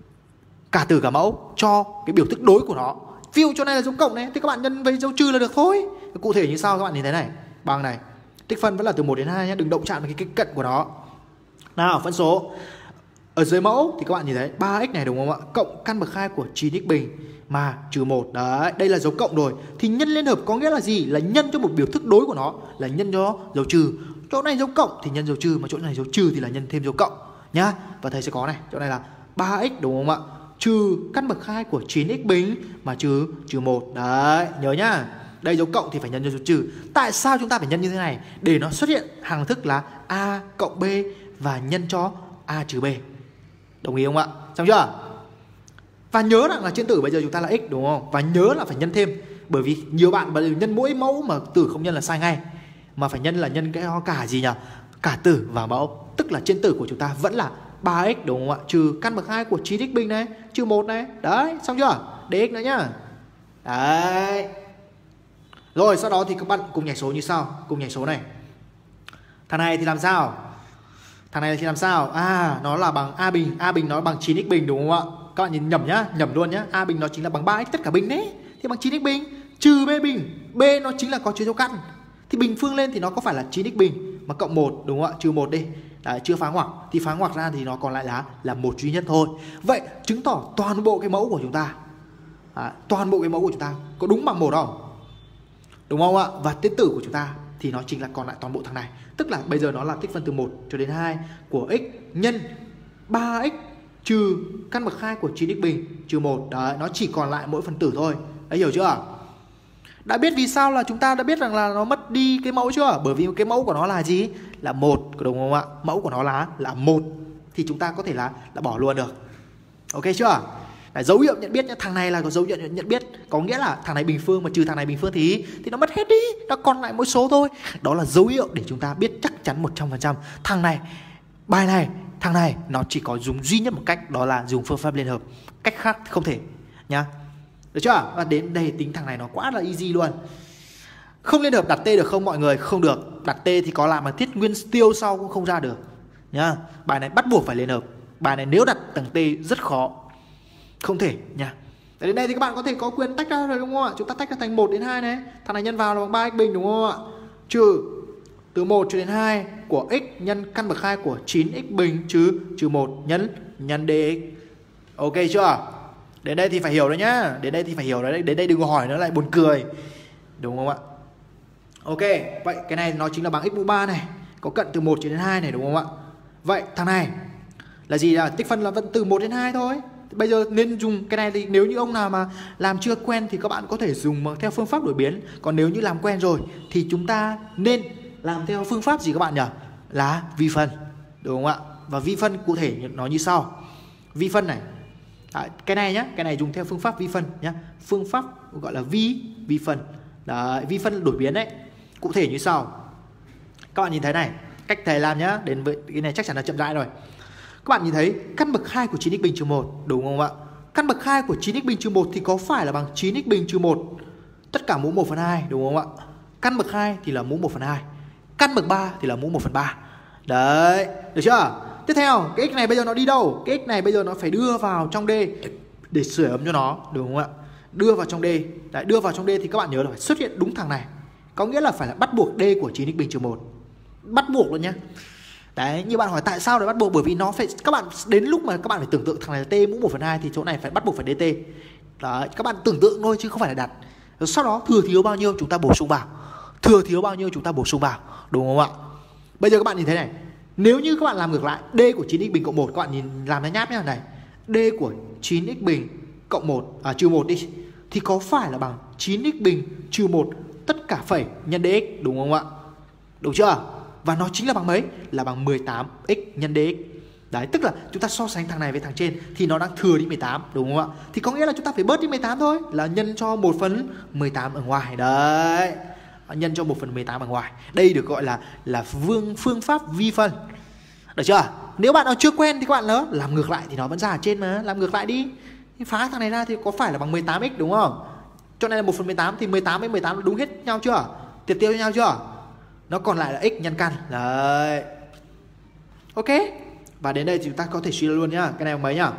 cả tử cả mẫu cho cái biểu thức đối của nó. Ví dụ chỗ này là dấu cộng này thì các bạn nhân với dấu trừ là được thôi. Cụ thể như sau các bạn nhìn thấy này, bằng này, tích phân vẫn là từ một đến hai nhé, đừng động chạm vào cái cận của nó. Nào, phân số. Ở dưới mẫu thì các bạn nhìn thấy ba x này, đúng không ạ? Cộng căn bậc hai của chín x bình mà trừ một. Đấy, đây là dấu cộng rồi. Thì nhân liên hợp có nghĩa là gì? Là nhân cho một biểu thức đối của nó, là nhân cho dấu trừ. Chỗ này dấu cộng thì nhân dấu trừ, mà chỗ này dấu trừ thì là nhân thêm dấu cộng nhá. Và thầy sẽ có này, chỗ này là ba x, đúng không ạ? Trừ căn bậc hai của chín x bình mà trừ trừ một. Đấy, nhớ nhá. Đây dấu cộng thì phải nhân cho dấu trừ. Tại sao chúng ta phải nhân như thế này? Để nó xuất hiện hàng thức là A cộng B và nhân cho A trừ B. Đồng ý không ạ? Xong chưa? Và nhớ rằng là trên tử bây giờ chúng ta là x, đúng không? Và nhớ là phải nhân thêm. Bởi vì nhiều bạn bây giờ nhân mỗi mẫu mà tử không nhân là sai ngay. Mà phải nhân là nhân cái cả gì nhỉ? Cả tử và mẫu. Tức là trên tử của chúng ta vẫn là ba x, đúng không ạ? Trừ căn bậc hai của chín x bình này, trừ một này. Đấy, xong chưa? Dx nữa nhá. Đấy. Rồi, sau đó thì các bạn cùng nhảy số như sau. Cùng nhảy số này. Thằng này thì làm sao? Thằng này thì làm sao? À, nó là bằng A bình. A bình nó bằng chín x bình, đúng không ạ? Các bạn nhìn nhầm nhá, nhầm luôn nhá. A bình nó chính là bằng ba x tất cả bình đấy. Thì bằng chín x bình. trừ b bình. B nó chính là có chia cho căn. Thì bình phương lên thì nó có phải là chín x bình mà cộng một đúng không ạ? Trừ một đi. Đấy, chưa phá ngoặc thì phá ngoặc ra thì nó còn lại là là một duy nhất thôi. Vậy chứng tỏ toàn bộ cái mẫu của chúng ta, à, toàn bộ cái mẫu của chúng ta có đúng bằng một không? Đúng không ạ? Và tiết tử của chúng ta thì nó chính là còn lại toàn bộ thằng này. Tức là bây giờ nó là tích phân từ một cho đến hai của x nhân ba x trừ căn bậc hai của chín x bình trừ một. Đấy, nó chỉ còn lại mỗi phần tử thôi. Đấy, hiểu chưa? Đã biết vì sao là chúng ta đã biết rằng là nó mất đi cái mẫu chưa? Bởi vì cái mẫu của nó là gì? Là một, đúng không ạ? Mẫu của nó là là một thì chúng ta có thể là là bỏ luôn được. Ok chưa? Đấy, dấu hiệu nhận biết nhá, thằng này là có dấu hiệu nhận biết, có nghĩa là thằng này bình phương mà trừ thằng này bình phương thì thì nó mất hết đi, nó còn lại mỗi số thôi. Đó là dấu hiệu để chúng ta biết chắc chắn một trăm phần trăm thằng này, bài này, thằng này nó chỉ có dùng duy nhất một cách, đó là dùng phương pháp liên hợp. Cách khác không thể nhá. Được chưa? Và đến đây tính thằng này nó quá là easy luôn. Không liên hợp đặt T được không mọi người? Không được. Đặt T thì có làm mà thiết nguyên tiêu sau cũng không ra được nhá. Bài này bắt buộc phải liên hợp. Bài này nếu đặt tầng T rất khó, không thể nha. Đến đây thì các bạn có thể có quyền tách ra rồi đúng không ạ? Chúng ta tách ra thành một đến hai này. Thằng này nhân vào là bằng ba x bình đúng không ạ? Trừ từ một cho đến hai của x nhân căn bậc hai của chín x bình trừ trừ một nhân nhân dx. Ok chưa? Đến đây thì phải hiểu đấy nhá. Đến đây thì phải hiểu đấy. Đến đây đừng có hỏi nữa lại buồn cười. Đúng không ạ? Ok, vậy cái này nó chính là bằng x mũ ba này. Có cận từ một cho đến hai này đúng không ạ? Vậy thằng này là gì? Là tích phân là vẫn từ một đến hai thôi. Bây giờ nên dùng cái này thì nếu như ông nào mà làm chưa quen thì các bạn có thể dùng theo phương pháp đổi biến. Còn nếu như làm quen rồi thì chúng ta nên làm theo phương pháp gì các bạn nhỉ? Là vi phân. Đúng không ạ? Và vi phân cụ thể nó như sau. Vi phân này. Đấy, cái này nhá, cái này dùng theo phương pháp vi phân nhá. Phương pháp gọi là vi vi phân. Đấy, vi phân đổi biến đấy. Cụ thể như sau. Các bạn nhìn thấy này, cách thầy làm nhá, đến với cái này chắc chắn là chậm rãi rồi. Các bạn nhìn thấy căn bậc hai của chín x bình trừ một đúng không ạ? Căn bậc hai của chín x bình trừ một thì có phải là bằng chín x bình trừ một tất cả mũ một phần hai đúng không ạ? Căn bậc hai thì là mũ một phần hai. Căn bậc ba thì là mũ một phần ba. Đấy, được chưa? Tiếp theo, cái x này bây giờ nó đi đâu? Cái x này bây giờ nó phải đưa vào trong D để sưởi ấm cho nó, đúng không ạ? Đưa vào trong D. Đấy, đưa vào trong D thì các bạn nhớ là phải xuất hiện đúng thằng này. Có nghĩa là phải là bắt buộc D của chín x bình trừ một. Bắt buộc luôn nhá. Đấy, như bạn hỏi tại sao lại bắt buộc? Bởi vì nó phải, các bạn đến lúc mà các bạn phải tưởng tượng thằng này là T mũ một phần hai thì chỗ này phải bắt buộc phải dt. Đấy, các bạn tưởng tượng thôi chứ không phải là đặt. Sau đó thừa thiếu bao nhiêu chúng ta bổ sung vào. Thừa thiếu bao nhiêu chúng ta bổ sung vào, đúng không ạ? Bây giờ các bạn nhìn thấy này, nếu như các bạn làm ngược lại, D của chín x bình cộng một, các bạn nhìn làm nó nháp nhá này. D của chín x bình cộng một, à trừ một đi, thì có phải là bằng chín x bình trừ một tất cả phẩy nhân dx, đúng không ạ? Đúng chưa? Và nó chính là bằng mấy? Là bằng mười tám x nhân dx. Đấy, tức là chúng ta so sánh thằng này với thằng trên thì nó đang thừa đi mười tám, đúng không ạ? Thì có nghĩa là chúng ta phải bớt đi mười tám thôi, là nhân cho một phần mười tám ở ngoài. Đấy, nhân cho một phần mười tám ở ngoài. Đây được gọi là là phương phương pháp vi phân. Được chưa? Nếu bạn nào chưa quen thì các bạn nữa làm ngược lại thì nó vẫn ra ở trên mà, làm ngược lại đi. Phá thằng này ra thì có phải là bằng mười tám x đúng không? Cho nên là một phần mười tám thì mười tám với mười tám đúng hết nhau chưa? Tiệt tiêu cho nhau chưa? Nó còn lại là x nhân căn. Đấy. Ok. Và đến đây thì chúng ta có thể suy ra luôn nhá. Cái này bằng mấy nhá?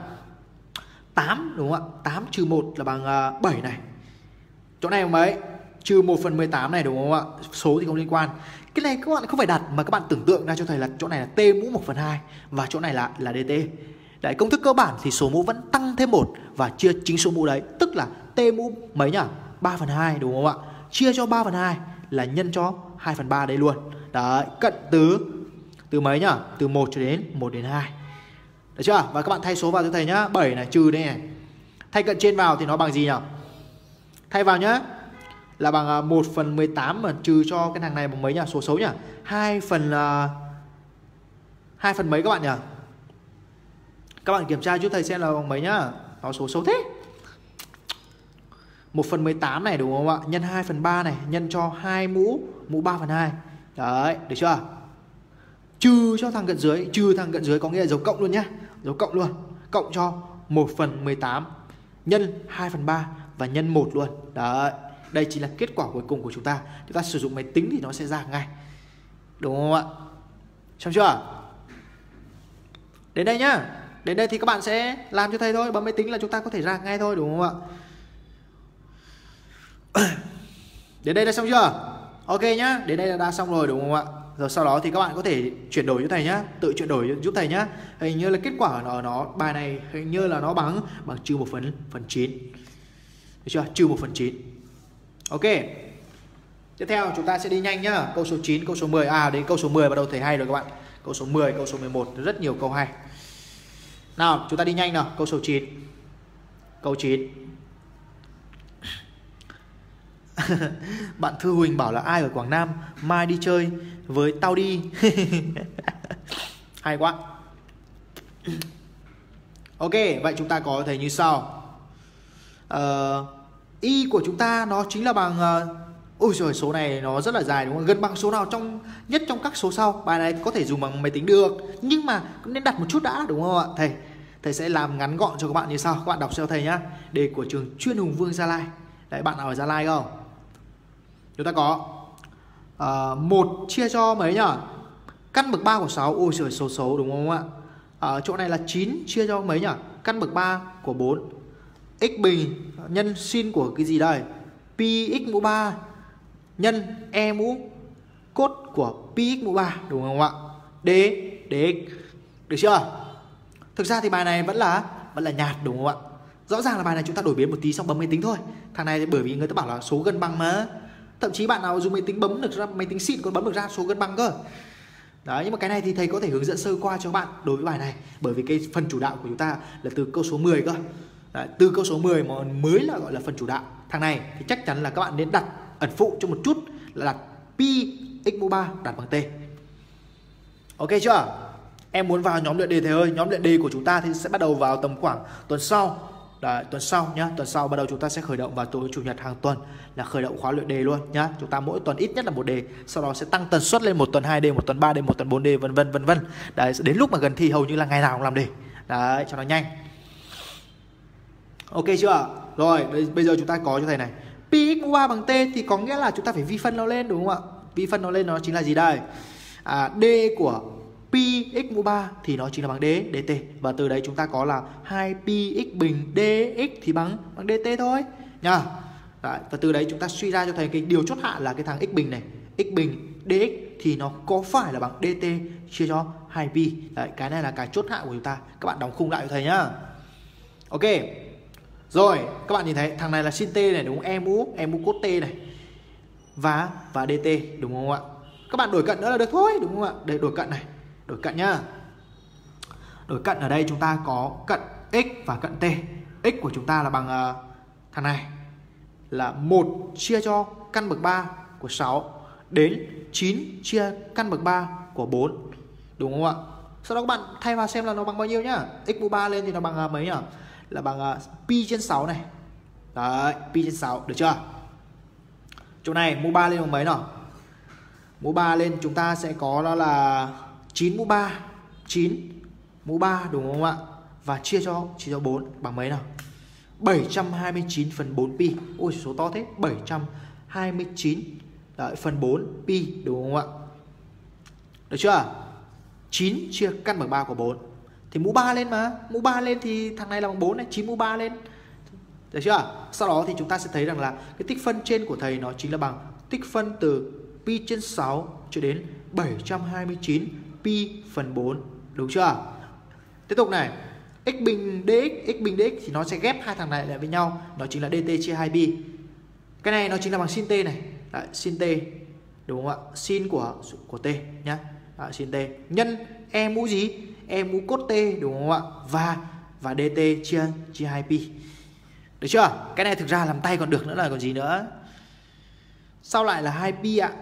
tám đúng không ạ? tám trừ một là bằng uh, bảy này. Chỗ này bằng mấy? Trừ một phần mười tám này đúng không ạ? Số thì không liên quan. Cái này các bạn không phải đặt mà các bạn tưởng tượng ra cho thầy là chỗ này là t mũ một phần hai và chỗ này là là dt. Đấy, công thức cơ bản thì số mũ vẫn tăng thêm một và chia chính số mũ đấy, tức là t mũ mấy nhỉ? ba phần hai đúng không ạ? Chia cho ba phần hai là nhân cho hai phần ba đây luôn. Đấy, cận từ từ mấy nhá? Từ một cho đến một đến hai. Được chưa? Và các bạn thay số vào cho thầy nhá. bảy này trừ đây này. Thay cận trên vào thì nó bằng gì nhỉ? Thay vào nhá. Là bằng một phần mười tám mà trừ cho cái thằng này bằng mấy nhỉ? Số xấu nhỉ? hai phần uh, hai phần mấy các bạn nhỉ? Các bạn kiểm tra giúp thầy xem là bằng mấy nhá. Nó số xấu thế. một phần mười tám này đúng không ạ? Nhân hai phần ba này, nhân cho hai mũ, mũ ba phần hai. Đấy, được chưa? Trừ cho thằng cận dưới, trừ thằng cận dưới có nghĩa là dấu cộng luôn nhá. Dấu cộng luôn. Cộng cho một phần mười tám nhân hai phần ba và nhân một luôn. Đấy. Đây chính là kết quả cuối cùng của chúng ta. Chúng ta sử dụng máy tính thì nó sẽ ra ngay. Đúng không ạ? Xong chưa? Đến đây nhá. Đến đây thì các bạn sẽ làm cho thầy thôi. Bấm máy tính là chúng ta có thể ra ngay thôi, đúng không ạ? Đến đây đã xong chưa? Ok nhá, đến đây là đã xong rồi đúng không ạ? Rồi sau đó thì các bạn có thể chuyển đổi cho thầy nhá, tự chuyển đổi giúp thầy nhá. Hình như là kết quả của nó, nó bài này hình như là nó bằng bằng trừ một phần phần chín. Được chưa? Trừ một phần chín. Ok. Tiếp theo chúng ta sẽ đi nhanh nhá. Câu số chín, câu số mười. À đến câu số mười bắt đầu thầy hay rồi các bạn. Câu số mười, câu số mười một rất nhiều câu hay. Nào, chúng ta đi nhanh nào, câu số chín. Câu chín. Bạn Thư Huỳnh bảo là ai ở Quảng Nam mai đi chơi với tao đi. Hay quá. Ok, vậy chúng ta có thầy như sau. uh, Y của chúng ta nó chính là bằng uh, ôi trời, số này nó rất là dài đúng không? Gần bằng số nào trong nhất trong các số sau. Bài này có thể dùng bằng máy tính được, nhưng mà cũng nên đặt một chút đã đúng không ạ? Thầy Thầy sẽ làm ngắn gọn cho các bạn như sau. Các bạn đọc theo thầy nhá. Đề của trường chuyên Hùng Vương Gia Lai. Đấy, bạn nào ở Gia Lai không? Chúng ta có uh, một chia cho mấy nhỉ? Căn bậc ba của sáu. Ôi trời, số số đúng không ạ? Ở chỗ này là chín chia cho mấy nhỉ? Căn bậc ba của bốn. X bình nhân sin của cái gì đây? Pi x mũ ba nhân e mũ cốt của pi x mũ ba đúng không ạ? D dx. Được chưa? Thực ra thì bài này vẫn là vẫn là nhạt đúng không ạ? Rõ ràng là bài này chúng ta đổi biến một tí xong bấm máy tính thôi. Thằng này thì bởi vì người ta bảo là số gần bằng mà. Thậm chí bạn nào dùng máy tính bấm được ra, máy tính xịn còn bấm được ra số gần bằng cơ. Đấy, nhưng mà cái này thì thầy có thể hướng dẫn sơ qua cho bạn đối với bài này. Bởi vì cái phần chủ đạo của chúng ta là từ câu số mười cơ. Đấy, từ câu số mười mà mới là gọi là phần chủ đạo. Thằng này thì chắc chắn là các bạn nên đặt ẩn phụ cho một chút là đặt pi x mũ ba đặt bằng t. Ok chưa? Em muốn vào nhóm luyện đề thầy ơi. Nhóm luyện đề của chúng ta thì sẽ bắt đầu vào tầm khoảng tuần sau. Đấy, tuần sau nhá, tuần sau bắt đầu chúng ta sẽ khởi động vào tối chủ nhật hàng tuần là khởi động khóa luyện đề luôn nhá. Chúng ta mỗi tuần ít nhất là một đề, sau đó sẽ tăng tần suất lên một tuần hai đề, một tuần ba đề, một tuần bốn đề, vân vân vân vân. Đấy, đến lúc mà gần thi hầu như là ngày nào cũng làm đề. Đấy, cho nó nhanh. Ok chưa? Rồi, bây giờ chúng ta có cho thầy này. Pi x mũ ba bằng t thì có nghĩa là chúng ta phải vi phân nó lên đúng không ạ? Vi phân nó lên nó chính là gì đây? À, d của pi x mũ ba thì nó chính là bằng d dt, và từ đấy chúng ta có là hai pi x bình dx thì bằng bằng dt thôi nhá. Đấy, và từ đấy chúng ta suy ra cho thầy cái điều chốt hạ là cái thằng x bình này, x bình dx thì nó có phải là bằng dt chia cho hai pi. Đấy, cái này là cái chốt hạ của chúng ta. Các bạn đóng khung lại cho thầy nhá. Ok. Rồi, các bạn nhìn thấy thằng này là sin t này đúng không? E mũ, e mũ cos t này. Và và dt đúng không ạ? Các bạn đổi cận nữa là được thôi đúng không ạ? Để đổi cận này. Đổi cận nhá. Đổi cận ở đây chúng ta có cận x và cận t. X của chúng ta là bằng uh, thằng này là một chia cho căn bậc ba của sáu đến chín chia căn bậc ba của bốn. Đúng không ạ? Sau đó các bạn thay vào xem là nó bằng bao nhiêu nhá. X mũ ba lên thì nó bằng uh, mấy nhỉ? Là bằng uh, pi trên sáu này. Đấy, pi trên sáu, được chưa? Chỗ này mũ ba lên bằng mấy nào? Mũ ba lên chúng ta sẽ có đó là chín mũ ba, chín mũ ba đúng không ạ? Và chia cho chia cho bốn bằng mấy nào? bảy trăm hai mươi chín phần bốn pi. Ôi số to thế, bảy trăm hai mươi chín đấy, phần bốn pi đúng không ạ? Được chưa? chín chia căn bậc ba của bốn. Thì mũ ba lên mà, mũ ba lên thì thằng này là bằng bốn này, chín mũ ba lên. Được chưa? Sau đó thì chúng ta sẽ thấy rằng là cái tích phân trên của thầy nó chính là bằng tích phân từ pi trên sáu cho đến bảy trăm hai mươi chín pi phần bốn. Đúng chưa? Tiếp tục này, x bình dx, x bình dx thì nó sẽ ghép hai thằng này lại với nhau, nó chính là dt chia hai pi. Cái này nó chính là bằng sin t này. Đấy, sin t đúng không ạ? Sin của của t nhá. Đấy, sin t nhân e mũ gì? E mũ cos t đúng không ạ? Và và dt chia chia hai pi. Được chưa? Cái này thực ra làm tay còn được nữa là còn gì nữa. Sau lại là hai pi ạ.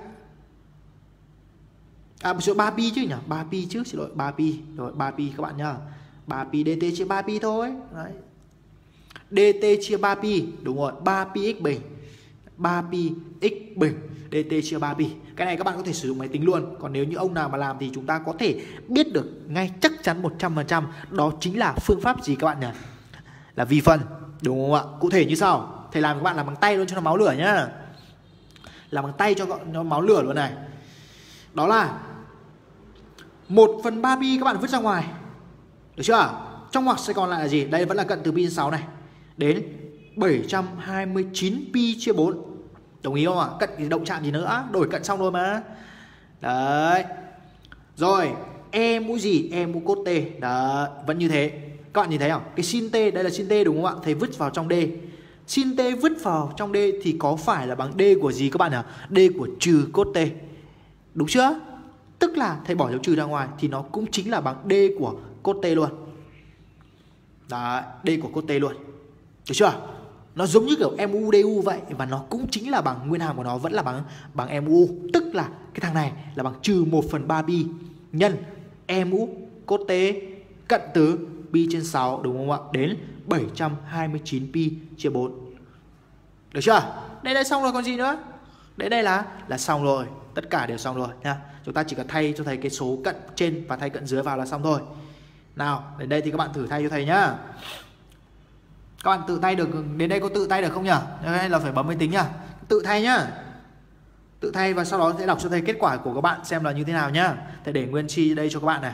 À, số ba pi chứ nhỉ? ba pi chứ, xin lỗi, ba pi. Rồi ba pi các bạn nhá. ba pi dt chia ba pi thôi. Đấy. Dt chia ba pi, đúng rồi, ba pi x bình. ba pi x bình dt chia ba pi. Cái này các bạn có thể sử dụng máy tính luôn. Còn nếu như ông nào mà làm thì chúng ta có thể biết được ngay chắc chắn một trăm phần trăm. Đó chính là phương pháp gì các bạn nhỉ? Là vi phân, đúng không ạ? Cụ thể như sau. Thầy làm các bạn làm bằng tay luôn cho nó máu lửa nhá. Làm bằng tay cho nó máu lửa luôn này. Đó là một phần ba pi các bạn vứt ra ngoài. Được chưa? Trong ngoặc sẽ còn lại là gì? Đây vẫn là cận từ pi trên sáu này. Đến bảy trăm hai mươi chín pi chia bốn. Đồng ý không ạ? Cận thì động chạm gì nữa, đổi cận xong rồi mà. Đấy. Rồi, E mũ gì? E mũ cốt T. Đó, vẫn như thế. Các bạn nhìn thấy không? Cái sin T, đây là sin T đúng không ạ? Thầy vứt vào trong D. Sin T vứt vào trong D thì có phải là bằng D của gì các bạn ạ? D của trừ cốt T. Đúng chưa? Tức là thầy bỏ dấu trừ ra ngoài thì nó cũng chính là bằng D của cốt T luôn. Đó, D của cốt T luôn. Được chưa? Nó giống như kiểu mu du vậy, và nó cũng chính là bằng nguyên hàm của nó vẫn là bằng bằng mu, tức là cái thằng này là bằng trừ một phần ba pi nhân mu cốt T cận từ pi trên sáu đúng không ạ? Đến bảy trăm hai mươi chín pi chia bốn. Được chưa? Đây đây xong rồi còn gì nữa? Đấy đây là là xong rồi, tất cả đều xong rồi nha. Chúng ta chỉ cần thay cho thầy cái số cận trên và thay cận dưới vào là xong thôi. Nào, đến đây thì các bạn thử thay cho thầy nhá. Các bạn tự tay được, đến đây có tự tay được không nhỉ? Hay là phải bấm máy tính nhá? Tự thay nhá. Tự thay và sau đó sẽ đọc cho thầy kết quả của các bạn xem là như thế nào nhá. Thầy để nguyên chi đây cho các bạn này.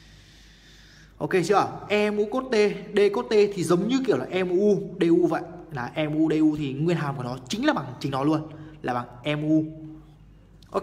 Ok chưa? E mũ cốt T, D cốt T thì giống như kiểu là mu du vậy. Là mu du thì nguyên hàm của nó chính là bằng chính nó luôn, là bằng mu. Ok.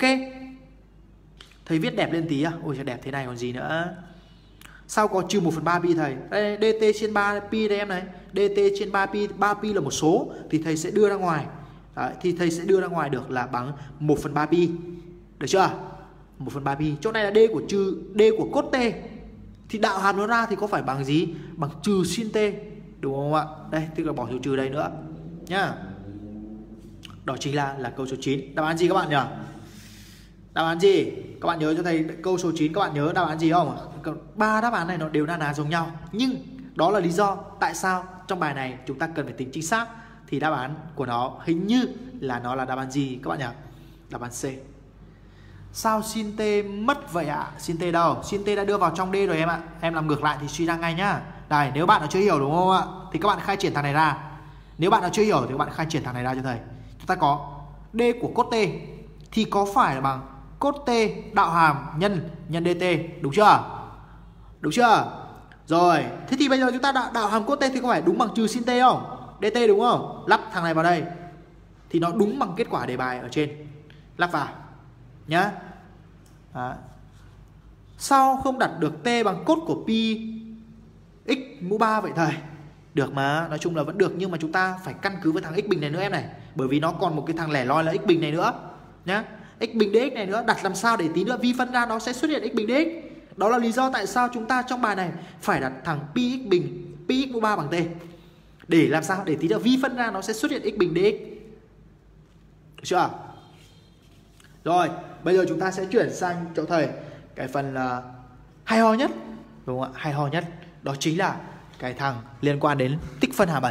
Thầy viết đẹp lên tí à? Ôi đẹp thế này còn gì nữa. Sau có trừ một phần ba pi thầy. Đây, dt trên ba pi đây em này. Dt trên ba pi, ba pi là một số thì thầy sẽ đưa ra ngoài. Đấy, thì thầy sẽ đưa ra ngoài được là bằng một phần ba pi. Được chưa? một phần ba pi. Chỗ này là d của trừ d của cốt T. Thì đạo hàm nó ra thì có phải bằng gì? Bằng trừ sin T. Đúng không ạ? Đây, tức là bỏ dấu trừ đây nữa nhá. Đó chính là là câu số chín. Đáp án gì các bạn nhỉ? Đáp án gì? Các bạn nhớ cho thầy câu số chín, các bạn nhớ đáp án gì không? Ba đáp án này nó đều na ná giống nhau. Nhưng đó là lý do tại sao trong bài này chúng ta cần phải tính chính xác. Thì đáp án của nó hình như là nó là đáp án gì các bạn nhỉ? Đáp án C. Sao sin T mất vậy ạ? À? Sin T đâu? Sin T đã đưa vào trong D rồi em ạ. Em làm ngược lại thì suy ra ngay nhá. Đây, nếu bạn nào chưa hiểu đúng không ạ? Thì các bạn khai triển thằng này ra. Nếu bạn nào chưa hiểu thì các bạn khai triển thằng này ra cho thầy. Chúng ta có D của cốt T thì có phải là bằng cốt T đạo hàm nhân nhân dt, đúng chưa? Đúng chưa? Rồi, thế thì bây giờ chúng ta đạo, đạo hàm cốt T thì có phải đúng bằng trừ sin T không? Dt đúng không? Lắp thằng này vào đây thì nó đúng bằng kết quả đề bài ở trên. Lắp vào nhá. Đó. Sao không đặt được T bằng cốt của pi x mũ ba vậy thầy? Được mà, nói chung là vẫn được, nhưng mà chúng ta phải căn cứ với thằng x bình này nữa em này. Bởi vì nó còn một cái thằng lẻ loi là x bình này nữa nhá. X bình dx này nữa, đặt làm sao để tí nữa vi phân ra nó sẽ xuất hiện x bình dx. Đó là lý do tại sao chúng ta trong bài này phải đặt thằng pi x bình, pi x mũ ba bằng T. Để làm sao? Để tí nữa vi phân ra nó sẽ xuất hiện x bình dx. Được chưa? Rồi, bây giờ chúng ta sẽ chuyển sang chỗ thầy cái phần uh, hay ho nhất, đúng không ạ? Hay ho nhất, đó chính là cái thằng liên quan đến tích phân hàm ẩn.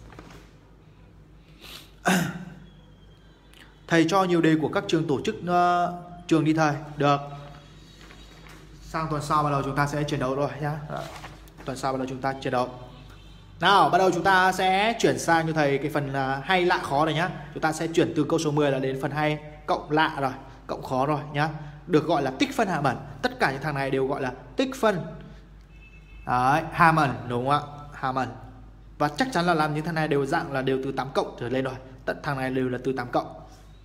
Thầy cho nhiều đề của các trường tổ chức uh, trường đi thầy. Được. Sang tuần sau bắt đầu chúng ta sẽ chiến đấu rồi nhá. Đó. Tuần sau bắt đầu chúng ta chiến đấu. Nào, bắt đầu chúng ta sẽ chuyển sang cho thầy cái phần uh, hay lạ khó này nhá. Chúng ta sẽ chuyển từ câu số mười là đến phần hay cộng lạ rồi, cộng khó rồi nhá. Được gọi là tích phân hàm ẩn. Tất cả những thằng này đều gọi là tích phân. Đấy, hàm ẩn đúng không ạ? Hàm ẩn. Và chắc chắn là làm những thằng này đều dạng là đều từ tám cộng trở lên rồi. Tất thằng này đều là từ tám cộng.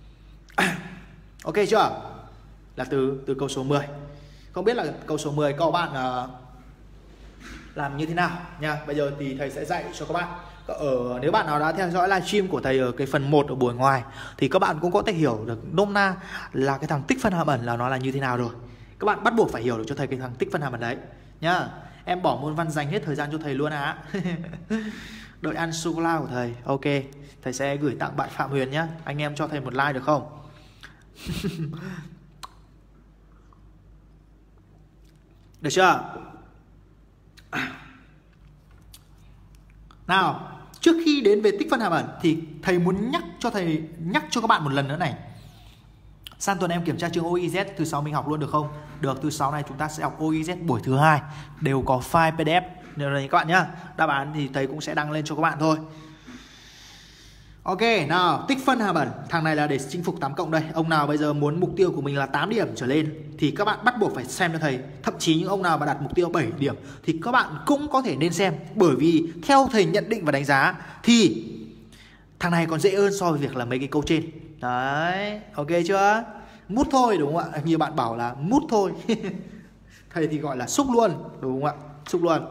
Ok chưa? Là từ từ câu số mười. Không biết là câu số mười các bạn uh, làm như thế nào nha. Bây giờ thì thầy sẽ dạy cho các bạn. Ở nếu bạn nào đã theo dõi livestream của thầy ở cái phần một ở buổi ngoài thì các bạn cũng có thể hiểu được nôm na là cái thằng tích phân hàm ẩn là nó là như thế nào rồi. Các bạn bắt buộc phải hiểu được cho thầy cái thằng tích phân hàm ẩn đấy nhá. Em bỏ môn văn dành hết thời gian cho thầy luôn á. Đợi ăn sô cô la của thầy. Ok, thầy sẽ gửi tặng bạn Phạm Huyền nhá. Anh em cho thầy một like được không? Được chưa? Nào, trước khi đến về tích phân hàm ẩn thì thầy muốn nhắc cho thầy nhắc cho các bạn một lần nữa này. Sang tuần em kiểm tra chương o i z, thứ sáu mình học luôn được không? Được, thứ sáu này chúng ta sẽ học o i z buổi thứ hai, đều có file pê đê ép đều này các bạn nhá. Đáp án thì thầy cũng sẽ đăng lên cho các bạn thôi. Ok, nào, tích phân hàm ẩn, thằng này là để chinh phục tám cộng đây. Ông nào bây giờ muốn mục tiêu của mình là tám điểm trở lên thì các bạn bắt buộc phải xem cho thầy. Thậm chí những ông nào mà đặt mục tiêu bảy điểm thì các bạn cũng có thể nên xem. Bởi vì theo thầy nhận định và đánh giá thì thằng này còn dễ hơn so với việc là mấy cái câu trên. Đấy, ok chưa? Mút thôi đúng không ạ? Như bạn bảo là mút thôi. Thầy thì gọi là xúc luôn, đúng không ạ? Xúc luôn.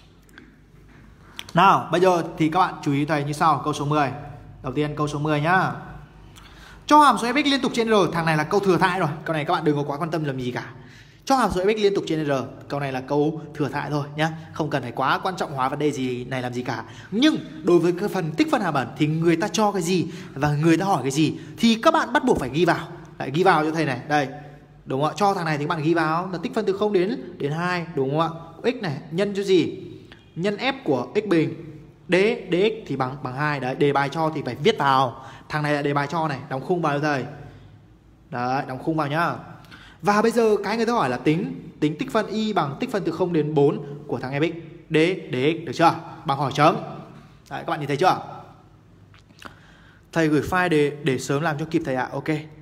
Nào, bây giờ thì các bạn chú ý thầy như sau, câu số mười. Đầu tiên câu số mười nhá. Cho hàm số f(x) liên tục trên R, thằng này là câu thừa thãi rồi. Câu này các bạn đừng có quá quan tâm làm gì cả. Cho hàm số f(x) liên tục trên R, câu này là câu thừa thãi thôi nhá, không cần phải quá quan trọng hóa vấn đề gì này làm gì cả. Nhưng đối với cái phần tích phân hàm ẩn thì người ta cho cái gì và người ta hỏi cái gì thì các bạn bắt buộc phải ghi vào. Lại ghi vào cho thầy này, đây. Đúng không ạ? Cho thằng này thì các bạn ghi vào là tích phân từ không đến đến hai, đúng không ạ? X này nhân cho gì? Nhân f của x bình d dx thì bằng bằng hai. Đấy, đề bài cho thì phải viết vào. Thằng này là đề bài cho này, đóng khung vào cho thầy. Đấy, đóng khung vào nhá. Và bây giờ cái người ta hỏi là tính tính tích phân y bằng tích phân từ không đến bốn của thằng fx d dx, được chưa? Bằng hỏi chấm. Đấy, các bạn nhìn thấy chưa? Thầy gửi file để để sớm làm cho kịp thầy ạ. À. Ok.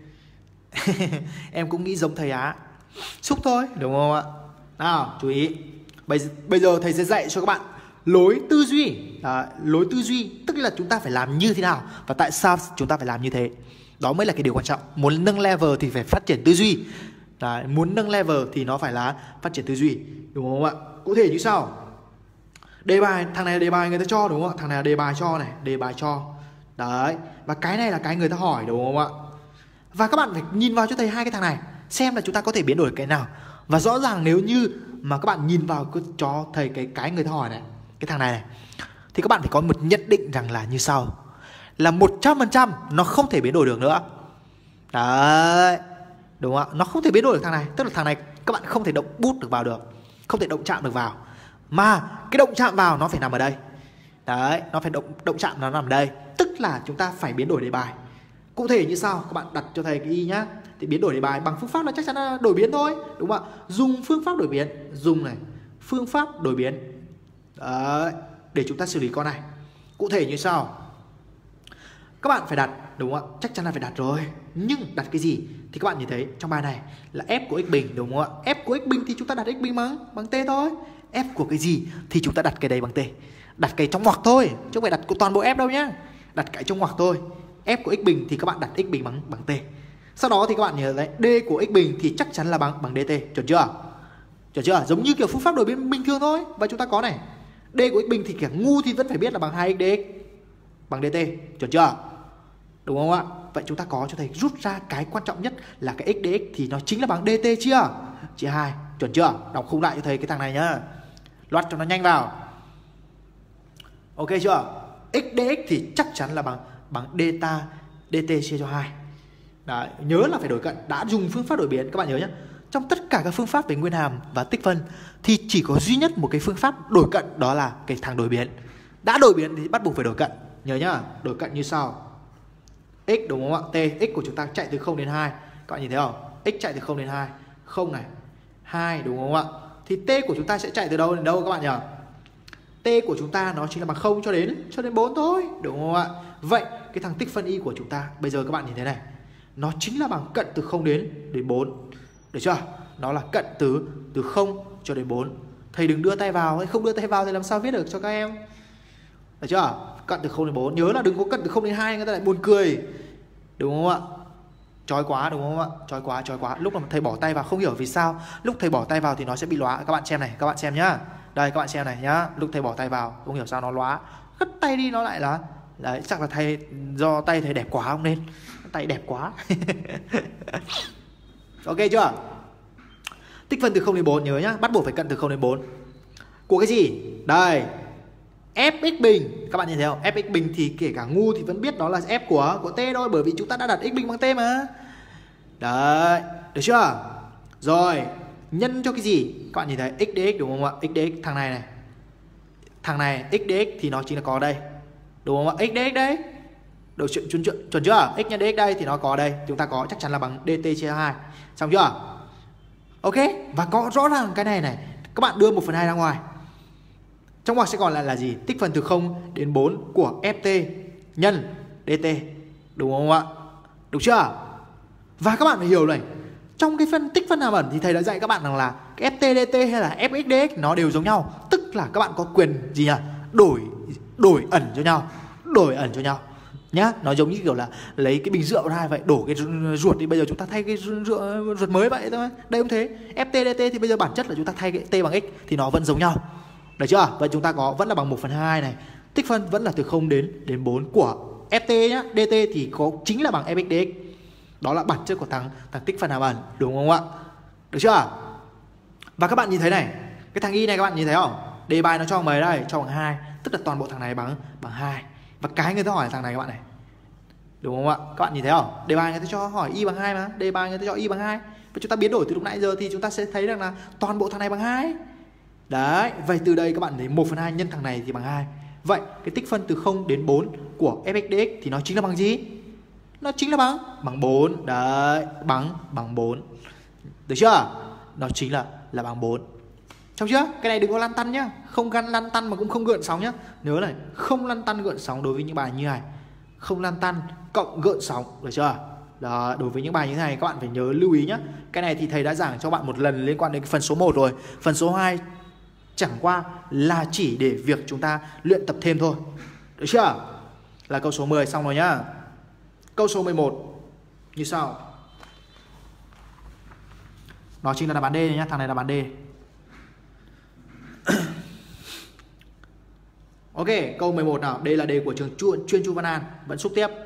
Em cũng nghĩ giống thầy á. Xúc thôi, đúng không ạ? Nào, chú ý. Bây, bây giờ thầy sẽ dạy cho các bạn lối tư duy. Đấy, lối tư duy tức là chúng ta phải làm như thế nào và tại sao chúng ta phải làm như thế. Đó mới là cái điều quan trọng. Muốn nâng level thì phải phát triển tư duy. Đấy, muốn nâng level thì nó phải là phát triển tư duy, đúng không ạ? Cụ thể như sau. Đề bài, thằng này là đề bài người ta cho, đúng không ạ? Thằng này là đề bài cho này, đề bài cho. Đấy, và cái này là cái người ta hỏi, đúng không ạ? Và các bạn phải nhìn vào cho thầy hai cái thằng này, xem là chúng ta có thể biến đổi cái nào. Và rõ ràng nếu như mà các bạn nhìn vào cho thầy cái cái người ta hỏi này, cái thằng này này, thì các bạn phải có một nhận định rằng là như sau. Là một trăm phần trăm nó không thể biến đổi được nữa. Đấy, đúng không ạ? Nó không thể biến đổi được thằng này. Tức là thằng này các bạn không thể động bút được vào được, không thể động chạm được vào. Mà cái động chạm vào nó phải nằm ở đây. Đấy, nó phải động, động chạm nó nằm ở đây. Tức là chúng ta phải biến đổi đề bài. Cụ thể như sau, các bạn đặt cho thầy cái y nhá. Thì biến đổi đề bài bằng phương pháp là chắc chắn là đổi biến thôi, đúng không ạ? Dùng phương pháp đổi biến, dùng này, phương pháp đổi biến. Đấy, để chúng ta xử lý con này. Cụ thể như sau. Các bạn phải đặt, đúng không ạ? Chắc chắn là phải đặt rồi. Nhưng đặt cái gì? Thì các bạn nhìn thấy trong bài này là f của x bình, đúng không ạ? F của x bình thì chúng ta đặt x bình bằng bằng t thôi. F của cái gì thì chúng ta đặt cái đấy bằng t. Đặt cái trong ngoặc thôi, chứ không phải đặt toàn bộ f đâu nhá. Đặt cái trong ngoặc thôi. F của x bình thì các bạn đặt x bình bằng bằng t. Sau đó thì các bạn nhớ đấy, d của x bình thì chắc chắn là bằng bằng dt, chuẩn chưa? Chuẩn chưa? Giống như kiểu phương pháp đổi biến bình thường thôi. Và chúng ta có này, d của x bình thì kẻ ngu thì vẫn phải biết là bằng hai x dx bằng dt, chuẩn chưa? Đúng không ạ? Vậy chúng ta có cho thầy rút ra cái quan trọng nhất là cái x dx thì nó chính là bằng dt chưa? Chia hai, chuẩn chưa? Đọc khung lại cho thầy cái thằng này nhá. Loát cho nó nhanh vào. Ok chưa? X dx thì chắc chắn là bằng bằng delta dt chia cho hai. Đấy, nhớ là phải đổi cận, đã dùng phương pháp đổi biến các bạn nhớ nhé. Trong tất cả các phương pháp về nguyên hàm và tích phân thì chỉ có duy nhất một cái phương pháp đổi cận, đó là cái thằng đổi biến. Đã đổi biến thì bắt buộc phải đổi cận. Nhớ nhá, đổi cận như sau. X, đúng không ạ? T, x của chúng ta chạy từ không đến hai. Các bạn nhìn thấy không? X chạy từ không đến hai. không này, hai, đúng không ạ? Thì t của chúng ta sẽ chạy từ đâu đến đâu các bạn nhỉ? T của chúng ta nó chính là bằng không cho đến cho đến bốn thôi, đúng không ạ? Vậy cái thằng tích phân y của chúng ta bây giờ các bạn nhìn thấy này, nó chính là bằng cận từ không đến đến bốn. Được chưa? Nó là cận từ từ không cho đến bốn. Thầy đừng đưa tay vào, không đưa tay vào thì làm sao viết được cho các em. Được chưa? Cận từ không đến bốn. Nhớ là đừng có cận từ không đến hai, người ta lại buồn cười. Đúng không ạ? Chói quá, đúng không ạ? Chói quá, chói quá. Lúc mà thầy bỏ tay vào không hiểu vì sao, lúc thầy bỏ tay vào thì nó sẽ bị lóa. Các bạn xem này, các bạn xem nhá. Đây các bạn xem này nhá. Lúc thầy bỏ tay vào không hiểu sao nó lóa. Cất tay đi nó lại là đấy, chắc là thầy do tay thầy đẹp quá không nên. Tay đẹp quá. Ok chưa? Tích phân từ không đến bốn nhớ nhá, bắt buộc phải cận từ không đến bốn. Của cái gì? Đây. Fx bình, các bạn nhìn thấy không? Fx bình thì kể cả ngu thì vẫn biết đó là f của của t thôi, bởi vì chúng ta đã đặt x bình bằng t mà. Đấy, được chưa? Rồi, nhân cho cái gì? Các bạn nhìn thấy x dx đúng không ạ? X dx thằng này này. Thằng này x dx thì nó chính là có ở đây. Đúng không ạ? X dx đấy. Được chuẩn, chuẩn, chuẩn, chuẩn chưa? X nhân dx đây thì nó có ở đây, chúng ta có chắc chắn là bằng dt chia hai. Xong chưa? Ok, và có rõ ràng cái này này, các bạn đưa một phần hai ra ngoài. Trong ngoặc sẽ còn lại là gì? Tích phân từ không đến bốn của ft nhân dt. Đúng không ạ? Đúng chưa? Và các bạn phải hiểu này, trong cái phân tích phân hàm ẩn thì thầy đã dạy các bạn rằng là cái ft dt hay là fx dx nó đều giống nhau. Tức là các bạn có quyền gì nhỉ? Đổi đổi ẩn cho nhau. Đổi ẩn cho nhau. nhá. Nó giống như kiểu là lấy cái bình rượu ra vậy, đổ cái ruột đi, bây giờ chúng ta thay cái rượu ruột mới vậy thôi. Đây cũng thế, ép tê đê tê thì bây giờ bản chất là chúng ta thay cái t bằng x thì nó vẫn giống nhau. Được chưa? Vậy chúng ta có vẫn là bằng một phần hai này. Tích phân vẫn là từ không đến đến bốn của ép tê nhá. đê tê thì có chính là bằng ép ích dx. Đó là bản chất của thằng thằng tích phân hàm ẩn, đúng không ạ? Được chưa? Và các bạn nhìn thấy này, cái thằng y này các bạn nhìn thấy không? Đề bài nó cho mấy đây? Cho bằng hai, tức là toàn bộ thằng này bằng bằng hai. Và cái người ta hỏi là thằng này các bạn này. Đúng không ạ? Các bạn nhìn thấy không? Đề bài người ta cho hỏi y bằng hai mà, đề bài người ta cho y bằng hai. Và chúng ta biến đổi từ lúc nãy giờ thì chúng ta sẽ thấy rằng là toàn bộ thằng này bằng hai. Đấy, vậy từ đây các bạn thấy một phần hai nhân thằng này thì bằng hai. Vậy cái tích phân từ không đến bốn của ép ích dx thì nó chính là bằng gì? Nó chính là bằng bằng bốn. Đấy, bằng bằng bốn. Được chưa? Nó chính là là bằng bốn. Xong chưa? Cái này đừng có lăn tăn nhá. Không gắn lăn tăn mà cũng không gợn sóng nhá. Nhớ này, không lăn tăn gợn sóng đối với những bài như này. Không lăn tăn cộng gợn sóng, được chưa? Đó, đối với những bài như thế này các bạn phải nhớ lưu ý nhá. Cái này thì thầy đã giảng cho bạn một lần liên quan đến cái phần số một rồi. Phần số hai chẳng qua là chỉ để việc chúng ta luyện tập thêm thôi. Được chưa? Là câu số mười xong rồi nhá. Câu số mười một như sau. Nó chính là đáp án D nhá, thằng này là đáp án D. Ok, câu mười một nào. Đây là đề của trường chuyên, chuyên Chu Văn An. Vẫn xúc tiếp.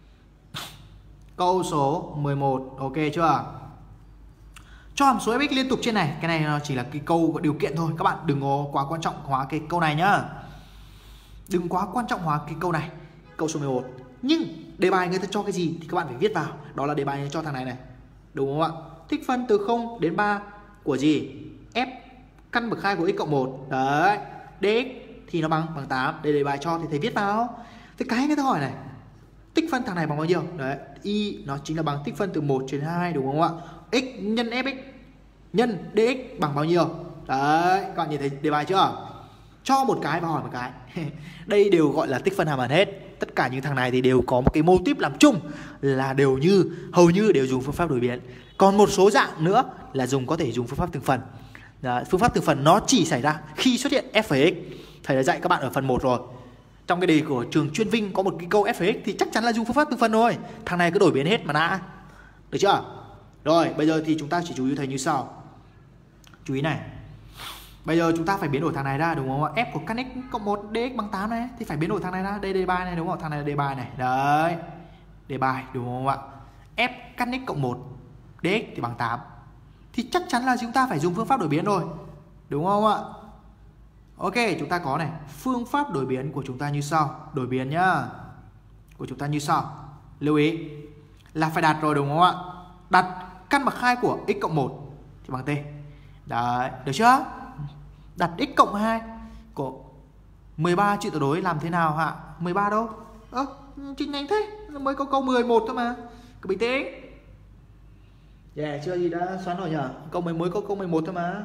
Câu số mười một, ok chưa? Cho hàm số fx liên tục trên này. Cái này nó chỉ là cái câu điều kiện thôi. Các bạn đừng có quá quan trọng hóa cái câu này nhá. Đừng quá quan trọng hóa cái câu này. Câu số mười một. Nhưng đề bài người ta cho cái gì thì các bạn phải viết vào. Đó là đề bài cho thằng này này. Đúng không ạ? Tích phân từ không đến ba của gì? F căn bậc hai của x cộng một. Đấy, dx thì nó bằng bằng tám. Đây đề bài cho thì thầy viết vào. Thế cái người ta hỏi này, tích phân thằng này bằng bao nhiêu? Đấy, y nó chính là bằng tích phân từ một trên hai, đúng không ạ? X nhân fx nhân dx bằng bao nhiêu? Đấy, các bạn nhìn thấy đề bài chưa? Cho một cái và hỏi một cái. Đây đều gọi là tích phân hàm ẩn hết. Tất cả những thằng này thì đều có một cái mô típ làm chung là đều như hầu như đều dùng phương pháp đổi biến. Còn một số dạng nữa là dùng có thể dùng phương pháp từng phần. Đấy, phương pháp từng phần nó chỉ xảy ra khi xuất hiện f phẩy x. Thầy đã dạy các bạn ở phần một rồi. Trong cái đề của trường chuyên Vinh có một cái câu f phẩy x thì chắc chắn là dùng phương pháp từng phần rồi. Thằng này cứ đổi biến hết mà đã. Được chưa? Rồi, bây giờ thì chúng ta chỉ chú ý thầy như sau. Chú ý này. Bây giờ chúng ta phải biến đổi thằng này ra, đúng không ạ? F của căn x cộng một dx bằng tám này thì phải biến đổi thằng này ra. Đây đề bài này, đúng không? Thằng này là đề bài này. Đấy. Đề bài, đúng không ạ? F căn x cộng một dx thì bằng tám. Thì chắc chắn là chúng ta phải dùng phương pháp đổi biến rồi. Đúng không ạ? Ok, chúng ta có này, phương pháp đổi biến của chúng ta như sau. Đổi biến nhá. Của chúng ta như sau. Lưu ý là phải đặt rồi, đúng không ạ? Đặt căn bậc hai của x cộng một thì bằng t. Đấy, được chưa? Đặt x cộng hai của mười ba chữ tuyệt đối làm thế nào hả? mười ba đâu? Ơ, à, trình nhanh thế, mới có câu mười một thôi mà. Cứ bình tĩnh. Yeah, chưa gì đã xoắn rồi nhỉ? Câu mới mới có câu mười một thôi mà.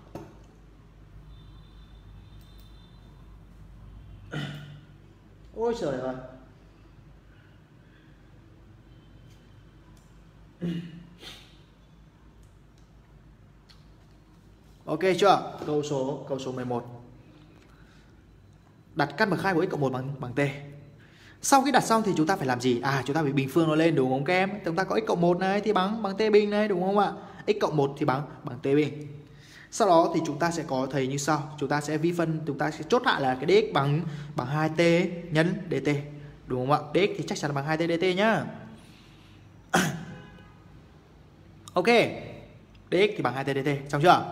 Ôi trời ơi. Ok chưa? Câu số câu số mười một. Đặt căn bậc hai của x cộng một bằng bằng t. Sau khi đặt xong thì chúng ta phải làm gì? À, chúng ta phải bình phương nó lên, đúng không các em? Chúng ta có x cộng một này thì bằng bằng t bình này, đúng không ạ? X cộng một thì bằng bằng t bình. Sau đó thì chúng ta sẽ có thầy như sau. Chúng ta sẽ vi phân, chúng ta sẽ chốt lại là cái dx bằng bằng hai t nhân dt. Đúng không ạ? Dx thì chắc chắn là bằng hai t dt nhá. Ok. Dx thì bằng hai t dt, xong chưa?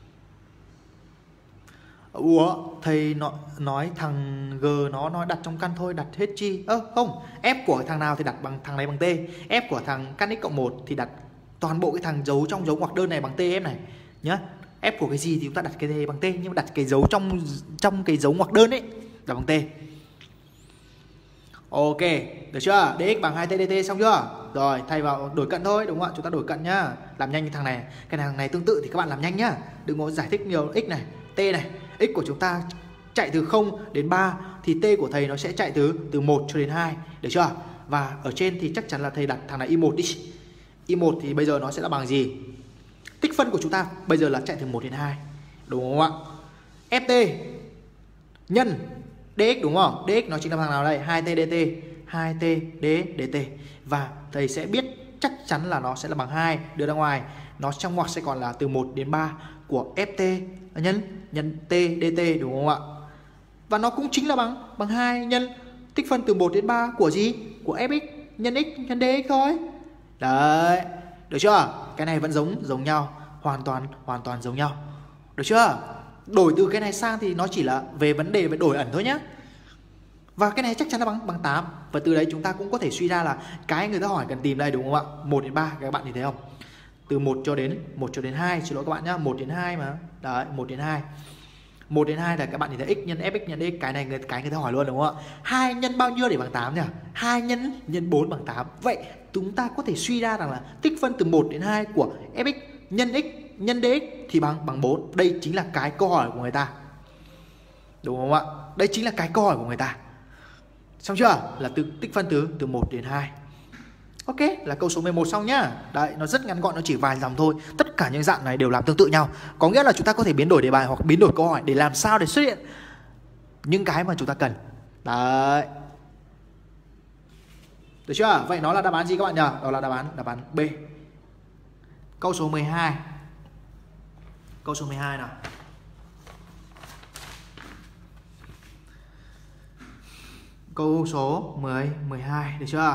Ủa, thầy nói, nói thằng G nó nói đặt trong căn thôi, đặt hết chi? Ơ, à, không, f của thằng nào thì đặt bằng thằng này bằng t. F của thằng căn x cộng một thì đặt toàn bộ cái thằng dấu trong dấu ngoặc đơn này bằng t em này nhá. F của cái gì thì chúng ta đặt cái này bằng t, nhưng mà đặt cái dấu trong trong cái dấu ngoặc đơn ấy là bằng t. Ok, được chưa? Dx bằng hai t dt xong chưa? Rồi, thay vào đổi cận thôi, đúng không ạ? Chúng ta đổi cận nhá. Làm nhanh như thằng này. Cái thằng này tương tự thì các bạn làm nhanh nhá. Đừng có giải thích nhiều. X này, t này. X của chúng ta chạy từ không đến ba thì t của thầy nó sẽ chạy từ từ một cho đến hai, được chưa? Và ở trên thì chắc chắn là thầy đặt thằng này y một đi. y một thì bây giờ nó sẽ là bằng gì? Tích phân của chúng ta bây giờ là chạy từ một đến hai, đúng không ạ? Ft nhân dx, đúng không? Dx nó chính là thằng nào đây? hai t dt. hai t dx dt. Và thầy sẽ biết chắc chắn là nó sẽ là bằng hai, đưa ra ngoài. Nó trong ngoặc sẽ còn là từ một đến ba của ft nhân nhân t dt, đúng không ạ? Và nó cũng chính là bằng bằng hai nhân tích phân từ một đến ba của gì? Của fx nhân x nhân dx thôi. Đấy, được chưa? Cái này vẫn giống giống nhau, hoàn toàn hoàn toàn giống nhau. Được chưa? Đổi từ cái này sang thì nó chỉ là về vấn đề về đổi ẩn thôi nhá. Và cái này chắc chắn là bằng bằng tám. Và từ đấy chúng ta cũng có thể suy ra là cái người ta hỏi cần tìm đây, đúng không ạ? một đến ba, các bạn nhìn thấy không? Từ một cho đến một cho đến hai, xin lỗi các bạn nhá, một đến hai mà. Đấy, một đến hai. một đến hai là các bạn nhìn thấy x nhân fx nhân dx, cái này người cái người ta hỏi luôn, đúng không ạ? hai nhân bao nhiêu để bằng tám nhỉ? hai nhân nhân bốn bằng tám. Vậy chúng ta có thể suy ra rằng là tích phân từ một đến hai của fx nhân x nhân dx thì bằng bằng bốn. Đây chính là cái câu hỏi của người ta. Đúng không ạ? Đây chính là cái câu hỏi của người ta. Xong chưa? Là từ tích phân từ từ một đến hai. Ok, là câu số mười một xong nhá. Đấy, nó rất ngắn gọn, nó chỉ vài dòng thôi. Tất cả những dạng này đều làm tương tự nhau. Có nghĩa là chúng ta có thể biến đổi đề bài hoặc biến đổi câu hỏi để làm sao để xuất hiện những cái mà chúng ta cần. Đấy. Được chưa? Vậy nó là đáp án gì các bạn nhỉ? Đó là đáp án đáp án B. Câu số mười hai. Câu số mười hai nào. Câu số mười, mười hai, được chưa?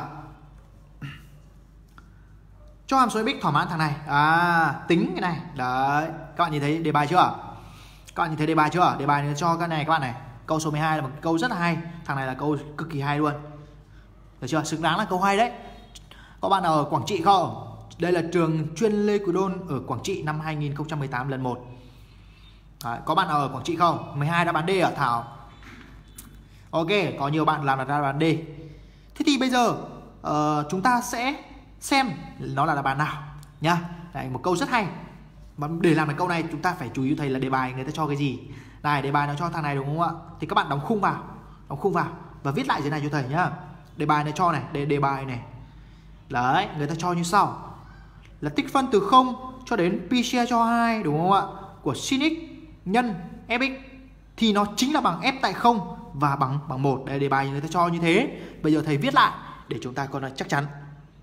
Cho hàm số fx thỏa mãn thằng này. À, tính cái này. Đấy, các bạn nhìn thấy đề bài chưa? Các bạn nhìn thấy đề bài chưa? Đề bài nó cho cái này các bạn này. Câu số mười hai là một câu rất là hay. Thằng này là câu cực kỳ hay luôn. Được chưa? Xứng đáng là câu hay đấy. Có bạn nào ở Quảng Trị không? Đây là trường chuyên Lê Quý Đôn ở Quảng Trị năm hai nghìn không trăm mười tám lần một. Đấy, có bạn nào ở Quảng Trị không? mười hai đáp án D ở Thảo. Ok, có nhiều bạn làm là đáp án D. Thế thì bây giờ uh, chúng ta sẽ xem nó là đáp án nào nhá. Đấy, một câu rất hay. Và để làm được câu này chúng ta phải chú ý thầy là đề bài người ta cho cái gì. Này, đề bài nó cho thằng này đúng không ạ? Thì các bạn đóng khung vào, đóng khung vào và viết lại dưới này cho thầy nhá. Đề bài nó cho này, đề đề bài này. Đấy, người ta cho như sau. Là tích phân từ không cho đến pi chia cho hai, đúng không ạ? Của sin x nhân fx thì nó chính là bằng f tại không và bằng bằng một. Đây, đề bài người ta cho như thế. Bây giờ thầy viết lại để chúng ta có là chắc chắn.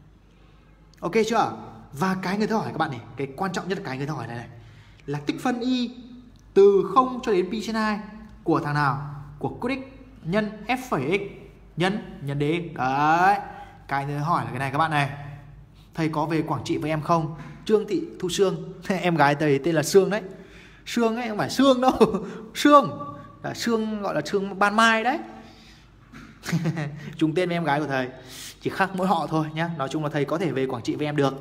Ok chưa? Và cái người ta hỏi các bạn này, cái quan trọng nhất là cái người ta hỏi này này, là tích phân y từ không cho đến pi trên hai của thằng nào? Của cos x nhân f phẩy x nhân nhân dx. Đấy, cái người ta hỏi là cái này các bạn này. Thầy có về Quảng Trị với em không? Trương Thị Thu Sương. Em gái thầy tên là Sương đấy. Sương ấy, không phải Sương đâu. Sương là Sương, gọi là Sương Ban Mai đấy. Trùng tên với em gái của thầy, chỉ khác mỗi họ thôi nhá. Nói chung là thầy có thể về Quảng Trị với em được.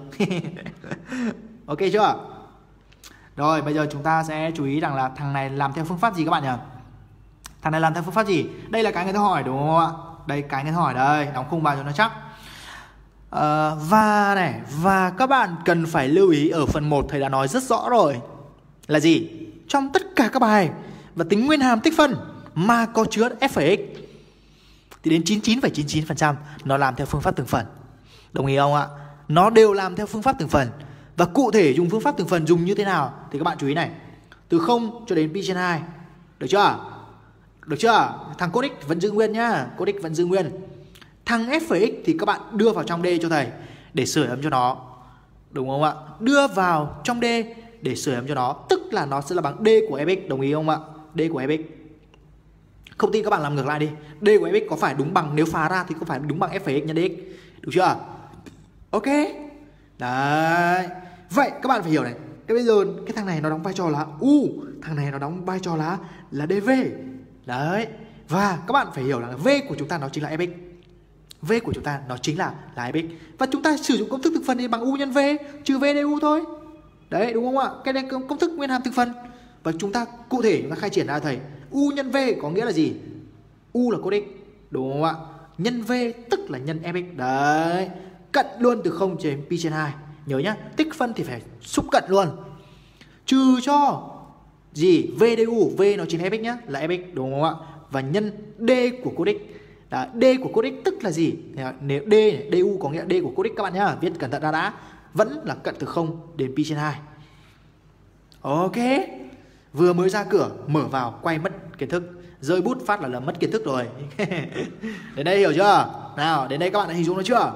Ok chưa? Rồi, bây giờ chúng ta sẽ chú ý rằng là thằng này làm theo phương pháp gì các bạn nhỉ? Thằng này làm theo phương pháp gì? Đây là cái người ta hỏi đúng không ạ? Đây, cái người ta hỏi đây, đóng khung vào cho nó chắc. à, Và này, và các bạn cần phải lưu ý ở phần một thầy đã nói rất rõ rồi. Là gì? Trong tất cả các bài và tính nguyên hàm tích phân mà có chứa f phẩy x thì đến chín mươi chín phẩy chín mươi chín phần trăm nó làm theo phương pháp từng phần. Đồng ý không ạ? Nó đều làm theo phương pháp từng phần. Và cụ thể dùng phương pháp từng phần dùng như thế nào thì các bạn chú ý này. Từ không cho đến pi trên hai. Được chưa? Được chưa? Thằng cos x vẫn giữ nguyên nhá. Cos x vẫn giữ nguyên. Thằng f phẩy x thì các bạn đưa vào trong D cho thầy để sửa ấm cho nó. Đúng không ạ? Đưa vào trong D để sửa ấm cho nó. Tức là nó sẽ là bằng D của fx. Đồng ý không ạ? D của fx. Không tin các bạn làm ngược lại đi. D của fx có phải đúng bằng, nếu phá ra thì có phải đúng bằng f phẩy x nhân dx. Được chưa? Ok. Đấy. Vậy các bạn phải hiểu này. Cái bây giờ cái thằng này nó đóng vai trò là U. Thằng này nó đóng vai trò là là dv. Đấy. Và các bạn phải hiểu là V của chúng ta nó chính là fx. V của chúng ta nó chính là là fx. Và chúng ta sử dụng công thức thực phần thì bằng U nhân V trừ V du thôi. Đấy, đúng không ạ? Cái này công thức nguyên hàm thực phần. Và chúng ta cụ thể chúng ta khai triển ra thầy. U nhân V có nghĩa là gì? U là cos x, đúng không ạ? Nhân V tức là nhân fx. Đấy. Cận luôn từ không đến pi trên hai. Nhớ nhá, tích phân thì phải xúc cận luôn. Trừ cho gì? V du, V nó chính là fx nhá, là fx, đúng không ạ? Và nhân D của cos x. Đó, D của cos x tức là gì? Nếu D này, du có nghĩa là D của cos x các bạn nhá, viết cẩn thận ra đã. Vẫn là cận từ không đến pi trên hai. Ok. Vừa mới ra cửa, mở vào, quay mất kiến thức. Rơi bút phát là, là mất kiến thức rồi. Đến đây hiểu chưa? Nào, đến đây các bạn đã hình dung nó chưa?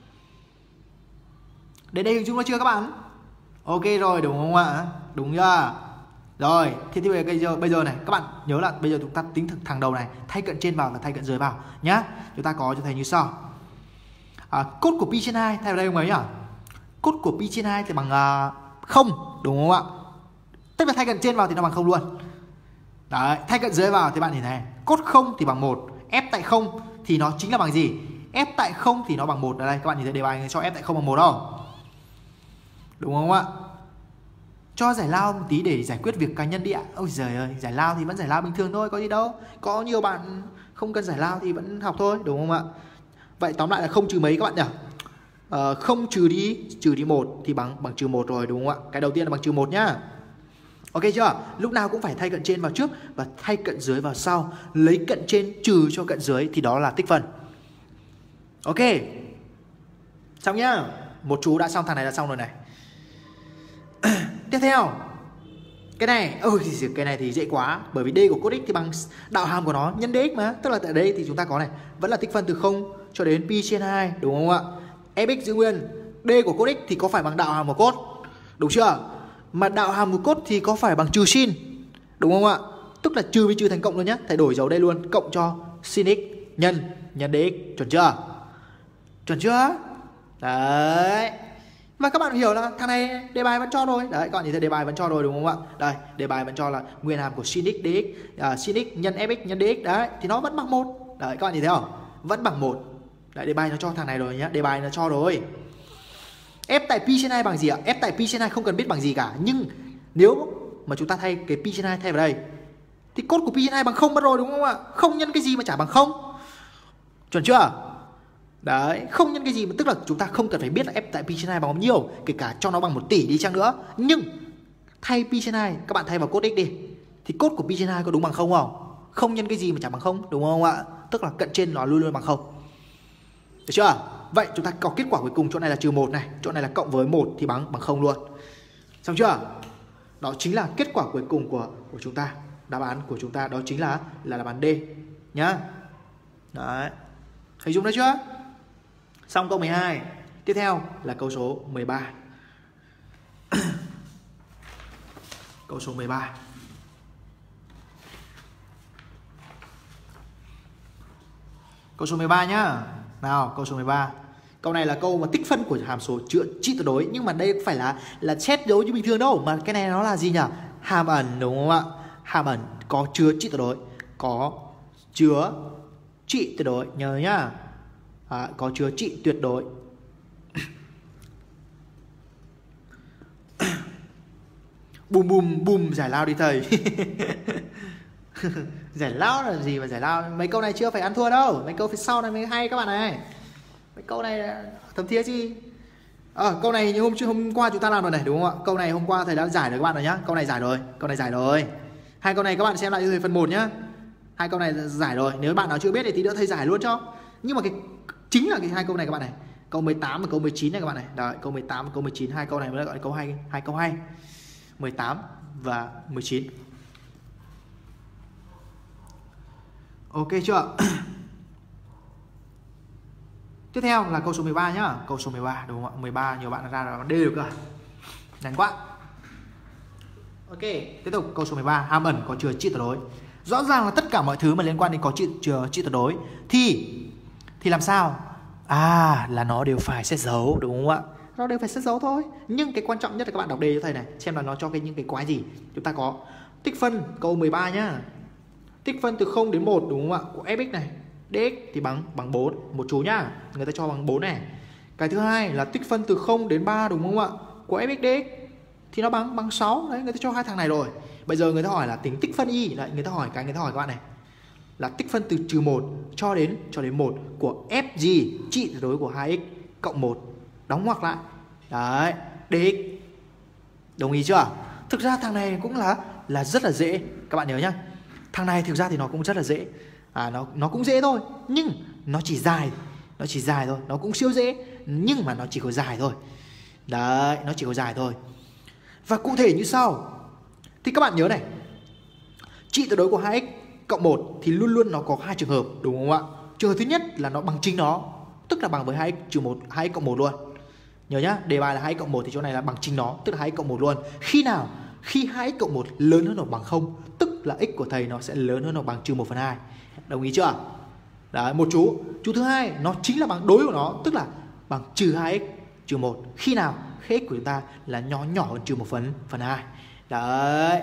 Đến đây hình dung nó chưa các bạn? Ok rồi, đúng không ạ? Đúng chưa? Rồi, thế thì bây giờ, bây giờ này, các bạn nhớ là bây giờ chúng ta tính thằng đầu này, thay cận trên vào là thay cận dưới vào nhá. Chúng ta có cho thầy như sau. À, cốt của pi trên hai thay vào đây không mấy nhỉ? Cốt của pi trên hai thì bằng không, uh, đúng không ạ? Tức là thay cận trên vào thì nó bằng không luôn. Đấy, thay cận dưới vào thì bạn nhìn thấy cốt không thì bằng một, f tại không thì nó chính là bằng gì? F tại không thì nó bằng một. Ở đây các bạn nhìn thấy đề bài cho f tại không bằng một không? Đúng không ạ? Cho giải lao một tí để giải quyết việc cá nhân đi ạ. Ôi giời ơi, giải lao thì vẫn giải lao bình thường thôi, có gì đâu. Có nhiều bạn không cần giải lao thì vẫn học thôi, đúng không ạ? Vậy tóm lại là không trừ mấy các bạn nhỉ? À, không trừ đi, trừ đi một thì bằng bằng trừ một rồi, đúng không ạ? Cái đầu tiên là bằng trừ một nhá. Ok chưa? Lúc nào cũng phải thay cận trên vào trước và thay cận dưới vào sau. Lấy cận trên trừ cho cận dưới thì đó là tích phân. Ok. Xong nhá. Một chú đã xong, thằng này đã xong rồi này. Tiếp theo, cái này, ôi ừ, cái này thì dễ quá. Bởi vì d của cos x thì bằng đạo hàm của nó nhân dx mà. Tức là tại đây thì chúng ta có này, vẫn là tích phân từ không cho đến pi trên hai, đúng không ạ? Fx giữ nguyên, d của cos x thì có phải bằng đạo hàm của cos, đúng chưa? Mà đạo hàm của cos thì có phải bằng trừ sin, đúng không ạ? Tức là trừ với trừ thành cộng luôn nhé. Thầy đổi dấu đây luôn, cộng cho sin x nhân nhân dx, chuẩn chưa? Chuẩn chưa? Đấy. Và các bạn hiểu là thằng này đề bài vẫn cho rồi. Đấy, các bạn nhìn thấy đề bài vẫn cho rồi, đúng không ạ? Đây, đề bài vẫn cho là nguyên hàm của sin x dx, uh, sin x nhân fx nhân dx. Đấy, thì nó vẫn bằng một. Đấy, các bạn nhìn thấy không? Vẫn bằng một. Đấy, đề bài nó cho thằng này rồi nhá. Đề bài nó cho rồi. F tại pi trên hai bằng gì ạ? F tại pi trên hai không cần biết bằng gì cả. Nhưng nếu mà chúng ta thay cái pi trên hai thay vào đây thì cos của pi trên hai bằng không mất rồi, đúng không ạ? Không nhân cái gì mà chả bằng không. Chuẩn chưa? Đấy, không nhân cái gì mà tức là chúng ta không cần phải biết là f tại pi trên hai bằng bao nhiêu, kể cả cho nó bằng một tỷ đi chăng nữa. Nhưng thay pi trên hai, các bạn thay vào cos x đi, thì cos của pi trên hai có đúng bằng không không? Không nhân cái gì mà chả bằng không, đúng không ạ? Tức là cận trên nó luôn luôn bằng không. Được chưa? Vậy chúng ta có kết quả cuối cùng, chỗ này là trừ một này, chỗ này là cộng với một thì bằng bằng không luôn. Xong chưa? Đó chính là kết quả cuối cùng của của chúng ta. Đáp án của chúng ta đó chính là là đáp án D nhá. Đấy. Hình dungได้chưa? Xong câu mười hai. Tiếp theo là câu số mười ba. Câu số mười ba. Câu số mười ba nhá. Nào, câu số mười ba. Câu này là câu mà tích phân của hàm số chữa trị tuyệt đối, nhưng mà đây không phải là là xét dấu như bình thường đâu, mà cái này nó là gì nhỉ? Hàm ẩn, đúng không ạ? Hàm ẩn có chứa trị tuyệt đối, có chứa trị tuyệt đối, nhớ nhá. À, có chứa trị tuyệt đối. Bùm bùm bùm, giải lao đi thầy. Giải lao là gì mà giải lao? Mấy câu này chưa phải ăn thua đâu, mấy câu phía sau này mới hay các bạn này. Mấy câu này thấm thía chi. À, câu này như hôm hôm qua chúng ta làm rồi này, đúng không ạ? Câu này hôm qua thầy đã giải được các bạn rồi nhá. Câu này giải rồi, câu này giải rồi. Hai câu này các bạn xem lại cho thầy phần một nhá. Hai câu này giải rồi, nếu bạn nào chưa biết thì tí nữa thầy giải luôn cho. Nhưng mà cái chính là cái hai câu này các bạn này, câu mười tám và câu mười chín này các bạn này. Đấy, câu mười tám và câu mười chín, hai câu này mới gọi là câu hay, hai câu hay. mười tám và mười chín. Ok chưa? Tiếp theo là câu số mười ba nhá. Câu số mười ba, đúng không ạ? mười ba nhiều bạn ra là D được cả. Nhanh quá. Ok, tiếp tục câu số mười ba, hàm ẩn có chứa trị tuyệt đối. Rõ ràng là tất cả mọi thứ mà liên quan đến có trị chứa trị tuyệt đối thì thì làm sao? À, là nó đều phải xét dấu, đúng không ạ? Nó đều phải xét dấu thôi. Nhưng cái quan trọng nhất là các bạn đọc đề cho thầy này, xem là nó cho cái những cái quái gì. Chúng ta có tích phân câu mười ba nhá. Tích phân từ không đến một, đúng không ạ? Của fx này, dx thì bằng bằng bốn, một chú nhá. Người ta cho bằng bốn này. Cái thứ hai là tích phân từ không đến ba, đúng không ạ? Của fx dx thì nó bằng bằng sáu. Đấy, người ta cho hai thằng này rồi. Bây giờ người ta hỏi là tính tích phân y, lại người ta hỏi cái người ta hỏi các bạn này. Là tích phân từ trừ một cho đến cho đến một của f gì trị tuyệt đối của hai x cộng một đóng ngoặc lại. Đấy, dx. Đồng ý chưa? Thực ra thằng này cũng là là rất là dễ, các bạn nhớ nhá. Thằng này thực ra thì nó cũng rất là dễ. À, nó nó cũng dễ thôi, nhưng nó chỉ dài, nó chỉ dài thôi, nó cũng siêu dễ, nhưng mà nó chỉ có dài thôi. Đấy, nó chỉ có dài thôi. Và cụ thể như sau. Thì các bạn nhớ này, trị tuyệt đối của hai x cộng một thì luôn luôn nó có hai trường hợp, đúng không ạ? trường hợp thứ nhất là nó bằng chính nó, tức là bằng với hai x trừ một, hai x cộng một luôn. Nhớ nhá, đề bài là hai x cộng một thì chỗ này là bằng chính nó, tức là hai x cộng một luôn. Khi nào? Khi hai x cộng một lớn hơn hoặc bằng không, tức là x của thầy nó sẽ lớn hơn hoặc bằng trừ một phần hai. Đồng ý chưa? Đấy, một chú. Chú thứ hai nó chính là bằng đối của nó, tức là bằng trừ hai x trừ một. Khi nào? Khi x của chúng ta là nhỏ nhỏ hơn trừ một phần phần hai. Đấy.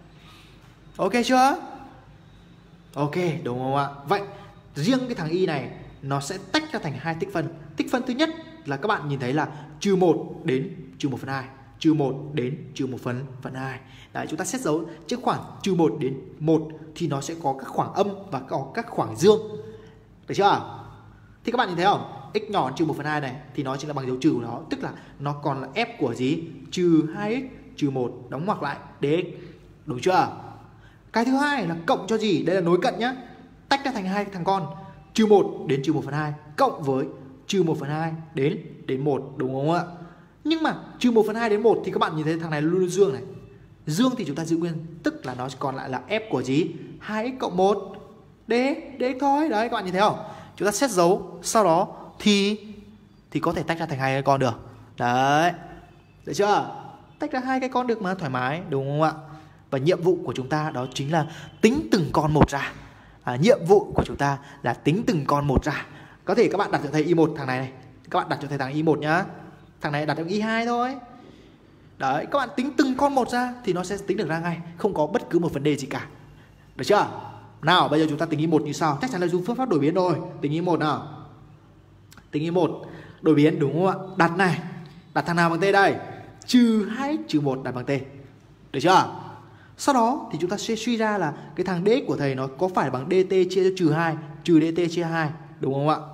Ok chưa? Ok, đúng không ạ? Vậy riêng cái thằng y này nó sẽ tách ra thành hai tích phân. Tích phân thứ nhất là các bạn nhìn thấy là trừ một đến trừ một phần hai, trừ một đến trừ một phần phần hai. Đấy, chúng ta xét dấu chứ khoảng trừ một đến một thì nó sẽ có các khoảng âm và có các khoảng dương. Được chưa? Thì các bạn nhìn thấy không? X nhỏ hơn trừ một phần hai này thì nó chính là bằng dấu trừ của nó, tức là nó còn là f của gì? Trừ hai x trừ một đóng ngoặc lại dx. Đúng chưa? Cái thứ hai là cộng cho gì? Đây là nối cận nhá. Tách ra thành hai thằng con, trừ một đến trừ một phần hai cộng với trừ một phần hai đến đến một, đúng không ạ? Nhưng mà trừ một phần hai đến một thì các bạn nhìn thấy thằng này luôn luôn dương này. Dương thì chúng ta giữ nguyên, tức là nó còn lại là f của gì? hai x cộng một dx, dx thôi. Đấy, các bạn nhìn thấy không? Chúng ta xét dấu, sau đó thì thì có thể tách ra thành hai cái con được. Đấy. Được chưa? Tách ra hai cái con được mà, thoải mái, đúng không ạ? Và nhiệm vụ của chúng ta đó chính là tính từng con một ra. À, nhiệm vụ của chúng ta là tính từng con một ra. Có thể các bạn đặt cho thầy y một thằng này này, các bạn đặt cho thầy thằng y một nhá. Thằng này đặt cho y hai thôi. Đấy, các bạn tính từng con một ra thì nó sẽ tính được ra ngay, không có bất cứ một vấn đề gì cả. Được chưa? Nào, bây giờ chúng ta tính y một như sau. Chắc chắn là dùng phương pháp đổi biến rồi. Tính y một nào. Tính y một đổi biến, đúng không ạ? Đặt này, đặt thằng nào bằng t đây? Trừ hai x trừ một đặt bằng t. Được chưa? Sau đó thì chúng ta sẽ suy ra là cái thằng dx của thầy nó có phải bằng dt chia cho trừ hai, trừ dt chia hai, đúng không ạ?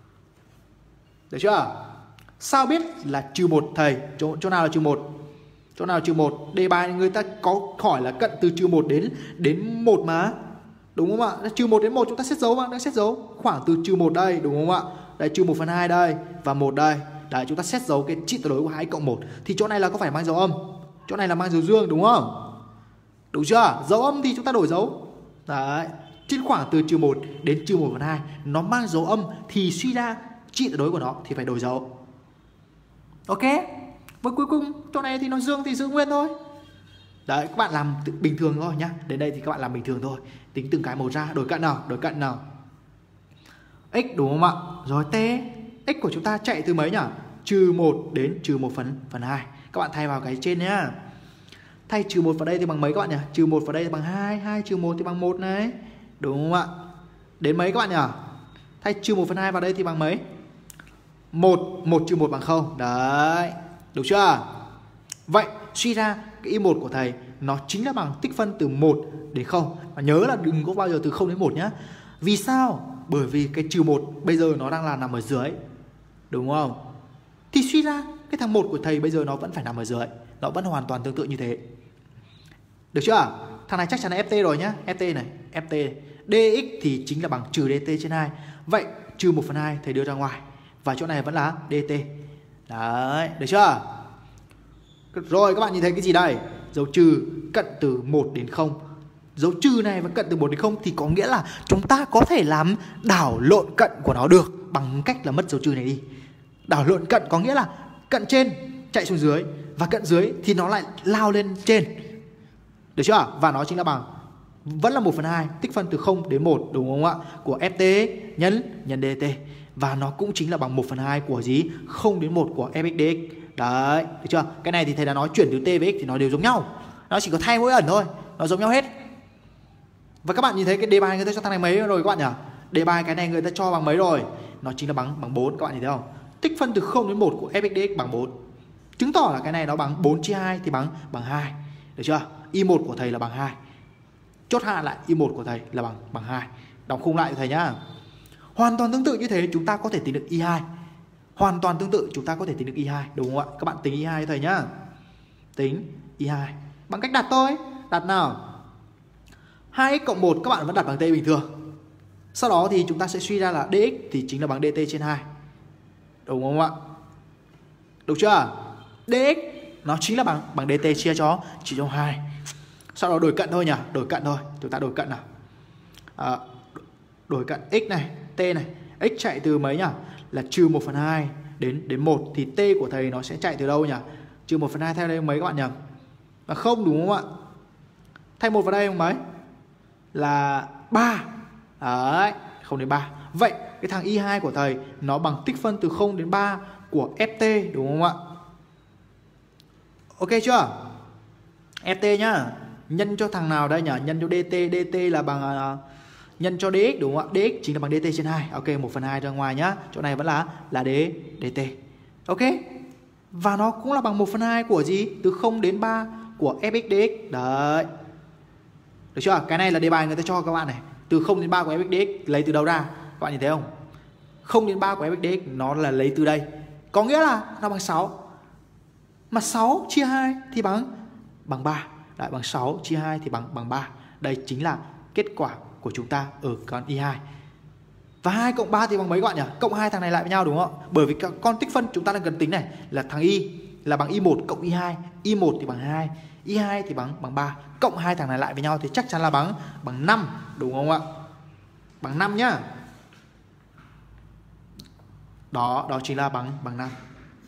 Được chưa? Sao biết là trừ một thầy? Chỗ, chỗ nào là trừ một? Chỗ nào là trừ một? Đề bài người ta có hỏi là cận từ trừ một đến đến một mà. Đúng không ạ? Trừ một đến một chúng ta xét dấu mà, đang xét dấu khoảng từ trừ một đây, đúng không ạ? Đây trừ một phần hai đây và một đây. Đấy, chúng ta xét dấu cái trị tuyệt đối của hai x cộng một thì chỗ này là có phải mang dấu âm? Chỗ này là mang dấu dương, đúng không? Đúng chưa? Dấu âm thì chúng ta đổi dấu. Đấy, trên khoảng từ trừ một đến trừ một phần hai nó mang dấu âm thì suy ra trị tuyệt đối của nó thì phải đổi dấu. Ok. Và cuối cùng chỗ này thì nó dương thì giữ nguyên thôi. Đấy, các bạn làm bình thường thôi nhá. Đến đây thì các bạn làm bình thường thôi. Tính từng cái một ra, đổi cận nào, đổi cận nào. X đúng không ạ? Rồi t, x của chúng ta chạy từ mấy nhỉ? Trừ một đến trừ một phần phần hai. Các bạn thay vào cái trên nhá. Thay trừ một vào đây thì bằng mấy các bạn nhỉ? Trừ một vào đây thì bằng hai, hai trừ một thì bằng một này. Đúng không ạ? Đến mấy các bạn nhỉ? Thay trừ một phần hai vào đây thì bằng mấy? một, một trừ một bằng không. Đấy, đúng chưa? Vậy suy ra cái y một của thầy nó chính là bằng tích phân từ một đến không. Và nhớ là đừng có bao giờ từ không đến một nhá. Vì sao? Bởi vì cái trừ một bây giờ nó đang là nằm ở dưới. Đúng không? Thì suy ra cái thằng một của thầy bây giờ nó vẫn phải nằm ở dưới. Nó vẫn hoàn toàn tương tự như thế. Được chưa? Thằng này chắc chắn là ft rồi nhá. ft này, ft dx thì chính là bằng trừ dt trên hai. Vậy trừ một phần hai thầy đưa ra ngoài. Và chỗ này vẫn là dt. Đấy, được chưa? Rồi các bạn nhìn thấy cái gì đây? Dấu trừ cận từ một đến không. Dấu trừ này và cận từ một đến không thì có nghĩa là chúng ta có thể làm đảo lộn cận của nó được bằng cách là mất dấu trừ này đi. Đảo lộn cận có nghĩa là cận trên chạy xuống dưới và cận dưới thì nó lại lao lên trên. Được chưa? Và nó chính là bằng vẫn là một phần hai tích phân từ không đến một, đúng không ạ? Của ft nhân nhân dt. Và nó cũng chính là bằng một phần hai của gì? không đến một của fx dx. Đấy, được chưa? Cái này thì thầy đã nói chuyển từ t với x thì nó đều giống nhau. Nó chỉ có thay mỗi ẩn thôi, nó giống nhau hết. Và các bạn nhìn thấy cái đề bài người ta cho thằng này mấy rồi các bạn nhỉ? Đề bài cái này người ta cho bằng mấy rồi? Nó chính là bằng bằng bốn, các bạn nhìn thấy không? Tích phân từ không đến một của fx dx bằng bốn. Chứng tỏ là cái này nó bằng bốn chia hai thì bằng bằng hai. Được chưa? y một của thầy là bằng hai. Chốt hạ lại y một của thầy là bằng bằng hai. Đọc khung lại cho thầy nhá. Hoàn toàn tương tự như thế chúng ta có thể tính được y hai. Hoàn toàn tương tự chúng ta có thể tính được y hai, đúng không ạ? Các bạn tính y hai cho thầy nhá. Tính y hai bằng cách đặt thôi. Đặt nào? hai x cộng một các bạn vẫn đặt bằng t bình thường. Sau đó thì chúng ta sẽ suy ra là dx thì chính là bằng dt trên hai. Đúng không ạ? Đúng chưa? Dx nó chính là bằng bằng dt chia cho chia cho hai. Sau đó đổi cận thôi nhỉ? Đổi cận thôi. Chúng ta đổi cận nào. À, đổi cận x này, t này, x chạy từ mấy nhỉ? Là trừ một phần hai đến đến một, thì t của thầy nó sẽ chạy từ đâu nhỉ? Trừ một phần hai theo đây mấy các bạn nhỉ? Là không đúng không ạ? Thay một vào đây mấy? Là ba. Đấy, không đến ba. Vậy cái thằng y hai của thầy nó bằng tích phân từ không đến ba của ft đúng không ạ? Ok chưa? ft nhá. Nhân cho thằng nào đây nhỉ? Nhân cho dt, dt là bằng uh, nhân cho dx đúng không ạ? Dx chính là bằng dt trên hai. Ok, một phần hai ra ngoài nhá. Chỗ này vẫn là là d dt. Ok. Và nó cũng là bằng một phần hai của gì? Từ không đến ba của fx dx. Đấy. Được chưa? Cái này là đề bài người ta cho các bạn này. Từ không đến ba của fx dx lấy từ đâu ra? Các bạn nhìn thấy không? không đến ba của fx dx nó là lấy từ đây. Có nghĩa là nó bằng sáu. Mà sáu chia hai thì bằng bằng ba. Đấy, bằng sáu chia hai thì bằng bằng ba. Đây chính là kết quả của chúng ta ở con y hai. Và hai cộng ba thì bằng mấy các bạn nhỉ? Cộng hai thằng này lại với nhau đúng không ạ? Bởi vì con tích phân chúng ta đang cần tính này là thằng y là bằng y một cộng y hai. y một thì bằng hai, y hai thì bằng bằng ba. Cộng hai thằng này lại với nhau thì chắc chắn là bằng bằng năm đúng không ạ? Bằng năm nhá. Đó, đó chính là bằng bằng năm.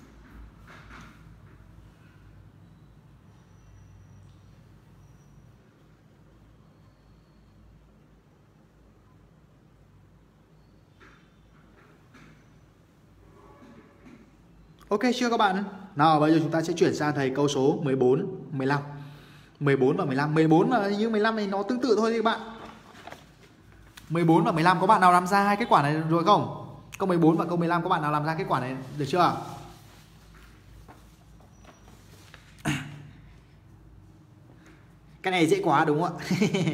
Ok chưa các bạn? Nào bây giờ chúng ta sẽ chuyển sang thầy câu số mười bốn, mười lăm. mười bốn và mười lăm. mười bốn và như mười lăm này nó tương tự thôi các bạn. mười bốn và mười lăm có bạn nào làm ra hai kết quả này rồi không? Câu mười bốn và câu mười lăm có bạn nào làm ra kết quả này được chưa? Cái này dễ quá đúng không ạ?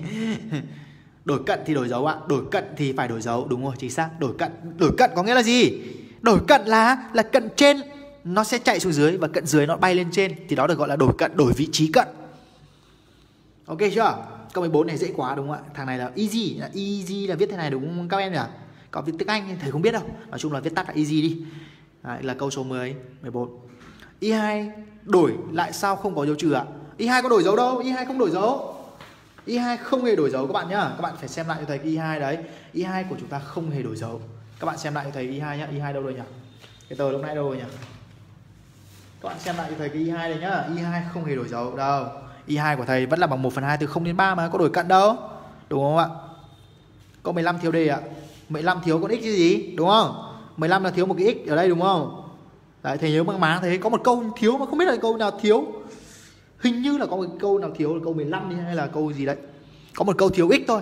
Đổi cận thì đổi dấu ạ. Đổi cận thì phải đổi dấu. Đúng rồi, chính xác. Đổi cận, đổi cận có nghĩa là gì? Đổi cận là là cận trên nó sẽ chạy xuống dưới và cận dưới nó bay lên trên, thì đó được gọi là đổi cận, đổi vị trí cận. Ok chưa? Câu mười bốn này dễ quá đúng không ạ? Thằng này là easy, là easy là viết thế này đúng không các em nhỉ? Còn viết tiếng Anh thầy không biết đâu. Nói chung là viết tắt là easy đi. Đấy, là câu số mười, mười bốn. y hai đổi lại sao không có dấu trừ ạ? y hai có đổi dấu đâu, y hai không đổi dấu. y hai không hề đổi dấu các bạn nhá. Các bạn phải xem lại cho thầy cái y hai đấy. y hai của chúng ta không hề đổi dấu. Các bạn xem lại cho thầy y hai nhá. y hai đâu rồi nhỉ? Cái tờ lúc nãy đâu rồi nhỉ? Các bạn xem lại cho thầy cái y hai này nhá. y hai không hề đổi dấu đâu. y hai của thầy vẫn là bằng một phần hai từ không đến ba mà, có đổi cận đâu. Đúng không ạ? Câu mười lăm thiếu đề ạ. mười lăm thiếu con x chứ gì? Đúng không? mười lăm là thiếu một cái x ở đây đúng không? Đấy, thầy nhớ mang máng thế. Có một câu thiếu mà không biết là câu nào thiếu. Hình như là có một câu nào thiếu là câu mười lăm đi, hay là câu gì đấy. Có một câu thiếu x thôi.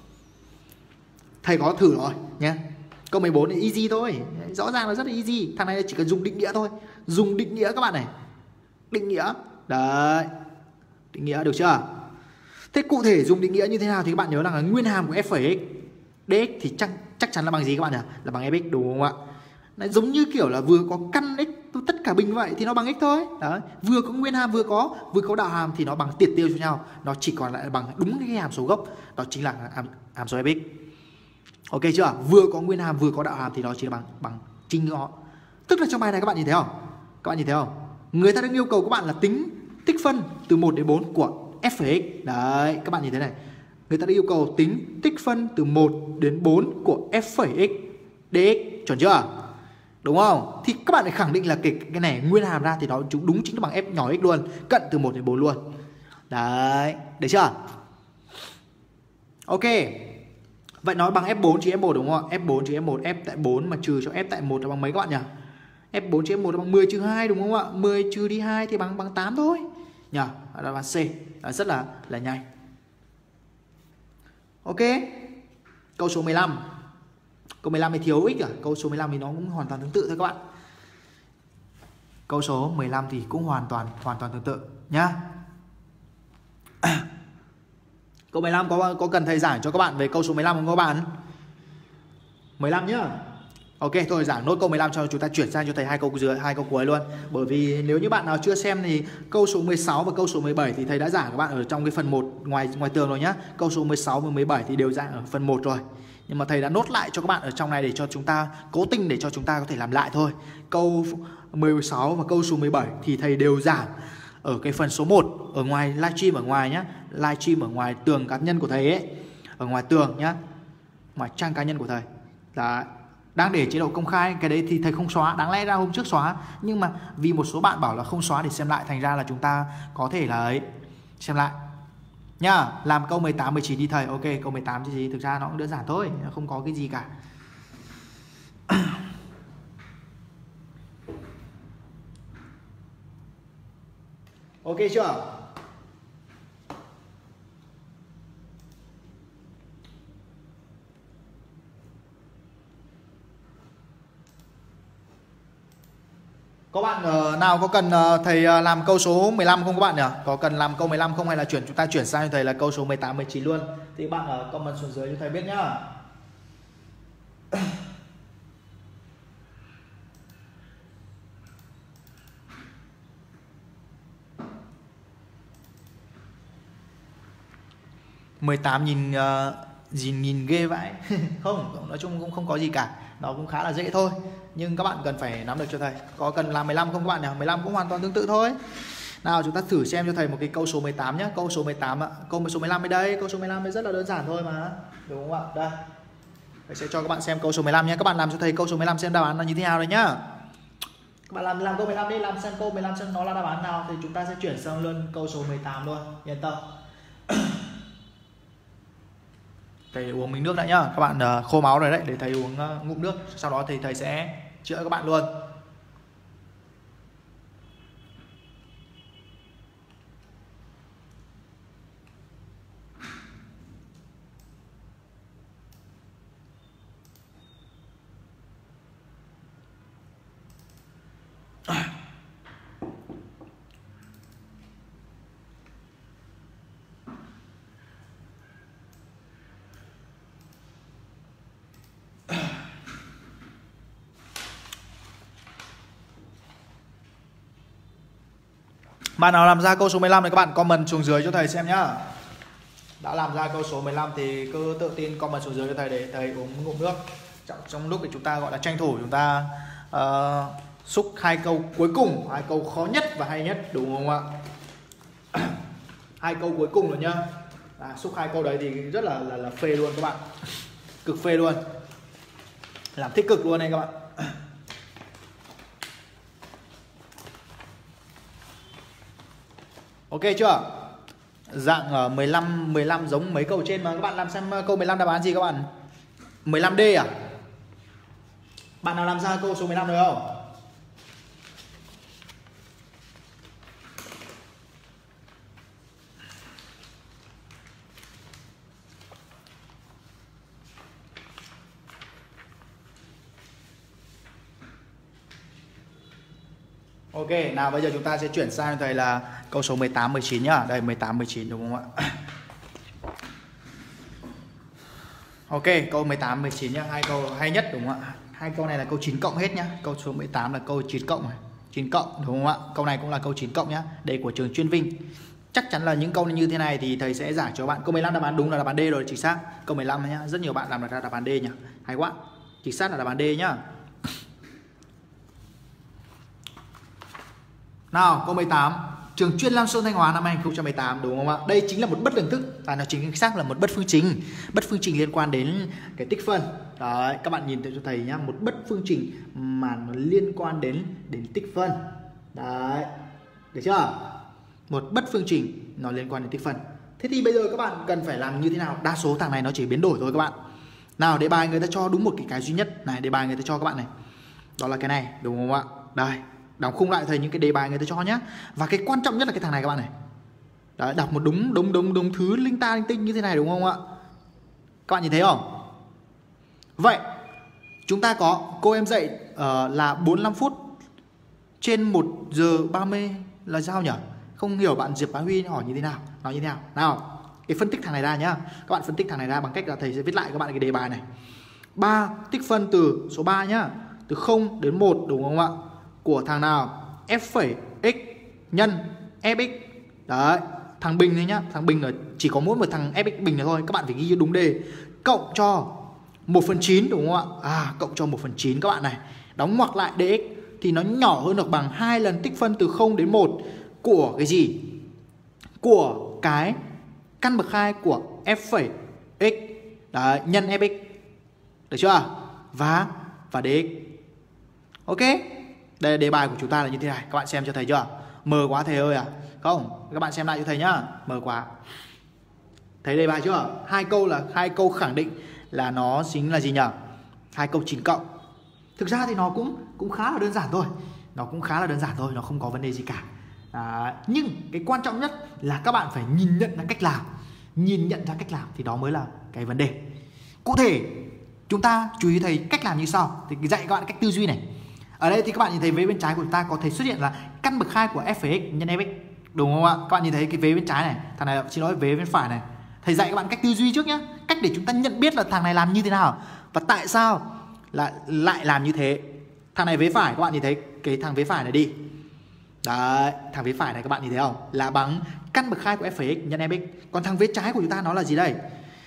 Thầy có thử rồi nhé. Câu mười bốn thì easy thôi. Rõ ràng là rất là easy. Thằng này chỉ cần dùng định nghĩa thôi. Dùng định nghĩa các bạn này. Định nghĩa. Đấy. Định nghĩa được chưa? Thế cụ thể dùng định nghĩa như thế nào thì các bạn nhớ là nguyên hàm của f phẩy x dx thì chắc chắc chắn là bằng gì các bạn nhỉ? Là bằng fx đúng không ạ? Đấy, giống như kiểu là vừa có căn x tất cả bình vậy thì nó bằng x thôi. Đấy. Vừa có nguyên hàm vừa có vừa có đạo hàm thì nó bằng tiệt tiêu cho nhau. Nó chỉ còn lại bằng đúng cái hàm số gốc. Đó chính là hàm, hàm số fx. Ok chưa? Vừa có nguyên hàm vừa có đạo hàm thì nó chỉ là bằng bằng chính nó. Tức là trong bài này các bạn nhìn thấy không? Các bạn nhìn thấy không? Người ta đang yêu cầu các bạn là tính tích phân từ một đến bốn của f phẩy x. Đấy, các bạn nhìn thấy này. Người ta đã yêu cầu tính tích phân từ một đến bốn của f phẩy x dx, chuẩn chưa? Đúng không? Thì các bạn lại khẳng định là cái, cái này nguyên hàm ra thì nó chúng đúng chính là bằng f nhỏ x luôn, cận từ một đến bốn luôn. Đấy, được chưa? Ok. Vậy nó bằng f bốn trừ f một đúng không ạ? f bốn trừ f một, f tại bốn mà trừ cho f tại một là bằng mấy các bạn nhỉ? f bốn trừ f một là bằng mười trừ hai đúng không ạ? mười trừ đi hai thì bằng bằng tám thôi. Nhỉ? Đó là C. Đó, rất là là nhanh. Ok. Câu số mười lăm. Câu mười lăm thì thiếu x à? Câu số mười lăm thì nó cũng hoàn toàn tương tự thôi các bạn. Câu số mười lăm thì cũng hoàn toàn hoàn toàn tương tự nhá. Câu mười lăm có có cần thầy giảng cho các bạn về câu số mười lăm không các bạn? mười lăm nhá. Ok, thôi giảng nốt câu mười lăm cho chúng ta chuyển sang cho thầy hai câu dưới, hai câu cuối luôn. Bởi vì nếu như bạn nào chưa xem thì câu số mười sáu và câu số mười bảy thì thầy đã giảng các bạn ở trong cái phần một ngoài ngoài tường rồi nhá. Câu số mười sáu và mười bảy thì đều giảng ở phần một rồi. Nhưng mà thầy đã nốt lại cho các bạn ở trong này để cho chúng ta cố tình để cho chúng ta có thể làm lại thôi. Câu mười sáu và câu số mười bảy thì thầy đều giảng ở cái phần số một ở ngoài livestream ở ngoài nhá, livestream ở ngoài tường cá nhân của thầy ấy, ở ngoài tường nhá. ngoài trang cá nhân của thầy. Đấy, đang để chế độ công khai, cái đấy thì thầy không xóa, đáng lẽ ra hôm trước xóa, nhưng mà vì một số bạn bảo là không xóa để xem lại, thành ra là chúng ta có thể là ấy xem lại nhá. Làm câu mười tám, mười chín đi thầy. Ok, câu mười tám thì thực ra nó cũng đơn giản thôi, không có cái gì cả. Ok chưa? Các bạn uh, nào có cần uh, thầy uh, làm câu số mười lăm không các bạn nhỉ? Có cần làm câu mười lăm không, hay là chuyển chúng ta chuyển sang cho thầy là câu số mười tám, mười chín luôn? Thì bạn ở uh, comment xuống dưới cho thầy biết nhá. mười tám nhìn uh, nhìn nhìn ghê vậy. Không, nói chung cũng không có gì cả, nó cũng khá là dễ thôi, nhưng các bạn cần phải nắm được cho thầy. Có cần làm mười lăm không các bạn nhỉ? mười lăm cũng hoàn toàn tương tự thôi. Nào chúng ta thử xem cho thầy một cái câu số mười tám nhé. Câu số mười tám ạ. Câu số mười lăm ở đây, câu số mười lăm rất là đơn giản thôi mà, đúng không ạ? Đây, thầy sẽ cho các bạn xem câu số mười lăm nhé. Các bạn làm cho thầy câu số mười lăm xem đáp án là như thế nào đấy nhá. Các bạn làm làm câu mười lăm đi, làm xem câu mười lăm xem nó là đáp án nào, thì chúng ta sẽ chuyển sang luôn câu số mười tám luôn, yên tâm. Thầy uống miếng nước đã nhá. Các bạn uh, khô máu rồi đấy, để thầy uống uh, ngụm nước, sau đó thì thầy sẽ chữa các bạn luôn. Bạn nào làm ra câu số mười lăm thì các bạn comment xuống dưới cho thầy xem nhá. Đã làm ra câu số mười lăm thì cứ tự tin comment xuống dưới cho thầy để thầy uống ngụm nước. Trong, trong lúc thì chúng ta gọi là tranh thủ, chúng ta uh, xúc hai câu cuối cùng, hai câu khó nhất và hay nhất, đúng không ạ? Hai câu cuối cùng rồi nhá. À, xúc hai câu đấy thì rất là là, là phê luôn các bạn, cực phê luôn, làm thích cực luôn này các bạn. Ok chưa? Dạng ở mười lăm mười lăm giống mấy câu trên mà. Các bạn làm xem câu mười lăm đáp án gì các bạn? mười lăm D à? Bạn nào làm ra câu số mười lăm được không? Ok, nào bây giờ chúng ta sẽ chuyển sang thầy là câu số mười tám, mười chín nhá. Đây, mười tám, mười chín đúng không ạ? Ok, câu mười tám, mười chín nhá. Hai câu hay nhất đúng không ạ? Hai câu này là câu chín cộng hết nhá. Câu số mười tám là câu chín cộng này. chín cộng đúng không ạ? Câu này cũng là câu chín cộng nhá. Đây của trường chuyên Vinh. Chắc chắn là những câu như thế này thì thầy sẽ giải cho bạn. Câu mười lăm đáp án đúng là đáp án D rồi, chính xác. Câu mười lăm nhá. Rất nhiều bạn làm được ra đáp án D nhá. Hay quá. Chính xác là đáp án D nhá. Nào, câu mười tám. Trường chuyên Lam Sơn Thanh Hóa năm hai nghìn không trăm mười tám đúng không ạ? Đây chính là một bất đẳng thức, và nó chính xác là một bất phương trình. Bất phương trình liên quan đến cái tích phân. Đấy, các bạn nhìn thấy cho thầy nhá, một bất phương trình mà nó liên quan đến đến tích phân. Đấy. Được chưa? Một bất phương trình nó liên quan đến tích phân. Thế thì bây giờ các bạn cần phải làm như thế nào? Đa số thằng này nó chỉ biến đổi thôi các bạn. Nào, đề bài người ta cho đúng một cái cái duy nhất này, đề bài người ta cho các bạn này. Đó là cái này, đúng không ạ? Đây. Đọc khung lại thầy những cái đề bài người ta cho nhá. Và cái quan trọng nhất là cái thằng này các bạn này. Đấy, đọc một đúng đúng đúng đúng thứ linh ta linh tinh như thế này đúng không ạ? Các bạn nhìn thấy không? Vậy chúng ta có cô em dạy uh, là bốn mươi lăm phút trên một giờ ba mươi là sao nhỉ? Không hiểu bạn Diệp Bá Huy hỏi như thế nào? Nói như thế nào? Nào, cái phân tích thằng này ra nhá. Các bạn phân tích thằng này ra bằng cách là thầy sẽ viết lại các bạn cái đề bài này. ba tích phân từ số ba nhá, từ không đến một đúng không ạ? Của thằng nào? F phẩy x nhân Fx. Đấy, thằng bình đấy nhá, thằng bình là chỉ có mỗi một thằng Fx bình này thôi, các bạn phải ghi đúng đề. Cộng cho một phần chín đúng không ạ? À, cộng cho một phần chín các bạn này. Đóng ngoặc lại dx thì nó nhỏ hơn hoặc bằng hai lần tích phân từ không đến một của cái gì? Của cái căn bậc hai của F phẩy x. Đấy, nhân Fx. Được chưa? Và và dx. Ok. Đây là đề bài của chúng ta là như thế này. Các bạn xem cho thầy chưa? Mờ quá thầy ơi à? Không, các bạn xem lại cho thầy nhá. Mờ quá. Thấy đề bài chưa? Hai câu là hai câu khẳng định là nó chính là gì nhỉ? Hai câu chín cộng. Thực ra thì nó cũng cũng khá là đơn giản thôi. Nó cũng khá là đơn giản thôi, nó không có vấn đề gì cả. À, nhưng cái quan trọng nhất là các bạn phải nhìn nhận ra cách làm. Nhìn nhận ra cách làm thì đó mới là cái vấn đề. Cụ thể chúng ta chú ý thầy cách làm như sau. Thì dạy các bạn cách tư duy này. Ở đây thì các bạn nhìn thấy vế bên trái của chúng ta có thể xuất hiện là căn bậc hai của f phẩy x nhân fx, đúng không ạ? Các bạn nhìn thấy cái vế bên trái này, thằng này xin lỗi vế bên phải này. Thầy dạy các bạn cách tư duy trước nhá, cách để chúng ta nhận biết là thằng này làm như thế nào và tại sao lại lại làm như thế. Thằng này vế phải, các bạn nhìn thấy cái thằng vế phải này đi. Đấy, thằng vế phải này các bạn nhìn thấy không? Là bằng căn bậc hai của f phẩy x nhân fx. Còn thằng vế trái của chúng ta nó là gì đây?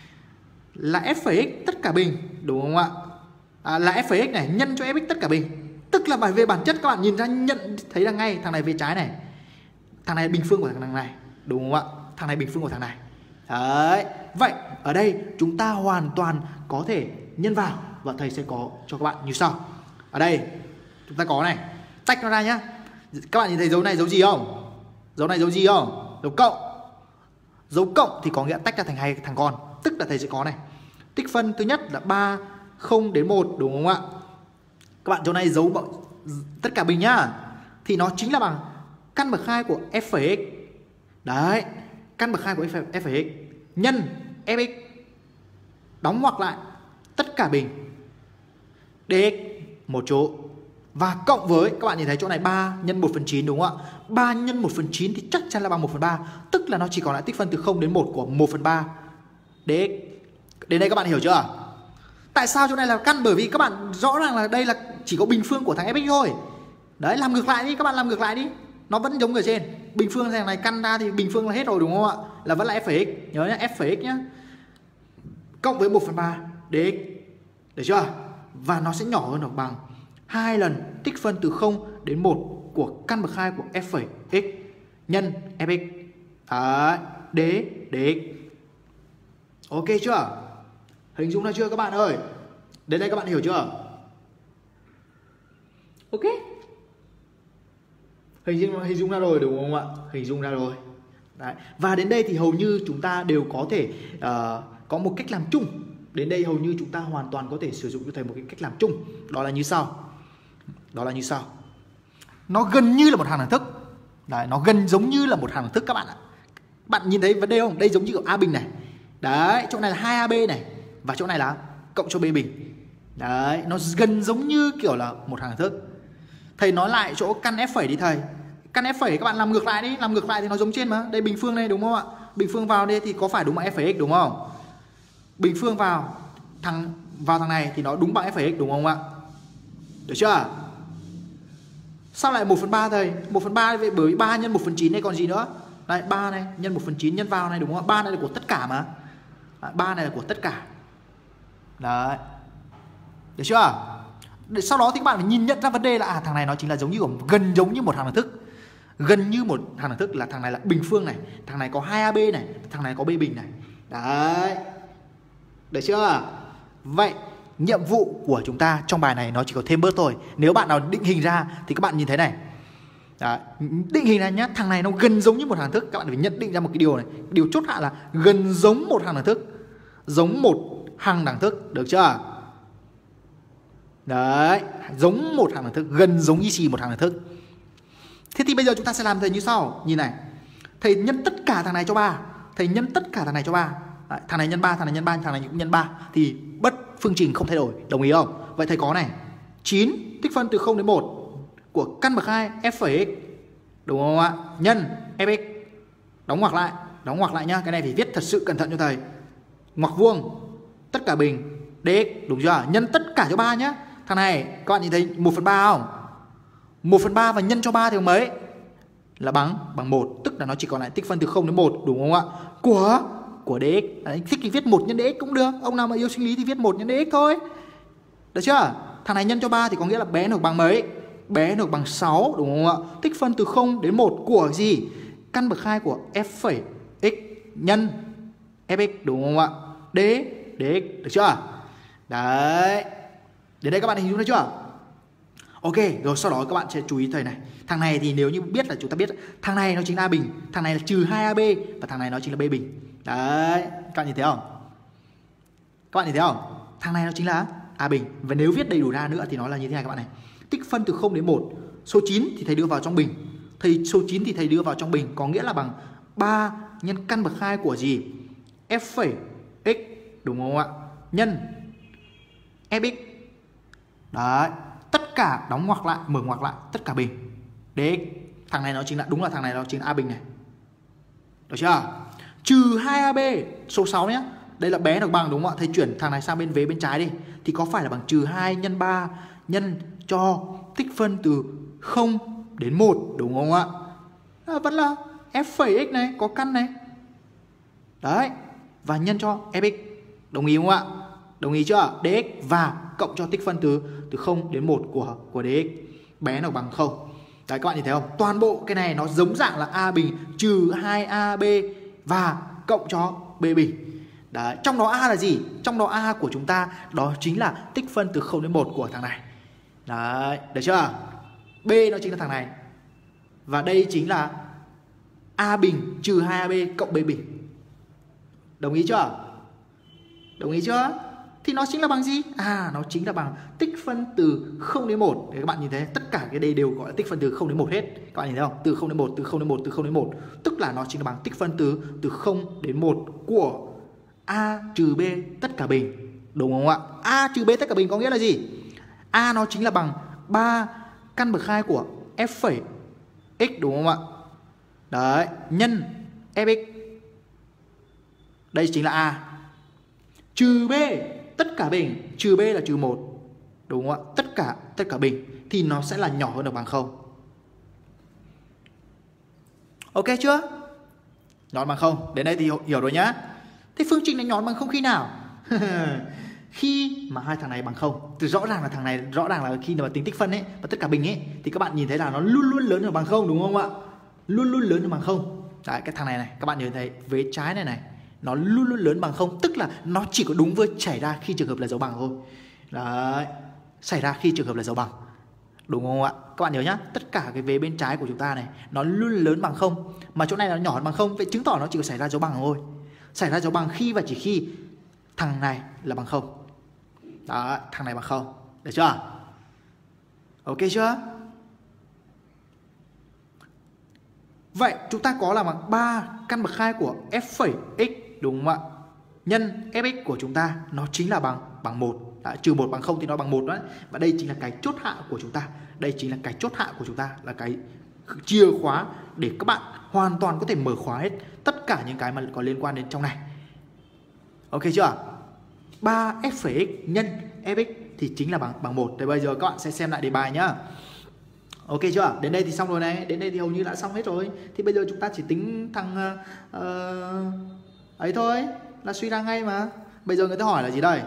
Là f phẩy x tất cả bình, đúng không ạ? À, là f phẩy x này nhân cho fx tất cả bình. Tức là bài về bản chất các bạn nhìn ra nhận thấy là ngay thằng này vế trái này. Thằng này bình phương của thằng này, đúng không ạ? Thằng này bình phương của thằng này. Đấy. Vậy ở đây chúng ta hoàn toàn có thể nhân vào và thầy sẽ có cho các bạn như sau. Ở đây chúng ta có này, tách nó ra nhá. Các bạn nhìn thấy dấu này dấu gì không? Dấu này dấu gì không? Dấu cộng. Dấu cộng thì có nghĩa tách ra thành hai thằng con. Tức là thầy sẽ có này. Tích phân thứ nhất là ba không đến một, đúng không ạ? Các bạn chỗ này dấu tất cả bình nhá. Thì nó chính là bằng căn bậc hai của f phẩy x. Đấy, căn bậc hai của f phẩy x nhân fx đóng ngoặc lại tất cả bình dx một chỗ. Và cộng với, các bạn nhìn thấy chỗ này ba nhân một phần chín, đúng không ạ? ba nhân một phần chín thì chắc chắn là bằng một phần ba. Tức là nó chỉ còn lại tích phân từ không đến một của một phần ba dx. Đến đây các bạn hiểu chưa? Tại sao chỗ này là căn? Bởi vì các bạn rõ ràng là đây là chỉ có bình phương của thằng fx thôi. Đấy, làm ngược lại đi, các bạn làm ngược lại đi. Nó vẫn giống ở trên. Bình phương thằng này căn ra thì bình phương là hết rồi, đúng không ạ? Là vẫn là f phẩy x. Nhớ nhá, f phẩy x nhá. Cộng với một phần ba dx. Được chưa? Và nó sẽ nhỏ hơn hoặc bằng hai lần tích phân từ không đến một của căn bậc hai của f phẩy x nhân fx. Đấy, d dx. Ok chưa? Hình dung ra chưa các bạn ơi? Đến đây các bạn hiểu chưa? Ok. Hình dung, hình dung ra rồi, đúng không ạ? Hình dung ra rồi. Đấy. Và đến đây thì hầu như chúng ta đều có thể uh, có một cách làm chung. Đến đây hầu như chúng ta hoàn toàn có thể sử dụng cho thầy một cái cách làm chung. Đó là như sau. Đó là như sau. Nó gần như là một hàng đẳng thức. Đấy, nó gần giống như là một hàng đẳng thức các bạn ạ. Bạn nhìn thấy vấn đề không? Đây giống như kiểu A bình này. Đấy, chỗ này là hai a bê này. Và chỗ này là cộng cho B bình. Đấy, nó gần giống như kiểu là một hàng đẳng thức. Thầy nói lại chỗ căn f phẩy đi thầy. Căn f phẩy các bạn làm ngược lại đi. Làm ngược lại thì nó giống trên mà. Đây bình phương đây, đúng không ạ? Bình phương vào đây thì có phải đúng bằng f phẩy x, đúng không? Bình phương vào thằng vào thằng này thì nó đúng bằng f phẩy x, đúng không ạ? Được chưa? Sao lại một phần ba thầy? một phần ba bởi vì ba nhân một phần chín này còn gì nữa? Đây, ba này nhân một phần chín nhân vào này, đúng không ạ? ba này là của tất cả mà. ba này là của tất cả. Đấy. Được chưa? Sau đó thì các bạn phải nhìn nhận ra vấn đề là à, thằng này nó chính là giống như gần giống như một hàng đẳng thức. Gần như một hàng đẳng thức là thằng này là bình phương này, thằng này có hai a bê này, thằng này có B bình này. Đấy. Được chưa? Vậy nhiệm vụ của chúng ta trong bài này nó chỉ có thêm bớt thôi. Nếu bạn nào định hình ra thì các bạn nhìn thấy này. Đấy. Định hình ra nhá, thằng này nó gần giống như một hàng đẳng thức. Các bạn phải nhận định ra một cái điều này. Điều chốt hạ là gần giống một hàng đẳng thức. Giống một hàng đẳng thức. Được chưa? Đấy, giống một hàng đẳng thức, gần giống y xì một hàng đẳng thức. Thế thì bây giờ chúng ta sẽ làm thầy như sau. Nhìn này, thầy nhân tất cả thằng này cho ba. Thầy nhân tất cả thằng này cho ba. Đấy, thằng này nhân ba, thằng này nhân ba, thằng này cũng nhân ba. Thì bất phương trình không thay đổi, đồng ý không? Vậy thầy có này, chín tích phân từ không đến một của căn bậc hai f phẩy x, đúng không ạ? Nhân fx. Đóng ngoặc lại, đóng ngoặc lại nhá. Cái này phải viết thật sự cẩn thận cho thầy. Ngoặc vuông, tất cả bình dx, đúng chưa? Nhân tất cả cho ba nhá. Thằng này các bạn nhìn thấy một phần ba không? một phần ba và nhân cho ba thì mấy? Là bằng bằng một, tức là nó chỉ còn lại tích phân từ không đến một, đúng không ạ? Của của dx. Đấy, thích thì viết một nhân dx cũng được. Ông nào mà yêu sinh lý thì viết một nhân dx thôi. Được chưa? Thằng này nhân cho ba thì có nghĩa là bé được bằng mấy? Bé được bằng sáu, đúng không ạ? Tích phân từ không đến một của gì? Căn bậc hai của f phẩy x nhân fx, đúng không ạ? D dx, được chưa? Đấy. Đến đây các bạn hình dung thấy chưa? Ok, rồi sau đó các bạn sẽ chú ý thầy này. Thằng này thì nếu như biết là chúng ta biết thằng này nó chính là A bình, thằng này là trừ hai A B và thằng này nó chính là B bình. Đấy, các bạn nhìn thấy không? Các bạn nhìn thấy không? Thằng này nó chính là A bình. Và nếu viết đầy đủ ra nữa thì nó là như thế này các bạn này. Tích phân từ không đến một. Số chín thì thầy đưa vào trong bình. Thầy số chín thì thầy đưa vào trong bình, có nghĩa là bằng ba nhân căn bậc hai của gì? F phẩy x, đúng không ạ? Nhân Fx. Đấy, tất cả đóng ngoặc lại, mở ngoặc lại, tất cả bình dx. Thằng này nó chính là, đúng là thằng này nó chính là A bình này. Được chưa? Trừ hai A B, số sáu nhé. Đây là bé được bằng, đúng không ạ? Thầy chuyển thằng này sang bên vế bên trái đi. Thì có phải là bằng trừ hai nhân ba nhân cho tích phân từ không đến một, đúng không ạ? À, vẫn là F phẩy x này, có căn này. Đấy, và nhân cho Fx. Đồng ý không ạ? Đồng ý chưa? Dx và cộng cho tích phân từ từ không đến một của của dx. Bé nó bằng không. Đấy, các bạn nhìn thấy không? Toàn bộ cái này nó giống dạng là A bình trừ hai A B và cộng cho B bình. Đấy, trong đó A là gì? Trong đó A của chúng ta đó chính là tích phân từ không đến một của thằng này. Đấy, được chưa? B nó chính là thằng này. Và đây chính là A bình trừ hai A B cộng B bình. Đồng ý chưa? Đồng ý chưa? Thì nó chính là bằng gì? À, nó chính là bằng tích phân từ không đến một. Để các bạn nhìn thấy tất cả cái đây đều gọi là tích phân từ không đến một hết. Các bạn nhìn thấy không? Từ không đến một, từ không đến một, từ không đến một. Tức là nó chính là bằng tích phân từ từ không đến một của A trừ B tất cả bình. Đúng không ạ? A trừ B tất cả bình có nghĩa là gì? A nó chính là bằng ba căn bậc hai của F phẩy x, đúng không ạ? Đấy, nhân Fx. Đây chính là A. Trừ B tất cả bình, trừ B là trừ một, đúng không ạ? Tất cả tất cả bình thì nó sẽ là nhỏ hơn được bằng không. Ok chưa? Nhỏ bằng không. Đến đây thì hiểu rồi nhá. Thế phương trình này nhỏ bằng không khi nào? Khi mà hai thằng này bằng không. Thì rõ ràng là thằng này, rõ ràng là khi mà tính tích phân ấy và tất cả bình ấy thì các bạn nhìn thấy là nó luôn luôn lớn hơn bằng không, đúng không ạ? Luôn luôn lớn hơn bằng không. Đấy, cái thằng này này, các bạn nhìn thấy vế trái này này, nó luôn luôn lớn bằng không, tức là nó chỉ có đúng với xảy ra khi trường hợp là dấu bằng thôi. Đấy, xảy ra khi trường hợp là dấu bằng, đúng không ạ? Các bạn nhớ nhá, tất cả cái vế bên trái của chúng ta này nó luôn lớn bằng không, mà chỗ này nó nhỏ hơn bằng không, vậy chứng tỏ nó chỉ có xảy ra dấu bằng thôi. Xảy ra dấu bằng khi và chỉ khi thằng này là bằng không. Đó, thằng này bằng không. Được chưa? Ok chưa? Vậy chúng ta có là bằng ba căn bậc hai của F phẩy x, đúng không ạ? Nhân Fx của chúng ta nó chính là bằng bằng một. Đã, trừ một bằng không thì nó bằng một đấy. Và đây chính là cái chốt hạ của chúng ta. Đây chính là cái chốt hạ của chúng ta, là cái chìa khóa để các bạn hoàn toàn có thể mở khóa hết tất cả những cái mà có liên quan đến trong này. Ok chưa? ba F phẩy x nhân Fx thì chính là bằng bằng một. Thì bây giờ các bạn sẽ xem lại đề bài nhá. Ok chưa? Đến đây thì xong rồi này. Đến đây thì hầu như đã xong hết rồi. Thì bây giờ chúng ta chỉ tính thằng uh, ấy thôi, là suy ra ngay mà. Bây giờ người ta hỏi là gì đây?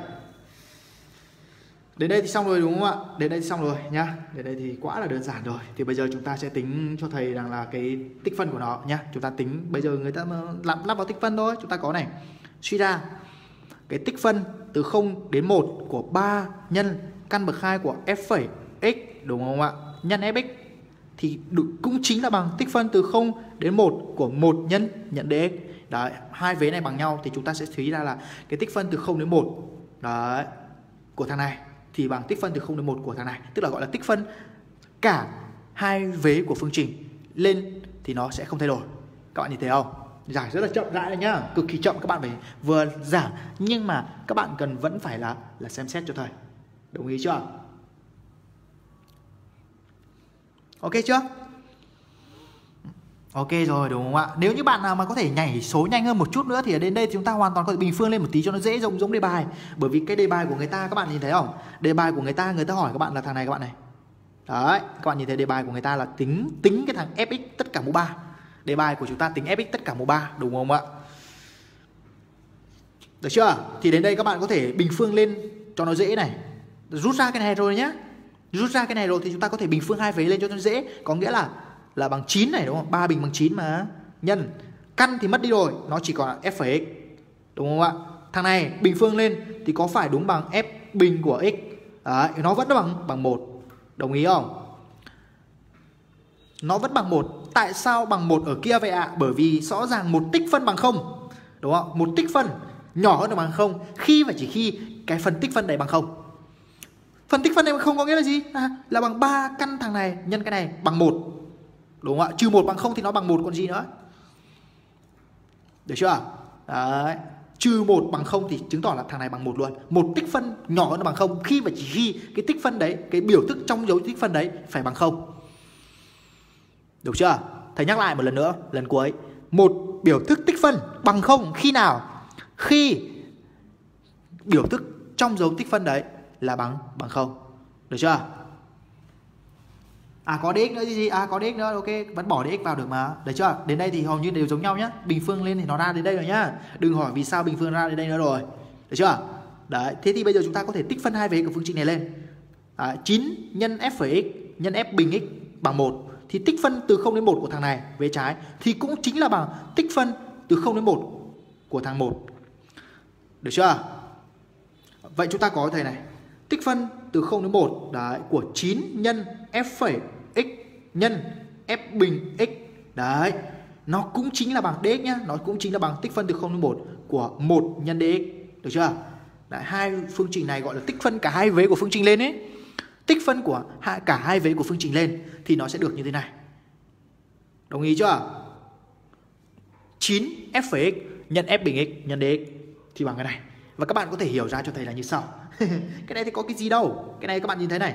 Đến đây thì xong rồi, đúng không ạ? Đến đây thì xong rồi nhá. Đến đây thì quá là đơn giản rồi. Thì bây giờ chúng ta sẽ tính cho thầy rằng là cái tích phân của nó nhá. Chúng ta tính, bây giờ người ta lắp, lắp vào tích phân thôi. Chúng ta có này, suy ra cái tích phân từ không đến một của ba nhân căn bậc hai của F phẩy x, đúng không ạ? Nhân Fx thì cũng chính là bằng tích phân từ không đến một của một nhân nhận dx. Đấy, hai vế này bằng nhau thì chúng ta sẽ suy ra là cái tích phân từ không đến một đấy của thằng này thì bằng tích phân từ không đến một của thằng này, tức là gọi là tích phân cả hai vế của phương trình lên thì nó sẽ không thay đổi. Các bạn nhìn thấy không? Giải rất là chậm rãi nhá, cực kỳ chậm, các bạn phải vừa giảng nhưng mà các bạn cần vẫn phải là là xem xét cho thầy. Đồng ý chưa? Ok chưa? Ok rồi, đúng không ạ? Nếu như bạn nào mà có thể nhảy số nhanh hơn một chút nữa thì ở đến đây thì chúng ta hoàn toàn có thể bình phương lên một tí cho nó dễ, giống giống đề bài. Bởi vì cái đề bài của người ta, các bạn nhìn thấy không? Đề bài của người ta, người ta hỏi các bạn là thằng này các bạn này. Đấy, các bạn nhìn thấy đề bài của người ta là tính tính cái thằng Fx tất cả mũ ba. Đề bài của chúng ta tính Fx tất cả mũ ba, đúng không ạ? Được chưa? Thì đến đây các bạn có thể bình phương lên cho nó dễ này. Rút ra cái này rồi nhé. Rút ra cái này rồi thì chúng ta có thể bình phương hai vế lên cho nó dễ. Có nghĩa là là bằng chín này, đúng không? ba bình bằng chín mà. Nhân căn thì mất đi rồi, nó chỉ còn là F phẩy x, đúng không ạ? thằng này bình phương lên thì có phải đúng bằng f bình của x. Đấy, nó vẫn bằng bằng một. Đồng ý không? Nó vẫn bằng một. Tại sao bằng một ở kia vậy ạ? À? Bởi vì rõ ràng một tích phân bằng không. Đúng không? Một tích phân nhỏ hơn là bằng không. Khi và chỉ khi cái phần tích phân này bằng không. Phần tích phân này bằng không có nghĩa là gì? À, là bằng ba căn thằng này nhân cái này bằng một. Đúng không ạ? Trừ một bằng không thì nó bằng một còn gì nữa. Được chưa? Đấy. Trừ một bằng không thì chứng tỏ là thằng này bằng một luôn. Một tích phân nhỏ hơn là bằng không khi và chỉ khi cái tích phân đấy, cái biểu thức trong dấu tích phân đấy phải bằng không. Được chưa? Thầy nhắc lại một lần nữa, lần cuối. Một biểu thức tích phân bằng không khi nào? Khi biểu thức trong dấu tích phân đấy là bằng bằng không. Được chưa? À có dx nữa gì? À có dx nữa, ok, vẫn bỏ dx vào được mà. Được chưa? Đến đây thì hầu như đều giống nhau nhá. Bình phương lên thì nó ra đến đây rồi nhá. Đừng hỏi vì sao bình phương ra đến đây nữa rồi. Được chưa? Đấy, thế thì bây giờ chúng ta có thể tích phân hai vế của phương trình này lên. À, chín nhân f phẩy x nhân f bình x bằng một. Thì tích phân từ không đến một của thằng này về trái thì cũng chính là bằng tích phân từ không đến một của thằng một. Được chưa? Vậy chúng ta có thầy này. Tích phân từ không đến một đấy, của chín nhân f phẩy x nhân f bình x. Đấy, nó cũng chính là bằng dx nhá. Nó cũng chính là bằng tích phân từ không đến một của một nhân dx. Được chưa? Đấy, hai phương trình này gọi là tích phân cả hai vế của phương trình lên ấy. Tích phân của cả hai vế của phương trình lên thì nó sẽ được như thế này. Đồng ý chưa? chín f phẩy x nhân f bình x nhân dx thì bằng cái này. Và các bạn có thể hiểu ra cho thầy là như sau. Cái này thì có cái gì đâu. Cái này các bạn nhìn thấy này.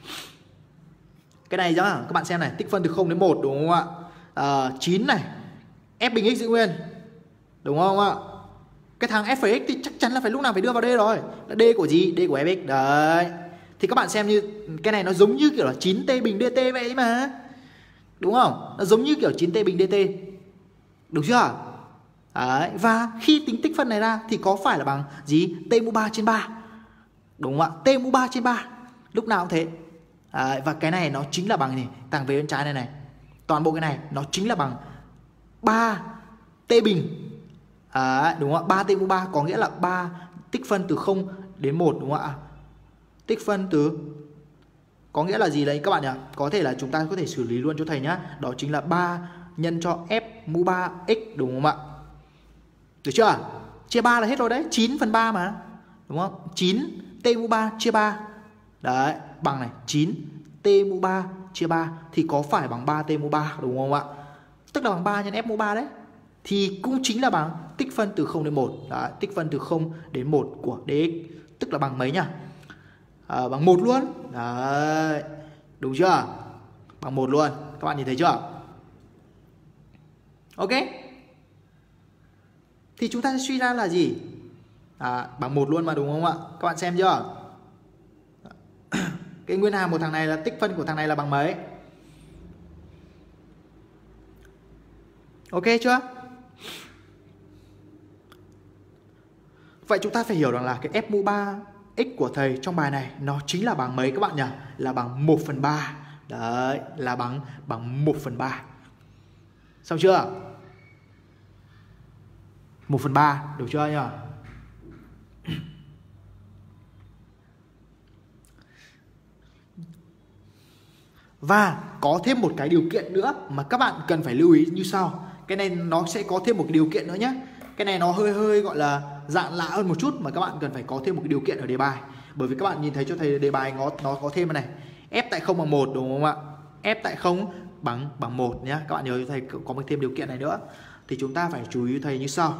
Cái này nhá, các bạn xem này, tích phân từ không đến một đúng không ạ? À, chín này, f bình x giữ nguyên. Đúng không ạ? Cái thằng f phẩy x thì chắc chắn là phải lúc nào phải đưa vào d rồi. Là d của gì? D của fx. Đấy. Thì các bạn xem như cái này nó giống như kiểu là chín t bình dt vậy mà. Đúng không? Nó giống như kiểu chín t bình dt. Đúng chưa? Đấy. Và khi tính tích phân này ra thì có phải là bằng gì? T mũ ba trên ba. Đúng không ạ? T mũ ba trên ba. Lúc nào cũng thế. Đấy. Và cái này nó chính là bằng gì? Thằng về bên trái này này. Toàn bộ cái này nó chính là bằng ba t bình. Đấy. Đúng không ạ? ba t mũ ba có nghĩa là ba tích phân từ không đến một. Đúng không ạ? Tích phân từ có nghĩa là gì đấy các bạn nhỉ? Có thể là chúng ta có thể xử lý luôn cho thầy nhá. Đó chính là ba nhân cho f mũ ba x. Đúng không ạ? Được chưa? Chia ba là hết rồi đấy. chín phần ba mà. Đúng không? chín t mũ ba chia ba. Đấy. Bằng này. chín t mũ ba chia ba. Thì có phải bằng ba t mũ ba. Đúng không ạ? Tức là bằng ba nhân f mũ ba đấy. Thì cũng chính là bằng tích phân từ không đến một. Đấy. Tích phân từ không đến một của dx. Tức là bằng mấy nhỉ? À, bằng một luôn. Đấy. Đúng chưa? Bằng một luôn. Các bạn nhìn thấy chưa? Ok. Thì chúng ta sẽ suy ra là gì? À, bằng một luôn mà đúng không ạ? Các bạn xem chưa? Cái nguyên hàm của thằng này là tích phân của thằng này là bằng mấy? Ok chưa? Vậy chúng ta phải hiểu rằng là cái f mũ ba x của thầy trong bài này nó chính là bằng mấy các bạn nhỉ? Là bằng một phần ba. Đấy, là bằng bằng một phần ba. Xong chưa? một phần ba, được chưa nhỉ? Và có thêm một cái điều kiện nữa mà các bạn cần phải lưu ý như sau. Cái này nó sẽ có thêm một cái điều kiện nữa nhé. Cái này nó hơi hơi gọi là dạng lạ hơn một chút mà các bạn cần phải có thêm một cái điều kiện ở đề bài. Bởi vì các bạn nhìn thấy cho thầy đề bài nó nó có thêm cái này. F tại không bằng một đúng không ạ? F tại không bằng bằng một nhé. Các bạn nhớ cho thầy có một thêm điều kiện này nữa. Thì chúng ta phải chú ý thầy như sau.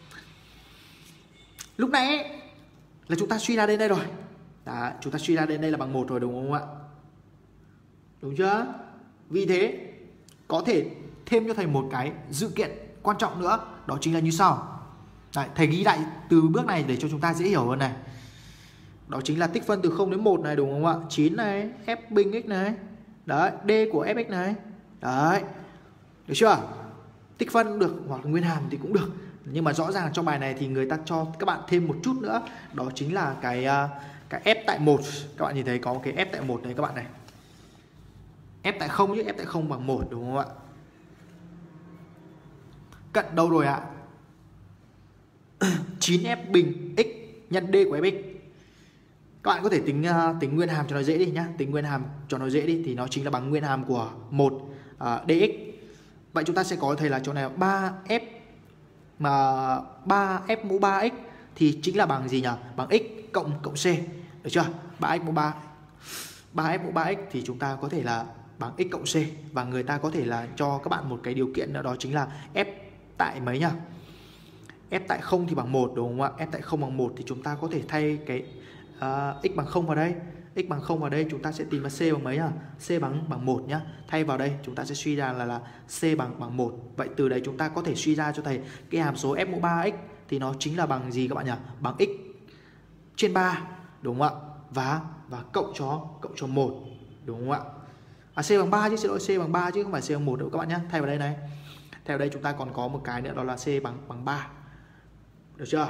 Lúc nãy ấy, là chúng ta suy ra đến đây rồi. Đó, chúng ta suy ra đến đây là bằng một rồi đúng không ạ? Đúng chưa? Vì thế có thể thêm cho thầy một cái dự kiện quan trọng nữa. Đó chính là như sau. Đấy, thầy ghi lại từ bước này để cho chúng ta dễ hiểu hơn này. Đó chính là tích phân từ không đến một này đúng không ạ? chín này, f bình x này. Đấy, d của fx này. Đấy. Được chưa? Tích phân cũng được hoặc là nguyên hàm thì cũng được. Nhưng mà rõ ràng trong bài này thì người ta cho các bạn thêm một chút nữa. Đó chính là cái cái f tại một. Các bạn nhìn thấy có cái f tại một này các bạn này. F tại không chứ, f tại không bằng một đúng không ạ? Cận đâu rồi ạ? chín F bình x nhân D của Fx. Các bạn có thể tính uh, tính nguyên hàm cho nó dễ đi nhá. Tính nguyên hàm cho nó dễ đi thì nó chính là bằng nguyên hàm của một uh, dx. Vậy chúng ta sẽ có thầy là chỗ này ba F mà ba F mũ ba x thì chính là bằng gì nhỉ? Bằng x cộng cộng c. Được chưa? ba x mũ ba ba F mũ ba x thì chúng ta có thể là bằng x cộng c, và người ta có thể là cho các bạn một cái điều kiện nữa, đó chính là f tại mấy nhỉ? F tại không thì bằng một, đúng không ạ? F tại không bằng một thì chúng ta có thể thay cái uh, x bằng không vào đây. X bằng không vào đây chúng ta sẽ tìm ra c bằng mấy nhỉ? C bằng bằng một nhá. Thay vào đây chúng ta sẽ suy ra là là c bằng bằng một. Vậy từ đấy chúng ta có thể suy ra cho thầy cái hàm số f mũ ba x thì nó chính là bằng gì các bạn nhỉ? Bằng x trên ba, đúng không ạ? Và và cộng cho cộng cho một, đúng không ạ? À, c bằng ba chứ, xin lỗi, c bằng ba chứ không phải c bằng một đâu các bạn nhé. Thay vào đây này. Thay vào đây chúng ta còn có một cái nữa, đó là c bằng bằng ba. Được chưa?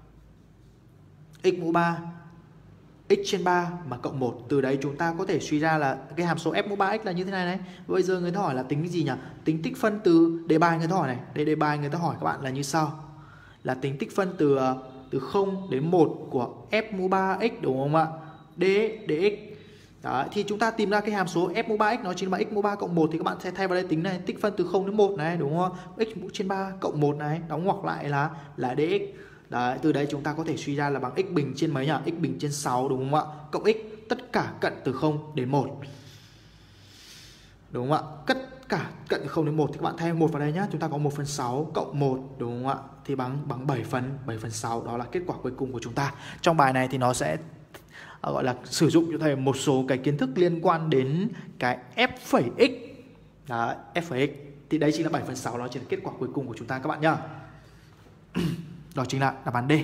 X mũ ba x trên ba mà cộng một. Từ đấy chúng ta có thể suy ra là cái hàm số f mũ ba x là như thế này này. Bây giờ người ta hỏi là tính cái gì nhỉ? Tính tích phân từ đề bài người ta hỏi này. Đây đề bài người ta hỏi các bạn là như sau. Là tính tích phân từ từ không đến một của f mũ ba x, đúng không ạ? D dx. Đấy, thì chúng ta tìm ra cái hàm số f mũ ba x nó chính là x mũ ba cộng một, thì các bạn sẽ thay vào đây tính này, tích phân từ không đến một này, đúng không? X mũ trên ba cộng một này, đóng ngoặc lại là là dx. Đấy, từ đấy chúng ta có thể suy ra là bằng x bình trên mấy nhỉ? X bình trên sáu, đúng không ạ? Cộng x tất cả cận từ không đến một. Đúng không ạ? Tất cả cận từ không đến một thì các bạn thay một vào đây nhá. Chúng ta có một phần sáu cộng một, đúng không ạ? Thì bằng bằng bảy phần bảy phần sáu, đó là kết quả cuối cùng của chúng ta. Trong bài này thì nó sẽ gọi là sử dụng cho thầy một số cái kiến thức liên quan đến cái f phẩy x. Đấy, f phẩy x thì đấy chính là bảy phần sáu, đó chính là kết quả cuối cùng của chúng ta các bạn nhá. Đó chính là đáp án D.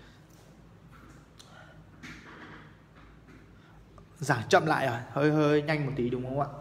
Giảng chậm lại rồi, hơi hơi nhanh một tí đúng không ạ?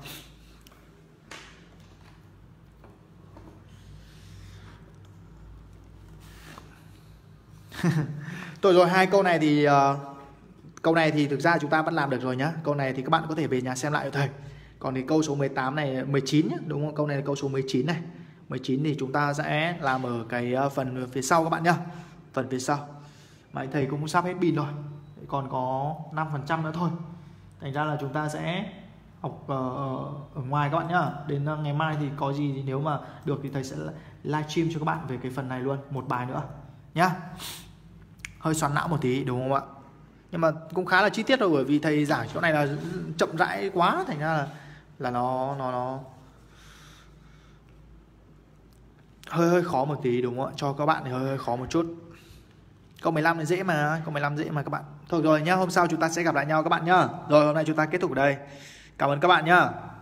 Rồi rồi, hai câu này thì uh, câu này thì thực ra chúng ta vẫn làm được rồi nhá. Câu này thì các bạn có thể về nhà xem lại cho thầy. Còn thì câu số mười tám này, mười chín nhá, đúng không? Câu này là câu số mười chín này. mười chín thì chúng ta sẽ làm ở cái phần phía sau các bạn nhá. Phần phía sau. Mà thầy cũng sắp hết pin rồi. Còn có năm phần trăm nữa thôi. Thành ra là chúng ta sẽ học uh, ở ngoài các bạn nhá. Đến ngày mai thì có gì thì nếu mà được thì thầy sẽ livestream cho các bạn về cái phần này luôn, một bài nữa nhá. Hơi xoắn não một tí đúng không ạ? Nhưng mà cũng khá là chi tiết rồi, bởi vì thầy giảng chỗ này là chậm rãi quá, thành ra là là nó nó nó hơi hơi khó một tí đúng không ạ? Cho các bạn thì hơi hơi khó một chút. Câu mười lăm thì dễ mà, câu mười lăm dễ mà các bạn. Thôi rồi nhá, hôm sau chúng ta sẽ gặp lại nhau các bạn nhá. Rồi hôm nay chúng ta kết thúc ở đây. Cảm ơn các bạn nhá.